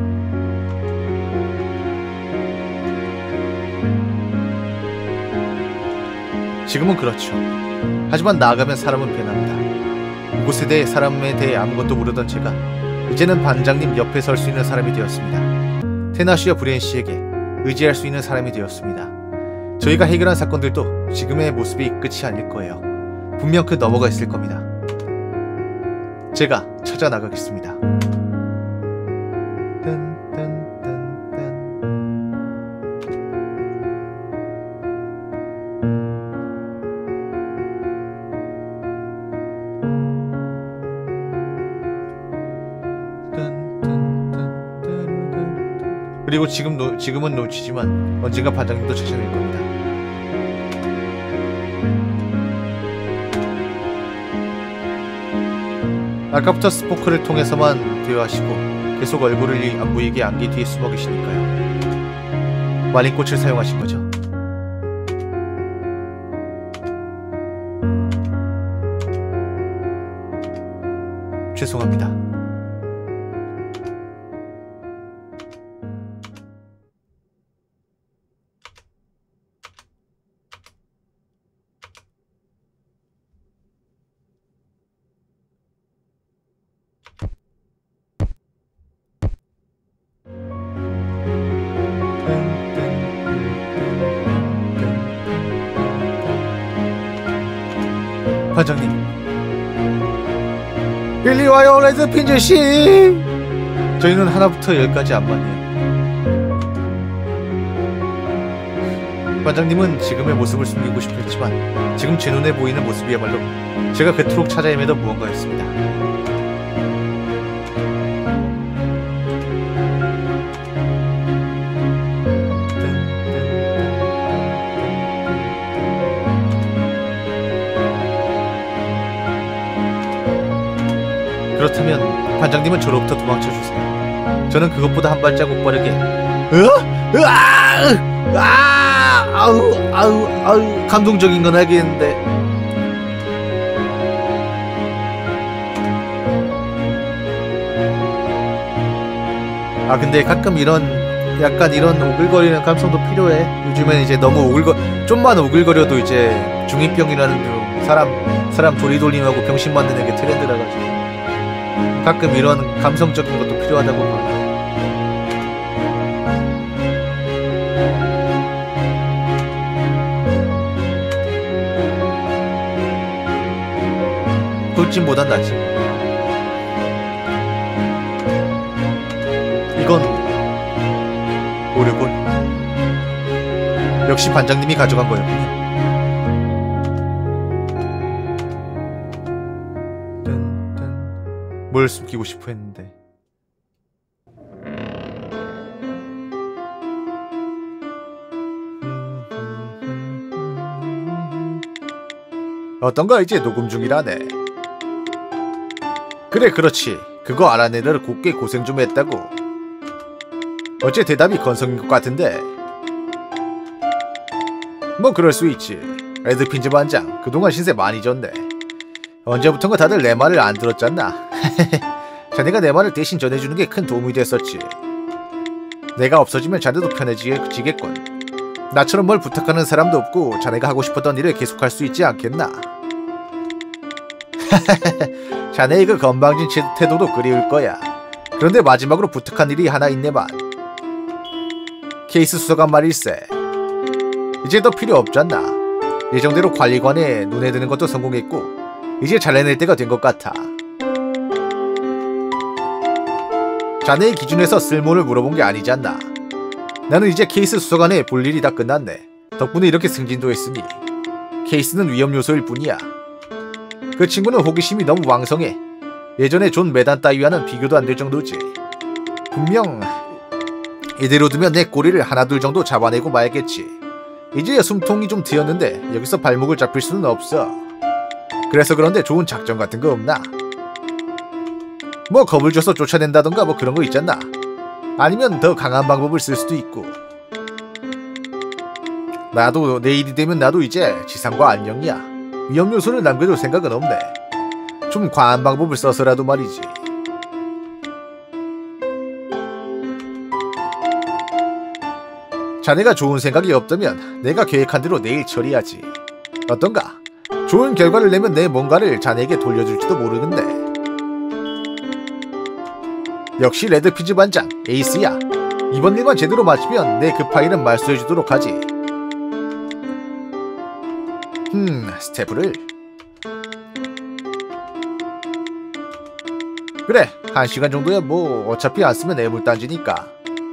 지금은 그렇죠. 하지만 나아가면 사람은 변합니다. 이곳에 대해 사람에 대해 아무것도 모르던 제가 이제는 반장님 옆에 설 수 있는 사람이 되었습니다. 테나 씨와 브리엔 씨에게 의지할 수 있는 사람이 되었습니다. 저희가 해결한 사건들도 지금의 모습이 끝이 아닐 거예요. 분명 그 너머가 있을 겁니다. 제가 찾아 나가겠습니다. 그리고 지금 노, 지금은 놓치지만 언젠가 반장님도 찾아낼 겁니다. 아까부터 스포크를 통해서만 대화하시고 계속 얼굴을 안 보이게 안개 뒤에 숨어 계시니까요. 마린꽃을 사용하신 거죠? 죄송합니다. 반장님, 일리 와요, 레드핀즈 씨. 저희는 하나부터 열까지 안만이에요. 반장님은 지금의 모습을 숨기고 싶었지만 지금 제 눈에 보이는 모습이야말로 제가 그토록 찾아 헤매던 무언가였습니다. 그렇다면 반장님은 저로부터 도망쳐주세요. 저는 그것보다 한 발자국 빠르게 으아! 으아! 아! 아우! 아우! 아우! 감동적인 건 알겠는데 아 근데 가끔 이런 약간 이런 오글거리는 감성도 필요해. 요즘엔 이제 너무 오글거 좀만 오글거려도 이제 중이병이라는 등 사람 사람 도리돌림하고 병신 만드는 게 트렌드라 가지고 가끔 이런 감성적인 것도 필요하다고 봐. 꿀찜보단 낫지. 이건 오르골. 역시 반장님이 가져간 거였군요. 뭘 숨기고 싶어 했는데. 어떤가 이제 녹음 중이라네. 그래 그렇지. 그거 알아내느라 곱게 고생 좀 했다고. 어째 대답이 건성인 것 같은데. 뭐 그럴 수 있지. 레드핀즈 반장 그동안 신세 많이 졌네. 언제부턴가 다들 내 말을 안 들었잖아. 자네가 내 말을 대신 전해주는 게 큰 도움이 됐었지. 내가 없어지면 자네도 편해지겠군. 나처럼 뭘 부탁하는 사람도 없고 자네가 하고 싶었던 일을 계속할 수 있지 않겠나. 자네의 그 건방진 태도도 그리울 거야. 그런데 마지막으로 부탁한 일이 하나 있네만. 케이스 수사관 말일세. 이제 더 필요 없잖아. 예정대로 관리관에 눈에 드는 것도 성공했고 이제 잘해낼 때가 된 것 같아. 자네의 기준에서 쓸모를 물어본 게 아니지 않나. 나는 이제 케이스 수사관에 볼 일이 다 끝났네. 덕분에 이렇게 승진도 했으니 케이스는 위험 요소일 뿐이야. 그 친구는 호기심이 너무 왕성해. 예전에 존 메단 따위와는 비교도 안 될 정도지. 분명 이대로 두면 내 꼬리를 하나둘 정도 잡아내고 말겠지. 이제야 숨통이 좀 트였는데 여기서 발목을 잡힐 수는 없어. 그래서 그런데 좋은 작전 같은 거 없나? 뭐 겁을 줘서 쫓아낸다던가 뭐 그런 거 있잖아. 아니면 더 강한 방법을 쓸 수도 있고. 나도 내일이 되면 나도 이제 지상과 안녕이야. 위험 요소를 남겨둘 생각은 없네. 좀 과한 방법을 써서라도 말이지. 자네가 좋은 생각이 없다면 내가 계획한 대로 내일 처리하지. 어떤가? 좋은 결과를 내면 내 뭔가를 자네에게 돌려줄지도 모르는데. 역시 레드피즈 반장 에이스야. 이번 일만 제대로 마치면 내 그 파일은 말소해주도록 하지. 음, 스태프를. 그래, 한 시간 정도야 뭐 어차피 안 쓰면 애물단지니까.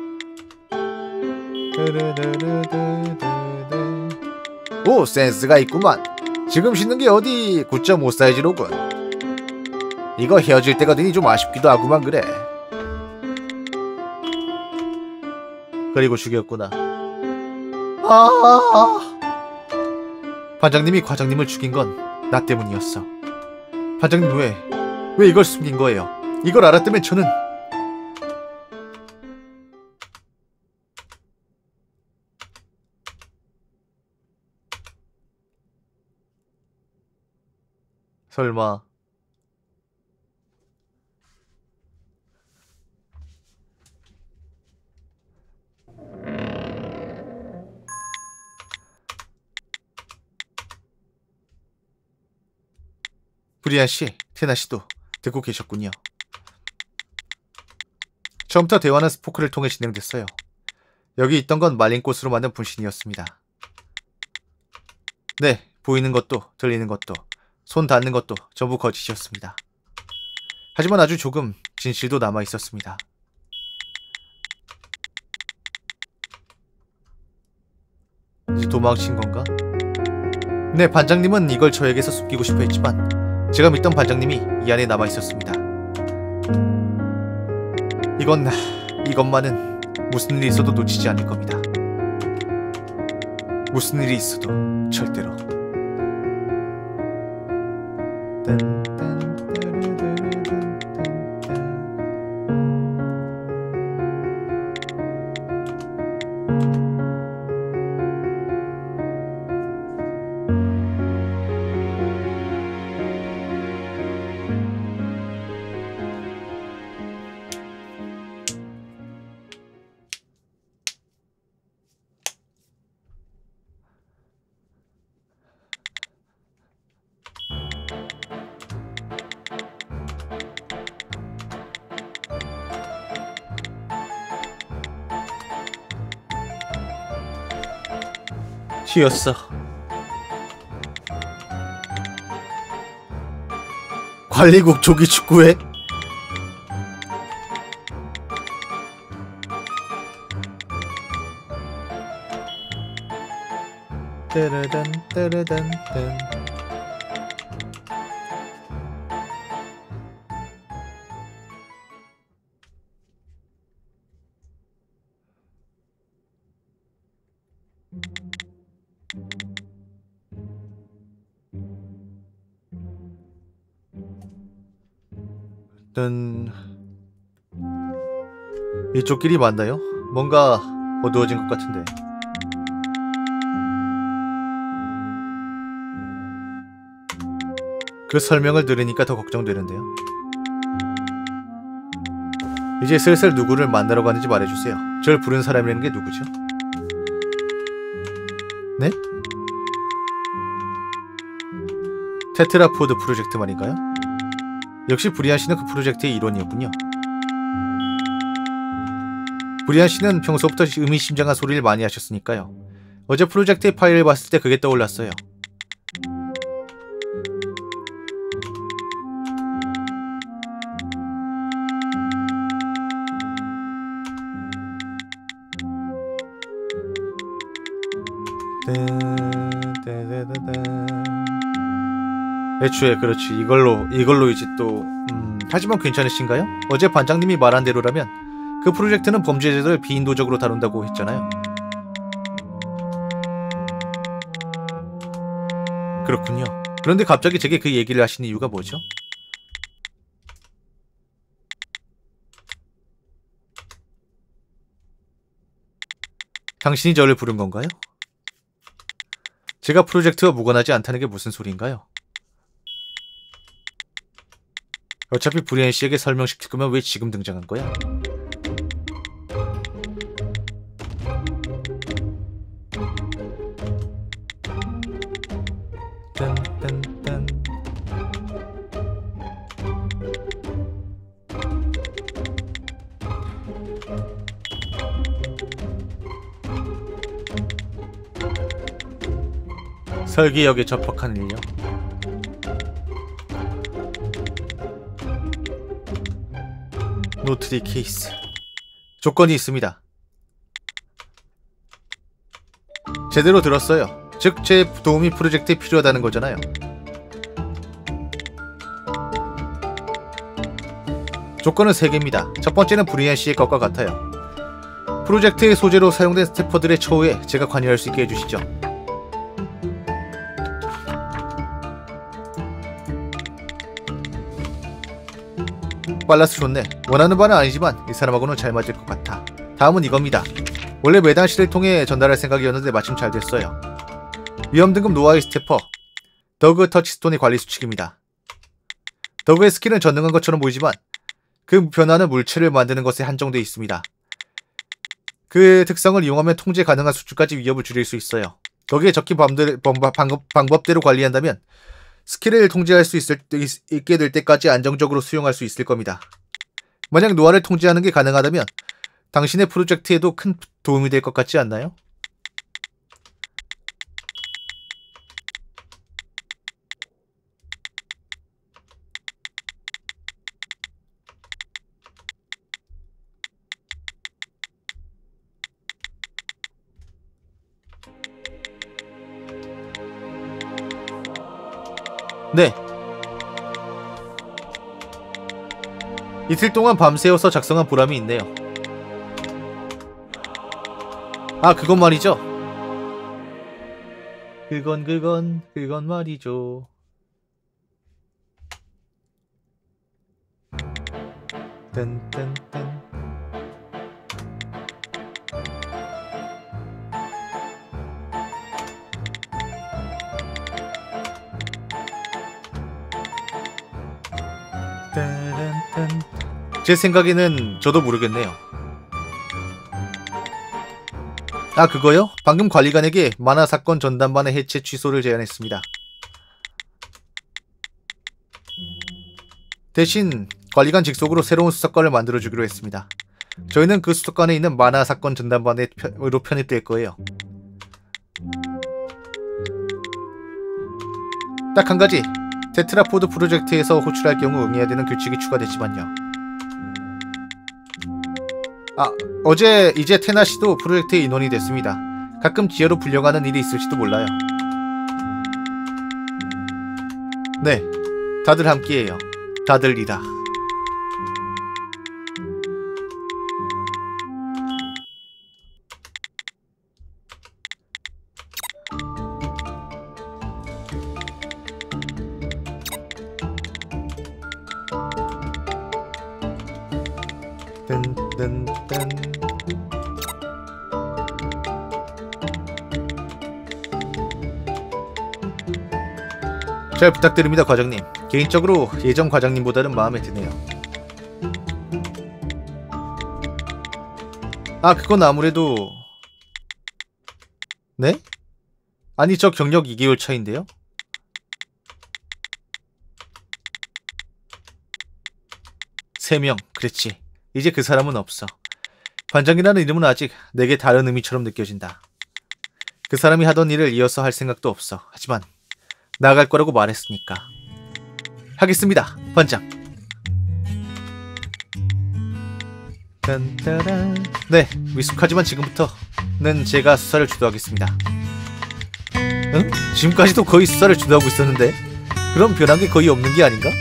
오, 센스가 있구만. 지금 신는 게 어디 구 점 오 사이즈로군. 이거 헤어질 때가 되니 좀 아쉽기도 하구만. 그래. 그리고 죽였구나. 아, 반장님이 과장님을 죽인 건 나 때문이었어. 반장님 왜, 왜 이걸 숨긴 거예요? 이걸 알았다면 저는... 설마... 브리안 씨, 테나 씨도 듣고 계셨군요. 처음부터 대화는 스포크를 통해 진행됐어요. 여기 있던 건 말린 꽃으로 만든 분신이었습니다. 네, 보이는 것도 들리는 것도 손 닿는 것도 전부 거짓이었습니다. 하지만 아주 조금 진실도 남아 있었습니다. 이제 도망친 건가? 네, 반장님은 이걸 저에게서 숨기고 싶어 했지만 제가 믿던 반장님이 이 안에 남아 있었습니다. 이건, 이것만은 무슨 일이 있어도 놓치지 않을 겁니다. 무슨 일이 있어도 절대로. 튀었어. 관리국 조기 축구회? 따라단 따라단 딴. 일단 이쪽 길이 맞나요? 뭔가 어두워진 것 같은데. 그 설명을 들으니까 더 걱정되는데요. 이제 슬슬 누구를 만나러 가는지 말해주세요. 절 부른 사람이라는 게 누구죠? 네? 테트라포드 프로젝트 말인가요? 역시 브리안 씨는 그 프로젝트의 일원이었군요. 브리안 씨는 평소부터 의미심장한 소리를 많이 하셨으니까요. 어제 프로젝트의 파일을 봤을 때 그게 떠올랐어요. 애초에 그렇지. 이걸로 이걸로 이제 또 음, 하지만 괜찮으신가요? 어제 반장님이 말한 대로라면 그 프로젝트는 범죄자들을 비인도적으로 다룬다고 했잖아요. 그렇군요. 그런데 갑자기 제게 그 얘기를 하신 이유가 뭐죠? 당신이 저를 부른 건가요? 제가 프로젝트와 무관하지 않다는 게 무슨 소리인가요? 어차피 브리안 씨에게 설명시킬 거면 왜 지금 등장한 거야? 딴딴딴. 설계역에 접촉한 인력. 노트리 케이스. 조건이 있습니다. 제대로 들었어요. 즉, 제 도움이 프로젝트에 필요하다는 거잖아요. 조건은 세 개입니다. 첫 번째는 브리안 씨의 것과 같아요. 프로젝트의 소재로 사용된 스태퍼들의 처우에 제가 관여할 수 있게 해주시죠. 빨라서 좋네. 원하는 바는 아니지만 이 사람하고는 잘 맞을 것 같아. 다음은 이겁니다. 원래 매단 씨를 통해 전달할 생각이었는데 마침 잘 됐어요. 위험 등급 노아의 스태퍼 더그 터치스톤의 관리 수칙입니다. 더그의 스킬은 전능한 것처럼 보이지만 그 변화는 물체를 만드는 것에 한정되어 있습니다. 그 특성을 이용하면 통제 가능한 수준까지 위협을 줄일 수 있어요. 거기에 적힌 방법대로 관리한다면 스킬을 통제할 수 있을, 있게 될 때까지 안정적으로 수용할 수 있을 겁니다. 만약 노아를 통제하는 게 가능하다면 당신의 프로젝트에도 큰 도움이 될 것 같지 않나요? 네. 이틀 동안 밤새워서 작성한 보람이 있네요. 아, 그건 말이죠. 그건 그건 그건 말이죠. 딴딴딴. 딴딴딴. 제 생각에는 저도 모르겠네요. 아, 그거요? 방금 관리관에게 만화 사건 전담반의 해체 취소를 제안했습니다. 대신 관리관 직속으로 새로운 수사관을 만들어주기로 했습니다. 저희는 그 수사관에 있는 만화 사건 전담반으로 편입될 거예요. 딱 한 가지, 테트라포드 프로젝트에서 호출할 경우 응해야 되는 규칙이 추가됐지만요. 아, 어제 이제 테나씨도 프로젝트의 인원이 됐습니다. 가끔 지하로 불려가는 일이 있을지도 몰라요. 네, 다들 함께해요. 다들이다. 딴딴딴. 잘 부탁드립니다, 과장님. 개인적으로 예전 과장님보다는 마음에 드네요. 아, 그건 아무래도... 네? 아니, 저 경력 이 개월 차인데요? 세 명, 그랬지. 이제 그 사람은 없어. 반장이라는 이름은 아직 내게 다른 의미처럼 느껴진다. 그 사람이 하던 일을 이어서 할 생각도 없어. 하지만 나갈 거라고 말했으니까. 하겠습니다, 반장. 딴따란. 네, 미숙하지만 지금부터는 제가 수사를 주도하겠습니다. 응? 지금까지도 거의 수사를 주도하고 있었는데 그럼 변한 게 거의 없는 게 아닌가?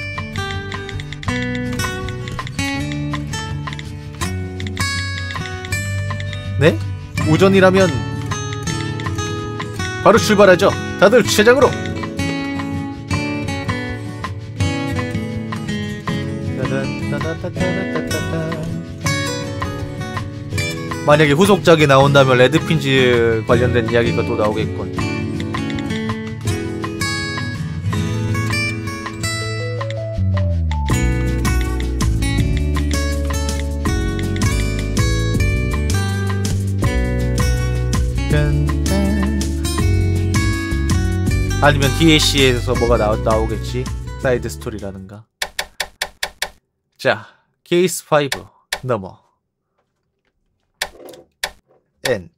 네? 오전이라면 바로 출발하죠. 다들 주차장으로. 만약에 후속작이 나온다면 레드핀즈 관련된 이야기가 또 나오겠군. 아니면 디엘씨에서 뭐가 나오, 나오겠지. 사이드 스토리라든가. 자, 케이스 파이브 넘어. 엔드.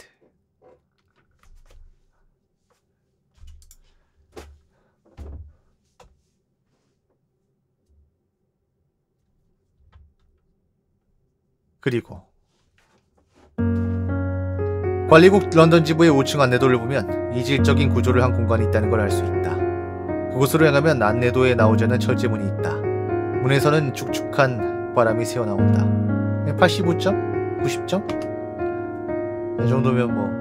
그리고 관리국 런던 지부의 오 층 안내도를 보면 이질적인 구조를 한 공간이 있다는 걸 알 수 있다. 그곳으로 향하면 안내도에 나오지 않는 철제문이 있다. 문에서는 축축한 바람이 새어나온다. 팔십오 점? 구십 점? 이 정도면 뭐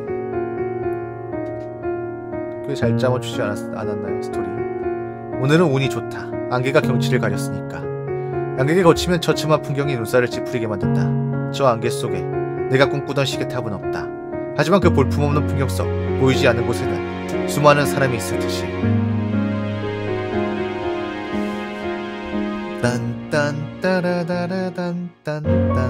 네. 꽤 잘 짜맞추지 않았, 않았나요 스토리. 오늘은 운이 좋다. 안개가 경치를 가렸으니까. 안개가 거치면 처참한 풍경이 눈살을 찌푸리게 만든다. 저 안개 속에 내가 꿈꾸던 시계탑은 없다. 하지만 그 볼품없는 풍경 속 보이지 않는 곳에는 수많은 사람이 있을 듯이. 딴딴 따라다라단 딴딴.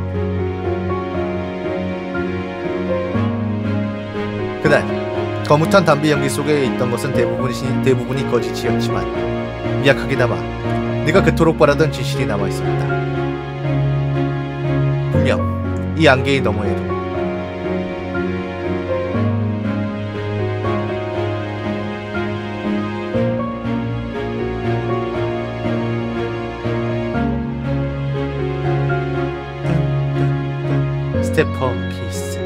그날 거뭇한 담배 연기 속에 있던 것은 대부분이, 대부분이 거짓이었지만 미약하게나마 네가 그토록 바라던 진실이 남아있었다. 분명 이 안개의 너머에도 스테퍼 케이스.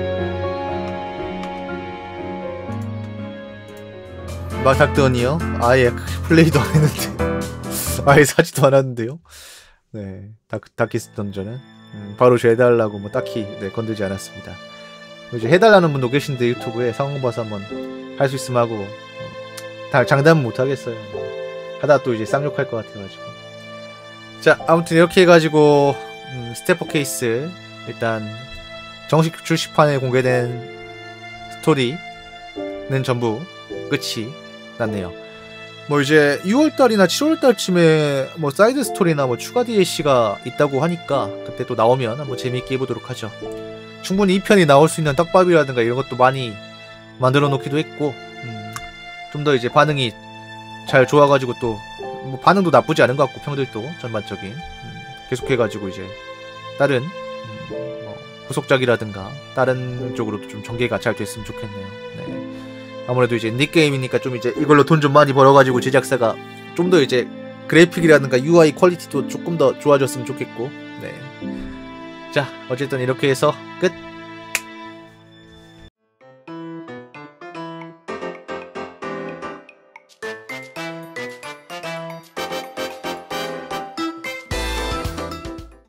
마닥더니요? 아예 플레이도 안 했는데 아예 사지도 않았는데요. 네, 다크, 다키스 던전은 음, 바로 저 해달라고 뭐 딱히 네, 건들지 않았습니다. 이제 해달라는 분도 계신데 유튜브에 상황 봐서 한번 할 수 있으면 하고 어, 다 장담은 못 하겠어요. 하다 또 이제 쌍욕할 것 같아가지고. 자, 아무튼 이렇게 해가지고 음, 스테퍼 케이스 일단 정식 출시판에 공개된 스토리는 전부 끝이 났네요. 뭐 이제 유월달이나 칠월달쯤에 뭐 사이드 스토리나 뭐 추가 디엘씨가 있다고 하니까 그때 또 나오면 한번 재미있게 해보도록 하죠. 충분히 이 편이 나올 수 있는 떡밥이라든가 이런 것도 많이 만들어 놓기도 했고 음, 좀 더 이제 반응이 잘 좋아가지고 또 뭐 반응도 나쁘지 않은 것 같고 평들도 전반적인 음, 계속해가지고 이제 다른 음, 뭐 후속작이라든가 다른 쪽으로도 좀 전개가 잘 됐으면 좋겠네요. 네. 아무래도 이제 인디게임이니까 좀 이제 이걸로 돈 좀 많이 벌어가지고 제작사가 좀 더 이제 그래픽이라든가 유아이 퀄리티도 조금 더 좋아졌으면 좋겠고. 네. 자, 어쨌든 이렇게 해서 끝.